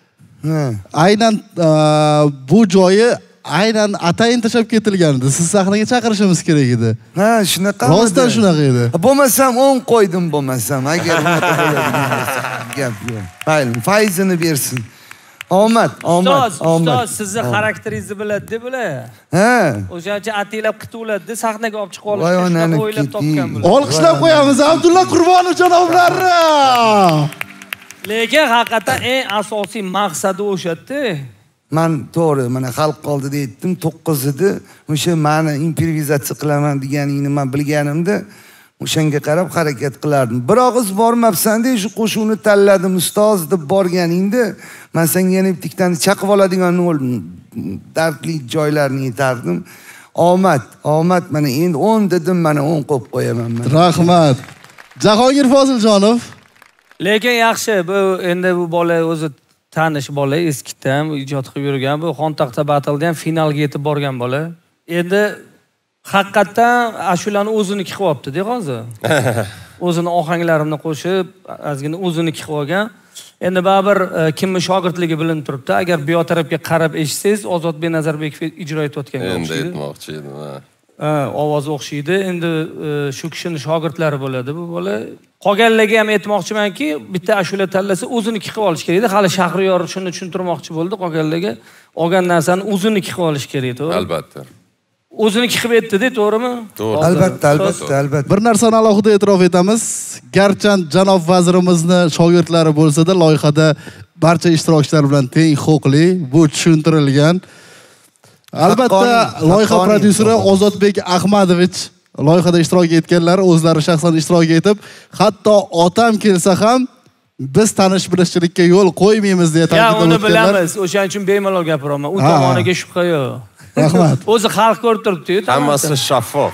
Aynan bu joyi aynan atayin tashlab ketilgan edi. Siz sahnaga chaqirishimiz kerak edi. Ha, shunaqa. Rostdan shunaqa edi. Bo'lmasam 10 qo'ydim bo'lmasam. Agar unaqa bo'ladigan bo'lsa, gap yo'q. Mayli, faizini bersin. Omad. Ustoz, sizni xarakteringizni biladi bular. Ha. O'shancha atilab qituladi, sahnaga olib chiqib olishni o'ylab topgan bular. Olqishlab qo'yamiz Abdulla Qurbonov janoblari. Lekin haqiqatan eng asosiy maqsadi o'sha-da. Men to'g'ri, mana xalq oldida aytdim, 9 edi. O'sha meni improvizatsiya qilaman deganingni men bilganimda o'shanga qarab harakat qilardim. Bir og'iz bormabsan-da, shu qo'shuqni tanladim ustoz deb borganingda, men senga yana bittadan chaqib oladigan dardli joylarni aytardim. Omad mana endi 10 dedim, mana 10 qo'yib qo'yaman men. Rahmat. Jahongir Foziljonov. Lekin yaxshi, bu endi bu bola o'zi tanish bola, eskidan ijod qilib yurgan, bu Xontaxta Battle'da ham finalga yetib borgan bola. Endi haqiqatan ashulani o'ziniki qilib olibdi-da hozir. O'zini ohanglarini qo'shib, ozgina o'ziniki qilib olgan. Endi baribir kimni shogirdligi bilinib turibdi. Agar bu yoq tarafga qarab eshitsangiz, Ozodbek Nazarbekov ijro etayotganga o'xshaydi. Endi aytmoqchi edim. Ovozi o'xshaydi. Endi shu kishining shogirdlari bo'ladi bu bola. Qolganlarga ham aytmoqchimanki, bitta ashula tanlasa o'ziniki qilib olish kerak edi. Hali Shahriyor shuni tushuntirmoqchi bo'ldi qolganlarga. Olgan narsani o'ziniki qilib olish kerak edi. Albatta. O'ziniki qilib aytdi-da, to'g'rimi? To'g'ri. Albatta. Bir narsani alohida e'tirof etamiz. Garchi janob vazirimizni shogirdlari bo'lsa-da, loyihada barcha ishtirokchilar bilan teng huquqli, bu tushuntirilgan. Albatta, loyiha prodyuseri Ozodbek Ahmadovich loyihada ishtirok etganlar o'zlari shaxsan ishtirok etib, hatto otam kelsa ham biz tanish bilishchilikka yo'l qo'ymaymiz deya ta'kidlab o'tganlar. Ya, uni bilamiz. O'shaning uchun bemalol gapiraman. U tomoniga shubha yo'q. Rahmat. O'zi xalq ko'rib turibdi-yu. Hammasi shaffof.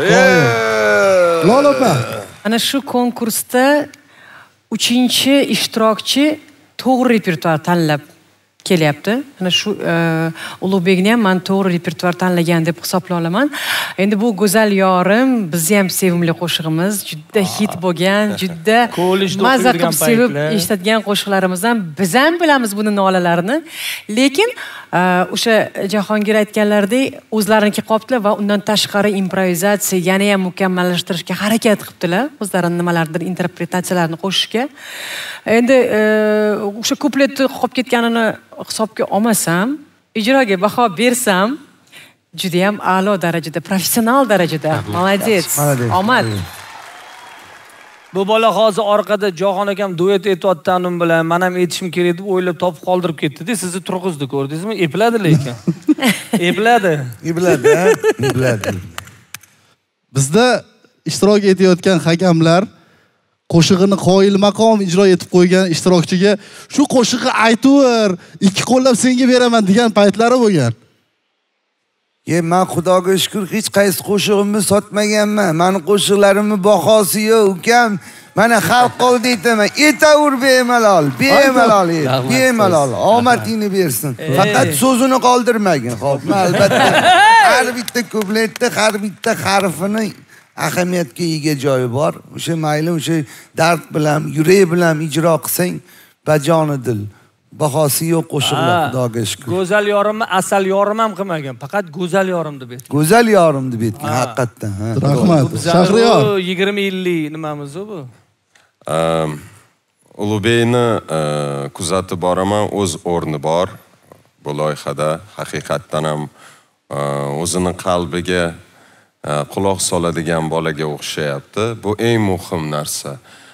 Lola. Ana shu konkursda 3-ishtirokchi to'g'ri repertuar tanlab kelyapti. Ana shu Ulug'bekni ham men to'g'ri repertuar tanlagan deb hisobla olaman. Endi bu go'zal yorim, bizni ham sevimli qo'shig'imiz, juda hit bo'lgan, juda mazza qilib sevib eshitadigan qo'shiqlarimizdan biz ham bilamiz buni nolalarini. Lekin o'sha Jahongir aytganlaridek o'zlariniki qopdilar va undan tashqari improvizatsiya yana ham mukammallashtirishga harakat qilibdilar. O'zlarining nimalardir interpretatsiyalarini qo'shishga. Endi o'sha kupletni qolib ketganini hisobga olmasam, ijroga baho bersam, juda ham a'lo darajada, professional darajada. Молодец. Omad. Bu bola hozir orqada Jahon akam duet aytayotganim bilan men ham aytishim kerak deb o'ylab topib qoldirib ketdi-da. Sizni turg'izdi, ko'rdingizmi? Epladi lekin. Epladi. Bizda ishtirok etayotgan hakamlar qo'shig'ini qoyil maqom ijro etib qo'ygan ishtirokchiga shu qo'shig'i aytaver, 2 qo'llab senga beraman degan paytlari bo'lgan. Men Xudoga shukr hech qaysi qo'shig'imni sotmaganman. Meni qo'shiqlarimni bahosi yo'q, ukam. Mana xalq oldida aytaman, aytaver bemalol. Omadingni bersin. Faqat so'zini qoldirmagin. Xo'p, albatta. Har bitta kupletda har bitta harfini ahamiyatga ega joyi bor. O'sha mayli, o'sha dard bilan, yurak bilan ijro qilsang, bajoni dil. Bahosi yo'q qo'shiqlar, Xudoga shukr. Go'zal yorimni asal yorim ham qilmagan, faqat go'zal yorim deb aytgan. Go'zal yorim deb aytgan, haqiqatan. Rahmat. Shahriyor. 20 yillik nimamiz bu? Ulug'bekni kuzatib boraman, o'z o'rni bor bu loyihada. Haqiqatdan ham o'zining qalbiga quloq soladigan bolaga o'xshayapti. Bu eng muhim narsa.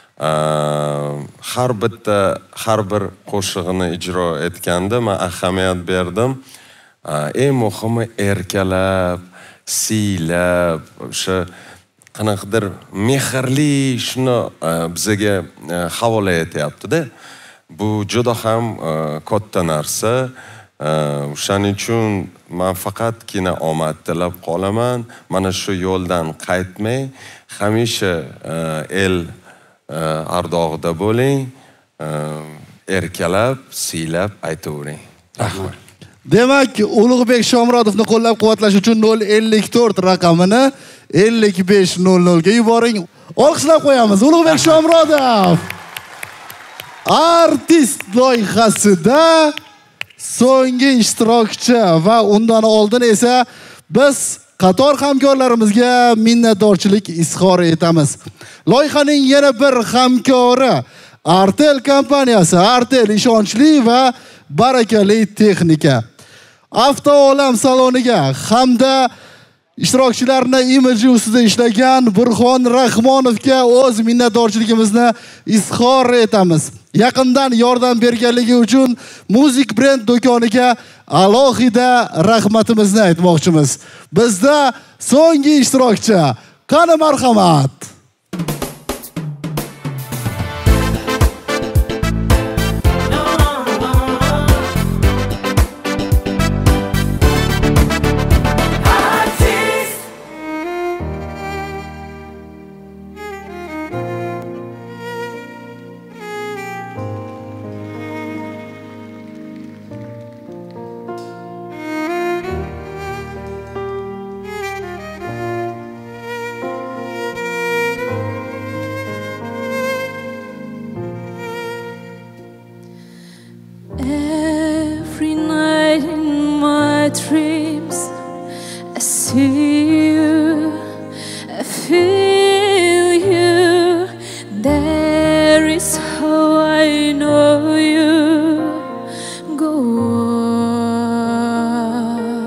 Har bir qo'shig'ini ijro etganda men ahamiyat berdim. Eng muhimi erkalab, siylab, o'sha qanaqadir mehrli shuni bizga havola etyapti-da. Bu juda ham katta narsa. O'shaning uchun men faqatgina omad tilab qolaman. Mana shu yo'ldan qaytmay, hamisha el ardog'ida bo'ling, erkalab, siylab aytavering. Rahmat. Demak, Ulug'bek Shomurodovni qo'llab-quvvatlash uchun 054 raqamini 5500 ga yuboring. Olqishlab qo'yamiz. Ulug'bek Shomurodov artist loyihasida so'nggi ishtirokchi va undan oldin esa biz qator hamkorlarimizga minnatdorchilik izhor etamiz. Loyihaning yana bir hamkori Artel kompaniyasi. Artel ishonchli va barakali texnika. Avtoolam saloniga hamda ishtirokchilarni imiji ustida ishlagan Burxon Rahmonovga o'z minnatdorchiligimizni izhor etamiz. Yaqindan yordam berganligi uchun Music Brand do'koniga alohida rahmatimizni aytmoqchimiz. Bizda so'nggi ishtirokchi. Qani marhamat. Every night in my dreams, I see you, I feel you. There is how I know you. Go on,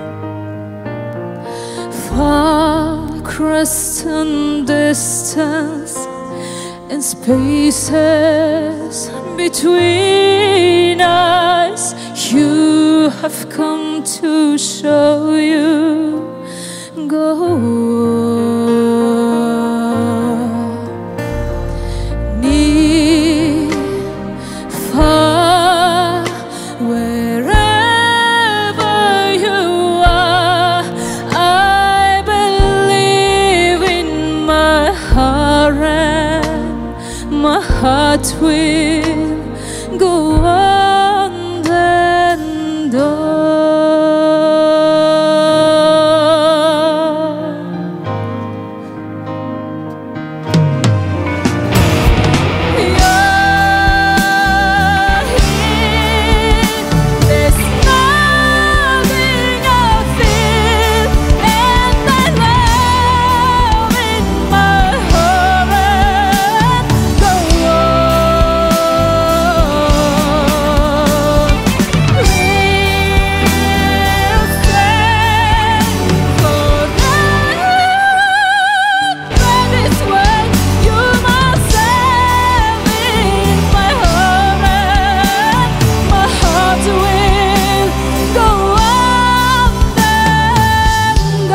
far across the distance and spaces between us, you have come to show you. Go near, far, wherever you are, I believe in my heart, and my heart will go on and on. There's nothing I feel, and I love in my heart. Go on, we'll stand forever this way. You myself in my heart, my heart will go on and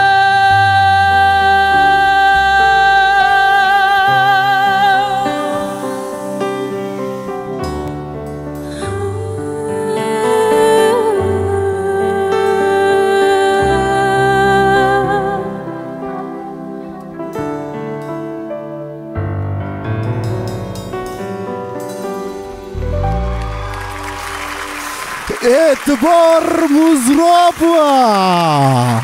E'tibor Muzropova.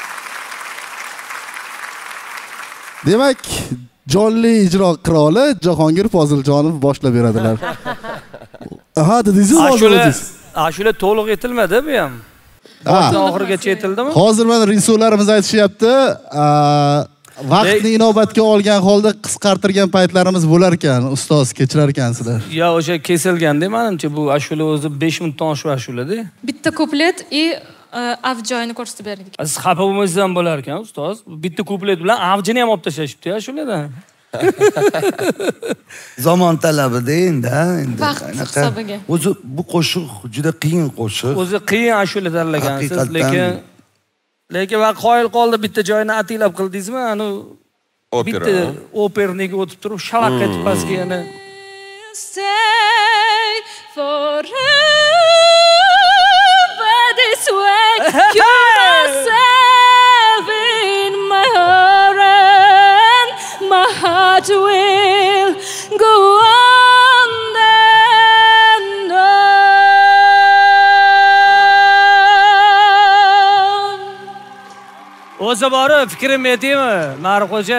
Demak, jonli ijro qiroli Jahongir Poziljonov boshlab beradilar. Aha, dedingiz Ashula to'liq etilmadi bu ham. Boshdan oxirigacha etildimi? Hozir mana rejissyorlarimiz aytishyapti, vaqtni inobatga olgan holda qisqartirgan paytlarimiz bo'lar ekan, ustoz kechirar ekansizlar. Ya o'sha kesilganda menimcha bu ashula o'zi 5 minutdan oshib ashulada. Bitta kuplet и avjoyini ko'rsatib berdik. Siz xafa bo'lmaysiz ham bo'lar ekan, ustoz. Bitta kuplet bilan avjini ham olib tashlashibdi ashulada. Zamon talabida endi. Vaqt hisobiga. O'zi bu qo'shiq juda qiyin qo'shiq. O'zi qiyin ashula tanlagansiz, lekin va qoyil qoldi bitta joyini atilab qildingizmi? Ani bitta operniga o'tib turib shalaq etib pastga yana stay forever this way. You myself in my heart, and my heart will go on and on. Bo'lsa bori fikrimni aytaymi? Marixo'ja.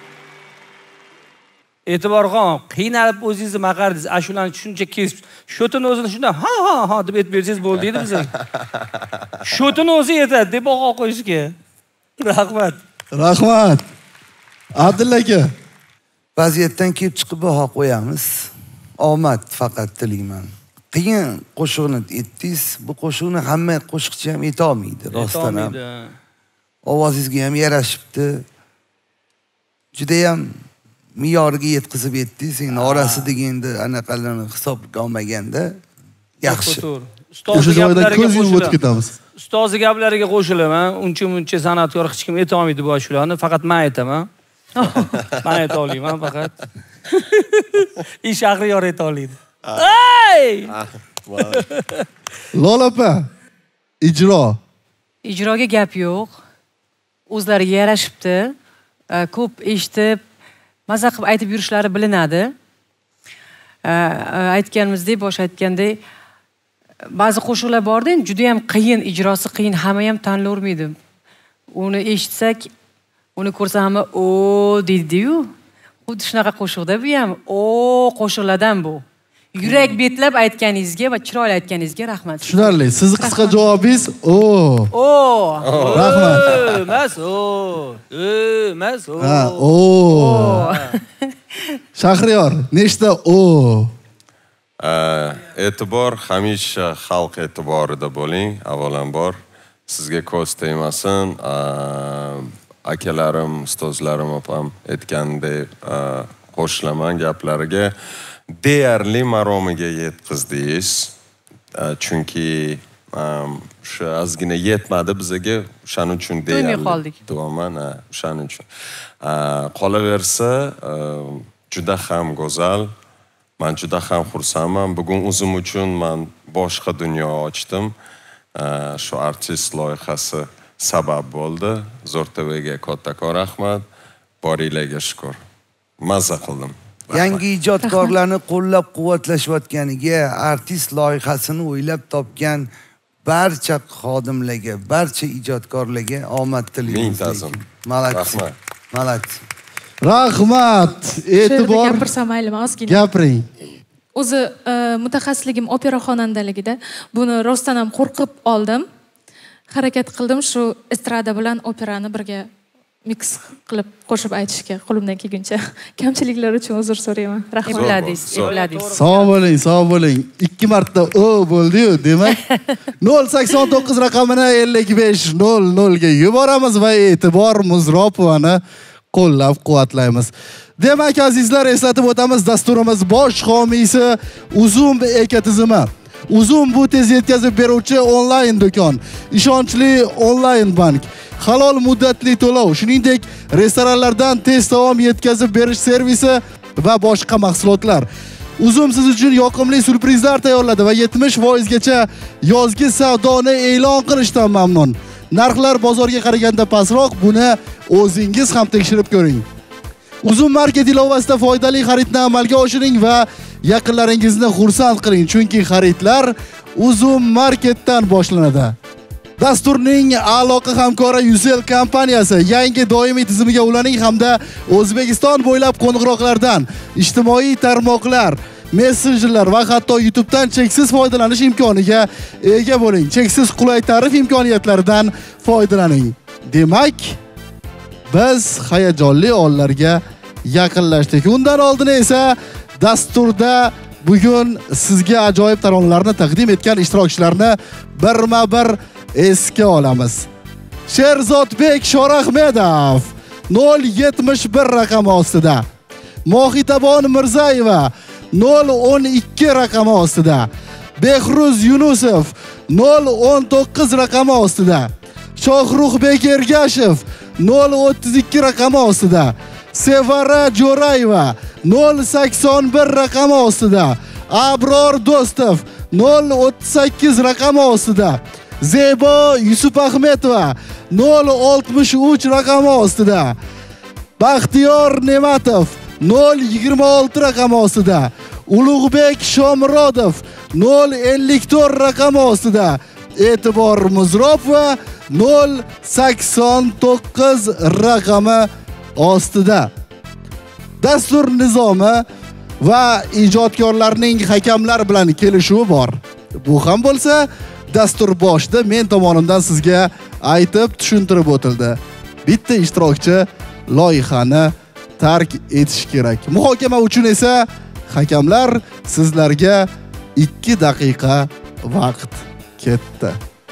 E'tiborxon, qiynalib o'zingizni maqardingiz, ashulani shuncha kesib, shotini o'zini shundan ha deb aytib bersangiz bo'ldi edi bizga. Shotini o'zi yetadi deb baho qo'yishga. Rahmat. Rahmat. Abdulla aka. Vaziyatdan kelib chiqib baho qo'yamiz. Omad faqat tilayman. Qiyin qo'shiqni aytdingiz. Bu qo'shiqni hamma qo'shiqchi ham ayta olmaydi, rostdan ham. Ovozingizga ham yarashibdi. Juda ham me'yoriga yetkazib aytdingiz. Endi orasidagi endi anaqalarni hisobga olmaganda yaxshi. Ustozi gaplariga ko'z yumib o'tib ketamiz. Ustozi gaplariga qo'shilaman. Uncha san'atkor hech kim ayta olmaydi bu ashularni, faqat men aytaman. Men ayta olaman faqat. Shahriyor ayta oladi. Ey! Lola opa, ijro. Ijroga gap yo'q. O'zlariga yarashibdi. Ko'p eshitib, maza qilib aytib yurishlari bilinadi. Aytganimizdek, bosh aytgandek, ba'zi qo'shiqlar borda, juda ham qiyin, ijrosi qiyin, hamma ham tanlavermaydi. Uni eshitsak, uni ko'rsa hamma o deydi-yu. Xuddi shunaqa qo'shiqda bu ham qo'shiqlardan bu. Yurak betlab aytganingizga va chiroyli aytganingizga rahmat. Tushunarli. Sizning qisqa javobingiz rahmat. Emas o. Ha, Shahriyor, nechta E'tibor hamisha xalq e'tiborida bo'ling. Avvalambor sizga ko'z tegmasin. Akalarim, ustozlarim opam aytgandek qo'shilaman gaplariga. Deyarli maromiga yetkazdingiz. Chunki shu ozgina yetmadi bizga, o'shaning uchun deyarli. To'g'riman, o'shaning uchun. Qolaversa, juda ham go'zal. Men juda ham xursandman. Bugun o'zim uchun men boshqa dunyo ochdim. Shu artist loyihasi sabab bo'ldi. Zo'rtavega kattakon rahmat. Boringlarga shukr. Mazza qildim. Yangi ijodkorlarni qo'llab-quvvatlashayotganiga, artist loyihasini o'ylab topgan barcha xodimlarga, barcha ijodkorlarga omad tilaymiz. Malak. Rahmat. E'tibor. Gapirsam maylimi, ozgina. Gapiring. O'zi mutaxassisligim opera xonandaligida. Buni rostdan ham qo'rqib oldim. Harakat qildim shu estrada bilan operani birga mix qilib qo'shib aytishga qo'limdan kelguncha. Kamchiliklar uchun uzr so'rayman. Rahmat. Sog' bo'ling. 2 marta bo'ldi-yu, demak 089 raqamini 5500 ga yuboramiz va E'tibor Muzropovani qo'llab-quvvatlaymiz. Demak, azizlar, eslatib o'tamiz, dasturimiz bosh homiysi Uzum ekotizimi. Uzum bu tez yetkazib beruvchi onlayn do'kon, ishonchli onlayn bank, halol muddatli to'lov, shuningdek restoranlardan tez taom yetkazib berish servisi va boshqa mahsulotlar. Uzum siz uchun yoqimli surprizlar tayyorladi va 70% gacha yozgi savdoni e'lon qilishdan mamnun. Narxlar bozorga qaraganda pastroq, buni o'zingiz ham tekshirib ko'ring. Uzum market ilovasida foydali xaridni amalga oshiring va yaqinlaringizni xursand qiling, chunki xaridlar Uzum marketdan boshlanadi. Dasturning aloqa hamkori Yusel kompaniyasi yangi doimiy tizimiga ulaning hamda O'zbekiston bo'ylab qo'ng'iroqlardan, ijtimoiy tarmoqlar, messenjerlar va hatto YouTube'dan cheksiz foydalanish imkoniga ega bo'ling. Cheksiz qulay tarif imkoniyatlaridan foydalaning. Demak, biz hayajonli onlarga yaqinlashdik. Undan oldin esa dasturda bugun sizga ajoyib taronalarni taqdim etgan ishtirokchilarni birma-bir esga olamiz. Sherzodbek Shorahmedov 071 raqami ostida. Mohitabon Mirzayeva 012 raqami ostida. Behruz Yunusov 019 raqami ostida. Shohruxbek Ergashev 032 raqami ostida. Sevara Jo'rayeva 081 raqami ostida. Abror Do'stov 038 raqami ostida. Zebo Yusupahmetova 063 raqami ostida. Baxtiyor Ne'matov 026 raqami ostida. Ulug'bek Shomurodov 054 raqami ostida. E'tibor Muzropova 089 raqami ostida. Dastur nizomi va ijodkorlarning hakamlar bilan kelishuvi bor. Bu ham bo'lsa, dastur boshida men tomonimdan sizga aytib tushuntirib o'tildi. Bitta ishtirokchi loyihani tark etish kerak. Muhokama uchun esa hakamlar sizlarga 2 daqiqa vaqt ketdi.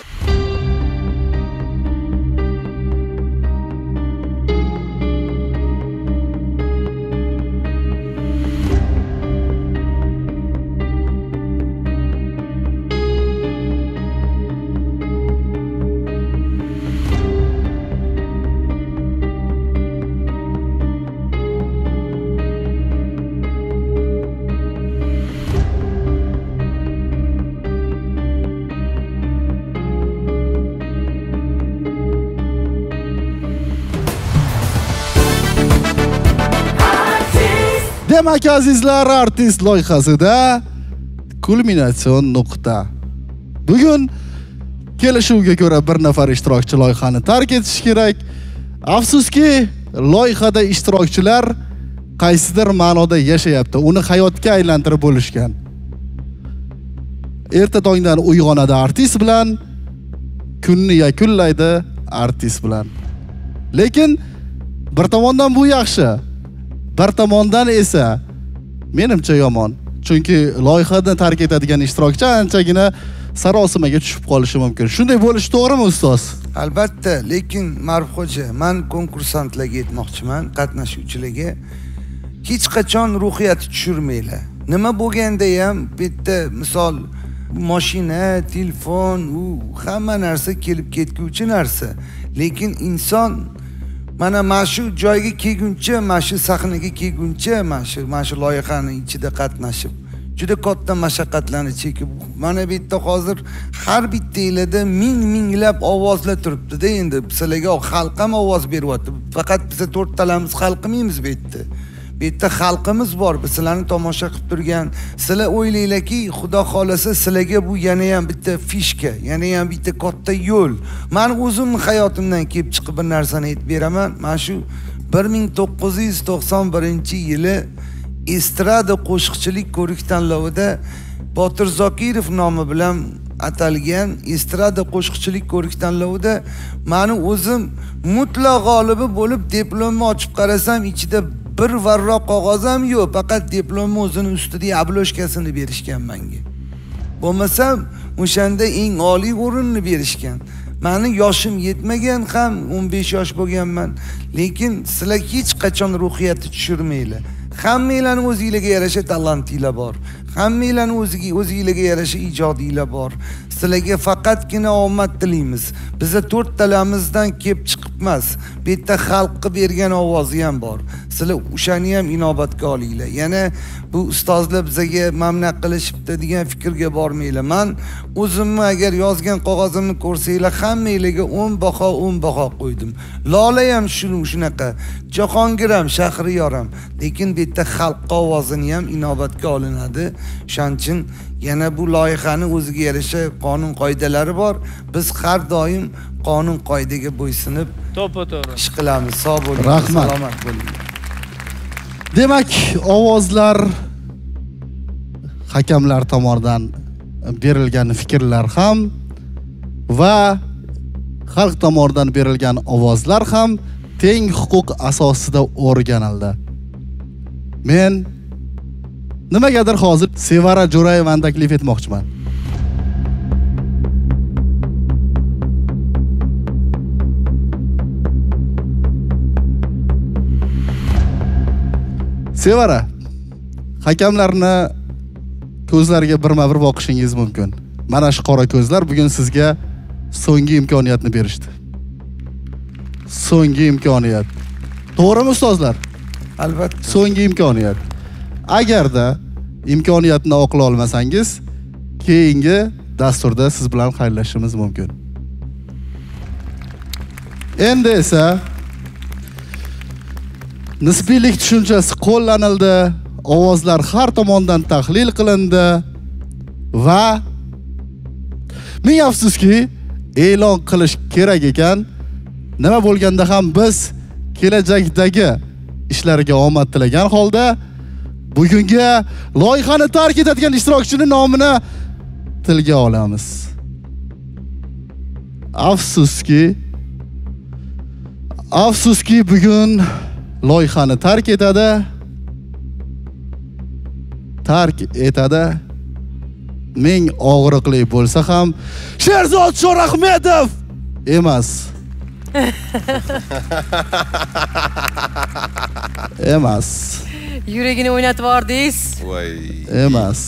Demak azizlar, artist loyihasida kulminatsion nuqta. Bugun kelishuvga ko'ra bir nafar ishtirokchi loyihani tark etishi kerak. Afsuski, loyihada ishtirokchilar qaysidir ma'noda yashayapti. Uni hayotga aylantirib bo'lishgan. Erta tongdan uyg'onadi artist bilan, kunni yakunlaydi artist bilan. Lekin bir tomondan bu yaxshi. Bir tomondan esa menimcha yomon. Chunki loyihani tark etadigan ishtirokchi anchagina sarosimaga tushib qolishi mumkin. Shunday bo'lishi to'g'rimi ustoz? Albatta, lekin Maruf xo'ja, men konkursantlarga aytmoqchiman, qatnashuvchilarga hech qachon ruhiyat tushirmanglar. Nima bo'lganda ham bitta misol mashina, telefon, u hamma narsa kelib ketguvchi narsa. Lekin inson mana shu joyga kelguncha, mana shu sahnaga kelguncha, mana shu loyihaning ichida qatnashib, juda katta mashaqqatlarni chekib, mana bu yerda hozir har bittanglarda minglab ovozlar turibdi-da. Endi sizlarga xalq ham ovoz beryapti. Faqat biz 4 talamiz xalq emaymiz bu yerda. Bu yerda xalqimiz bor. Biz sizlarni tomosha qilib turgan. Sizlar o'ylaysizlarki, Xudo xolasa sizlarga bu yana ham bitta fishka, yana ham bitta katta yo'l. Men o'zim hayotimdan kelib chiqib bir narsani aytib beraman. Men shu 1991-yili estrada qo'shiqchilik ko'rik tanlovida Botir Zokirov nomi bilan atalgan estrada qo'shiqchilik ko'rik tanlovida meni o'zim mutlaq g'olibi bo'lib diplomni ochib qarasam, ichida bir varroq qog'oz ham yo'q, faqat diplomni o'zini ustida abloshkasini berishgan menga. Bo'lmasam, o'shanda eng oliy o'rinni berishgan. Meni yoshim yetmagan ham 15 yosh bo'lganman, lekin sizlar hech qachon ruhiyatni tushirmanglar. Hammanglarning o'zingizga yarasha talantinglar bor. Hammanglarning o'zingizga yarasha ijodinglar bor. Sizlarga faqatgina omad tilaymiz. Bizda 4 talamizdan kelib chiqibmas. Bu yerda xalqqa bergan ovozi ham bor. Sizlar o'shani ham inobatga olinglar. Yana bu ustozlar bizga mamnun qilishibdi degan fikrga bormanglar. Men o'zimni agar yozgan qog'ozimni ko'rsanglar, hammanglarga 10 baho qo'ydim. Lola ham shunaqa, Jahongir ham, Shahriyor ham. Lekin bu yerda xalqqa ovozini ham inobatga olinadi. Shuning uchun yana bu loyihani o'ziga yarasha qonun qoidalari bor. Biz har doim qonun qoidaga bo'ysunib to'g'ri ish qilamiz. Sog' bo'ling, salomat bo'ling. Demak, ovozlar hakamlar tomonidan berilgan fikrlar ham va xalq tomonidan berilgan ovozlar ham teng huquq asosida o'rganildi. Men nimagadir hozir Sevara Jo'rayevani taklif etmoqchiman. Sevara, hakamlarni ko'zlariga birma-bir boqishingiz mumkin. Mana shu qora ko'zlar bugun sizga so'nggi imkoniyatni berishdi. So'nggi imkoniyat. To'g'rimi ustozlar? Albatta. So'nggi imkoniyat. Agarda imkoniyatni oqlay olmasangiz, keyingi dasturda siz bilan xayrlashishimiz mumkin. Endi esa nisbiylik tushunchasi qo'llanildi, ovozlar har tomondan tahlil qilindi va ming afsuski, e'lon qilish kerak ekan. Nima bo'lganda ham biz kelajakdagi ishlariga omad tilagan holda bugungi loyihani tark etadigan ishtirokchini nomini tilga olamiz. Afsuski bugun loyihani tark etadi. Ming og'riqli bo'lsa ham Sherzod Sho'rahmetov emas. Emas. Yuragini o'ynatib yubordingiz. Voy. Emas.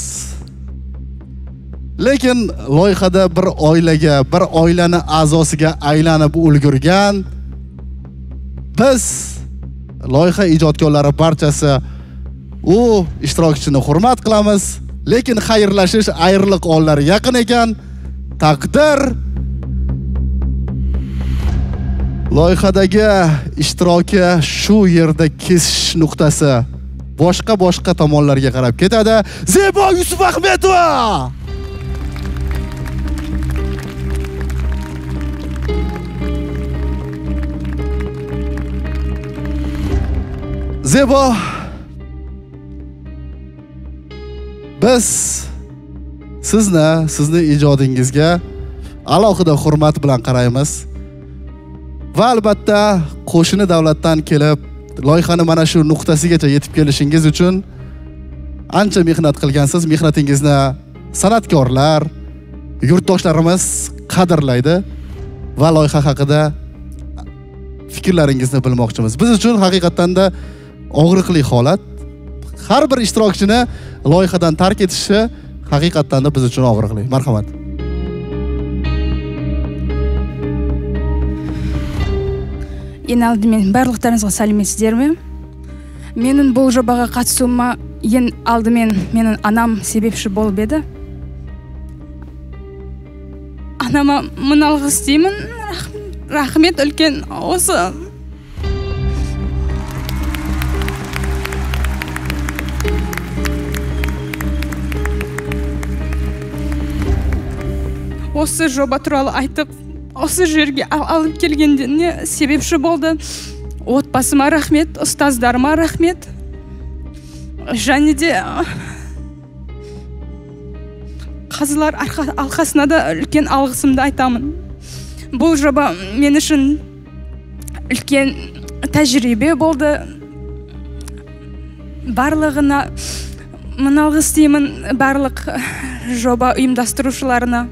Lekin loyihada bir oilaga, bir oilani a'zosiga aylanib ulgurgan biz loyiha ijodkorlari barchasi u ishtirokchini hurmat qilamiz. Lekin xayrlashish ayriliq onlari yaqin ekan. Taqdir loyihadagi ishtiroki shu yerda kesish nuqtasi boshqa tomonlarga qarab ketadi. Zebo Yusufahmetova! Zebo, biz sizni ijodingizga alohida hurmat bilan qaraymiz. Va albatta qo'shni davlatdan kelib loyihani mana shu nuqtasigacha yetib kelishingiz uchun ancha mehnat qilgansiz. Mehnatingizni san'atkorlar, yurtdoshlarimiz qadrlaydi va loyiha haqida fikrlaringizni bilmoqchimiz. Biz uchun haqiqatdan-da og'riqli holat. Har bir ishtirokchini loyihadan tark etishi haqiqatdan-da biz uchun og'riqli. Marhamat. Ең алдымен барлықтарыңызға сәлеметсіздерме? Менің бұл жобаға қатысуыма ең алдымен менің анам себепші болып еді. Анама мың алғыс деймін. Рахмет үлкен осы. Осы жоба туралы айтып, осы жерге алып келгеніне себепші болды. Отбасыма рахмет, ұстаздарыма рахмет. Және де қазылар алқасына да үлкен алғысымды айтамын. Бұл жоба мен үшін үлкен тәжірибе болды. Барлығына мың алғыс деймін, барлық жоба ұйымдастырушыларына.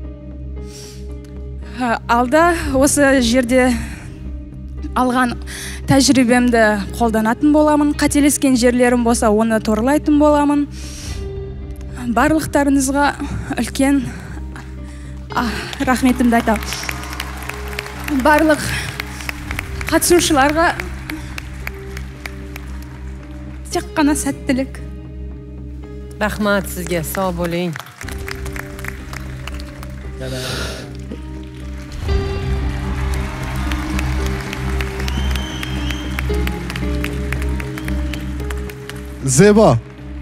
Алда осы жерде алған тәжірибемді қолданатын боламын. Қателескен жерлерім болса, оны торлайтын боламын. Барлықтарыңызға үлкен рахметімді айтамын. Барлық қатысушыларға тек қана сәттілік. Рахмат сізге, сау болың. Zebo,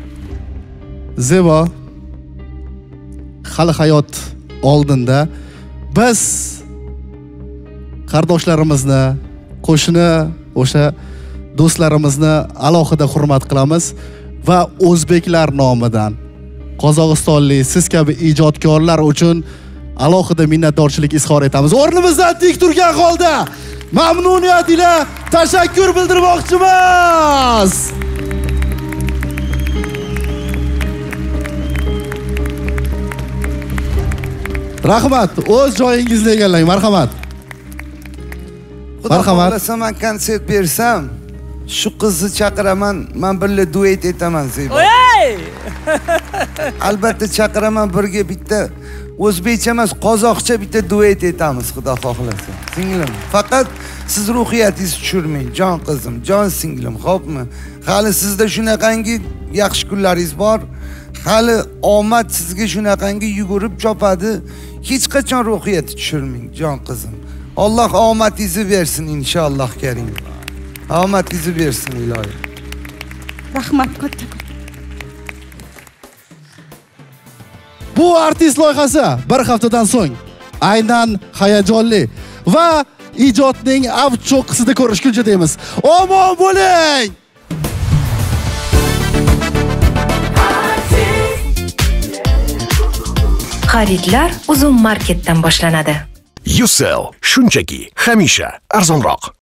hali hayot oldinda biz qardoshlarimizni, qo'shni o'sha do'stlarimizni alohida hurmat qilamiz va o'zbeklar nomidan qozog'istonlik siz kabi ijodkorlar uchun alohida minnatdorchilik izhor etamiz. O'rnimizdan tik turgan holda mamnuniyat ila tashakkur bildirmoqchimiz. Rahmat, o'z joyingizni egallang. Marhamat. Xudo xohlasa men konsert bersam, shu qizni chaqiraman, men birga duet etaman Zebo. Albatta chaqiraman, birga bitta o'zbekcha emas, qozoqcha bitta duet etamiz, xudo xohlasa. Singlim, faqat siz ruhiyatingizni tushirmang, jon qizim, jon singlim, xo'pmi? Hali sizda shunaqangi yaxshi kunlaringiz bor. Hali omad sizga shunaqangi yugurib chopadi. Hech qachon ruhiyatni tushirmang, jon qizim. Alloh omadingizni bersin inshaalloh karim. Omadingizni bersin iloyim. Rahmat katta. Bu artist loyihasi bir haftadan so'ng aynan hayajonli va ijodning avj cho'qqisida ko'rishguncha deymiz. Omon bo'ling! Xaridlar Uzum Marketdan boshlanadi. Yusel, shunchaki hamisha arzonroq.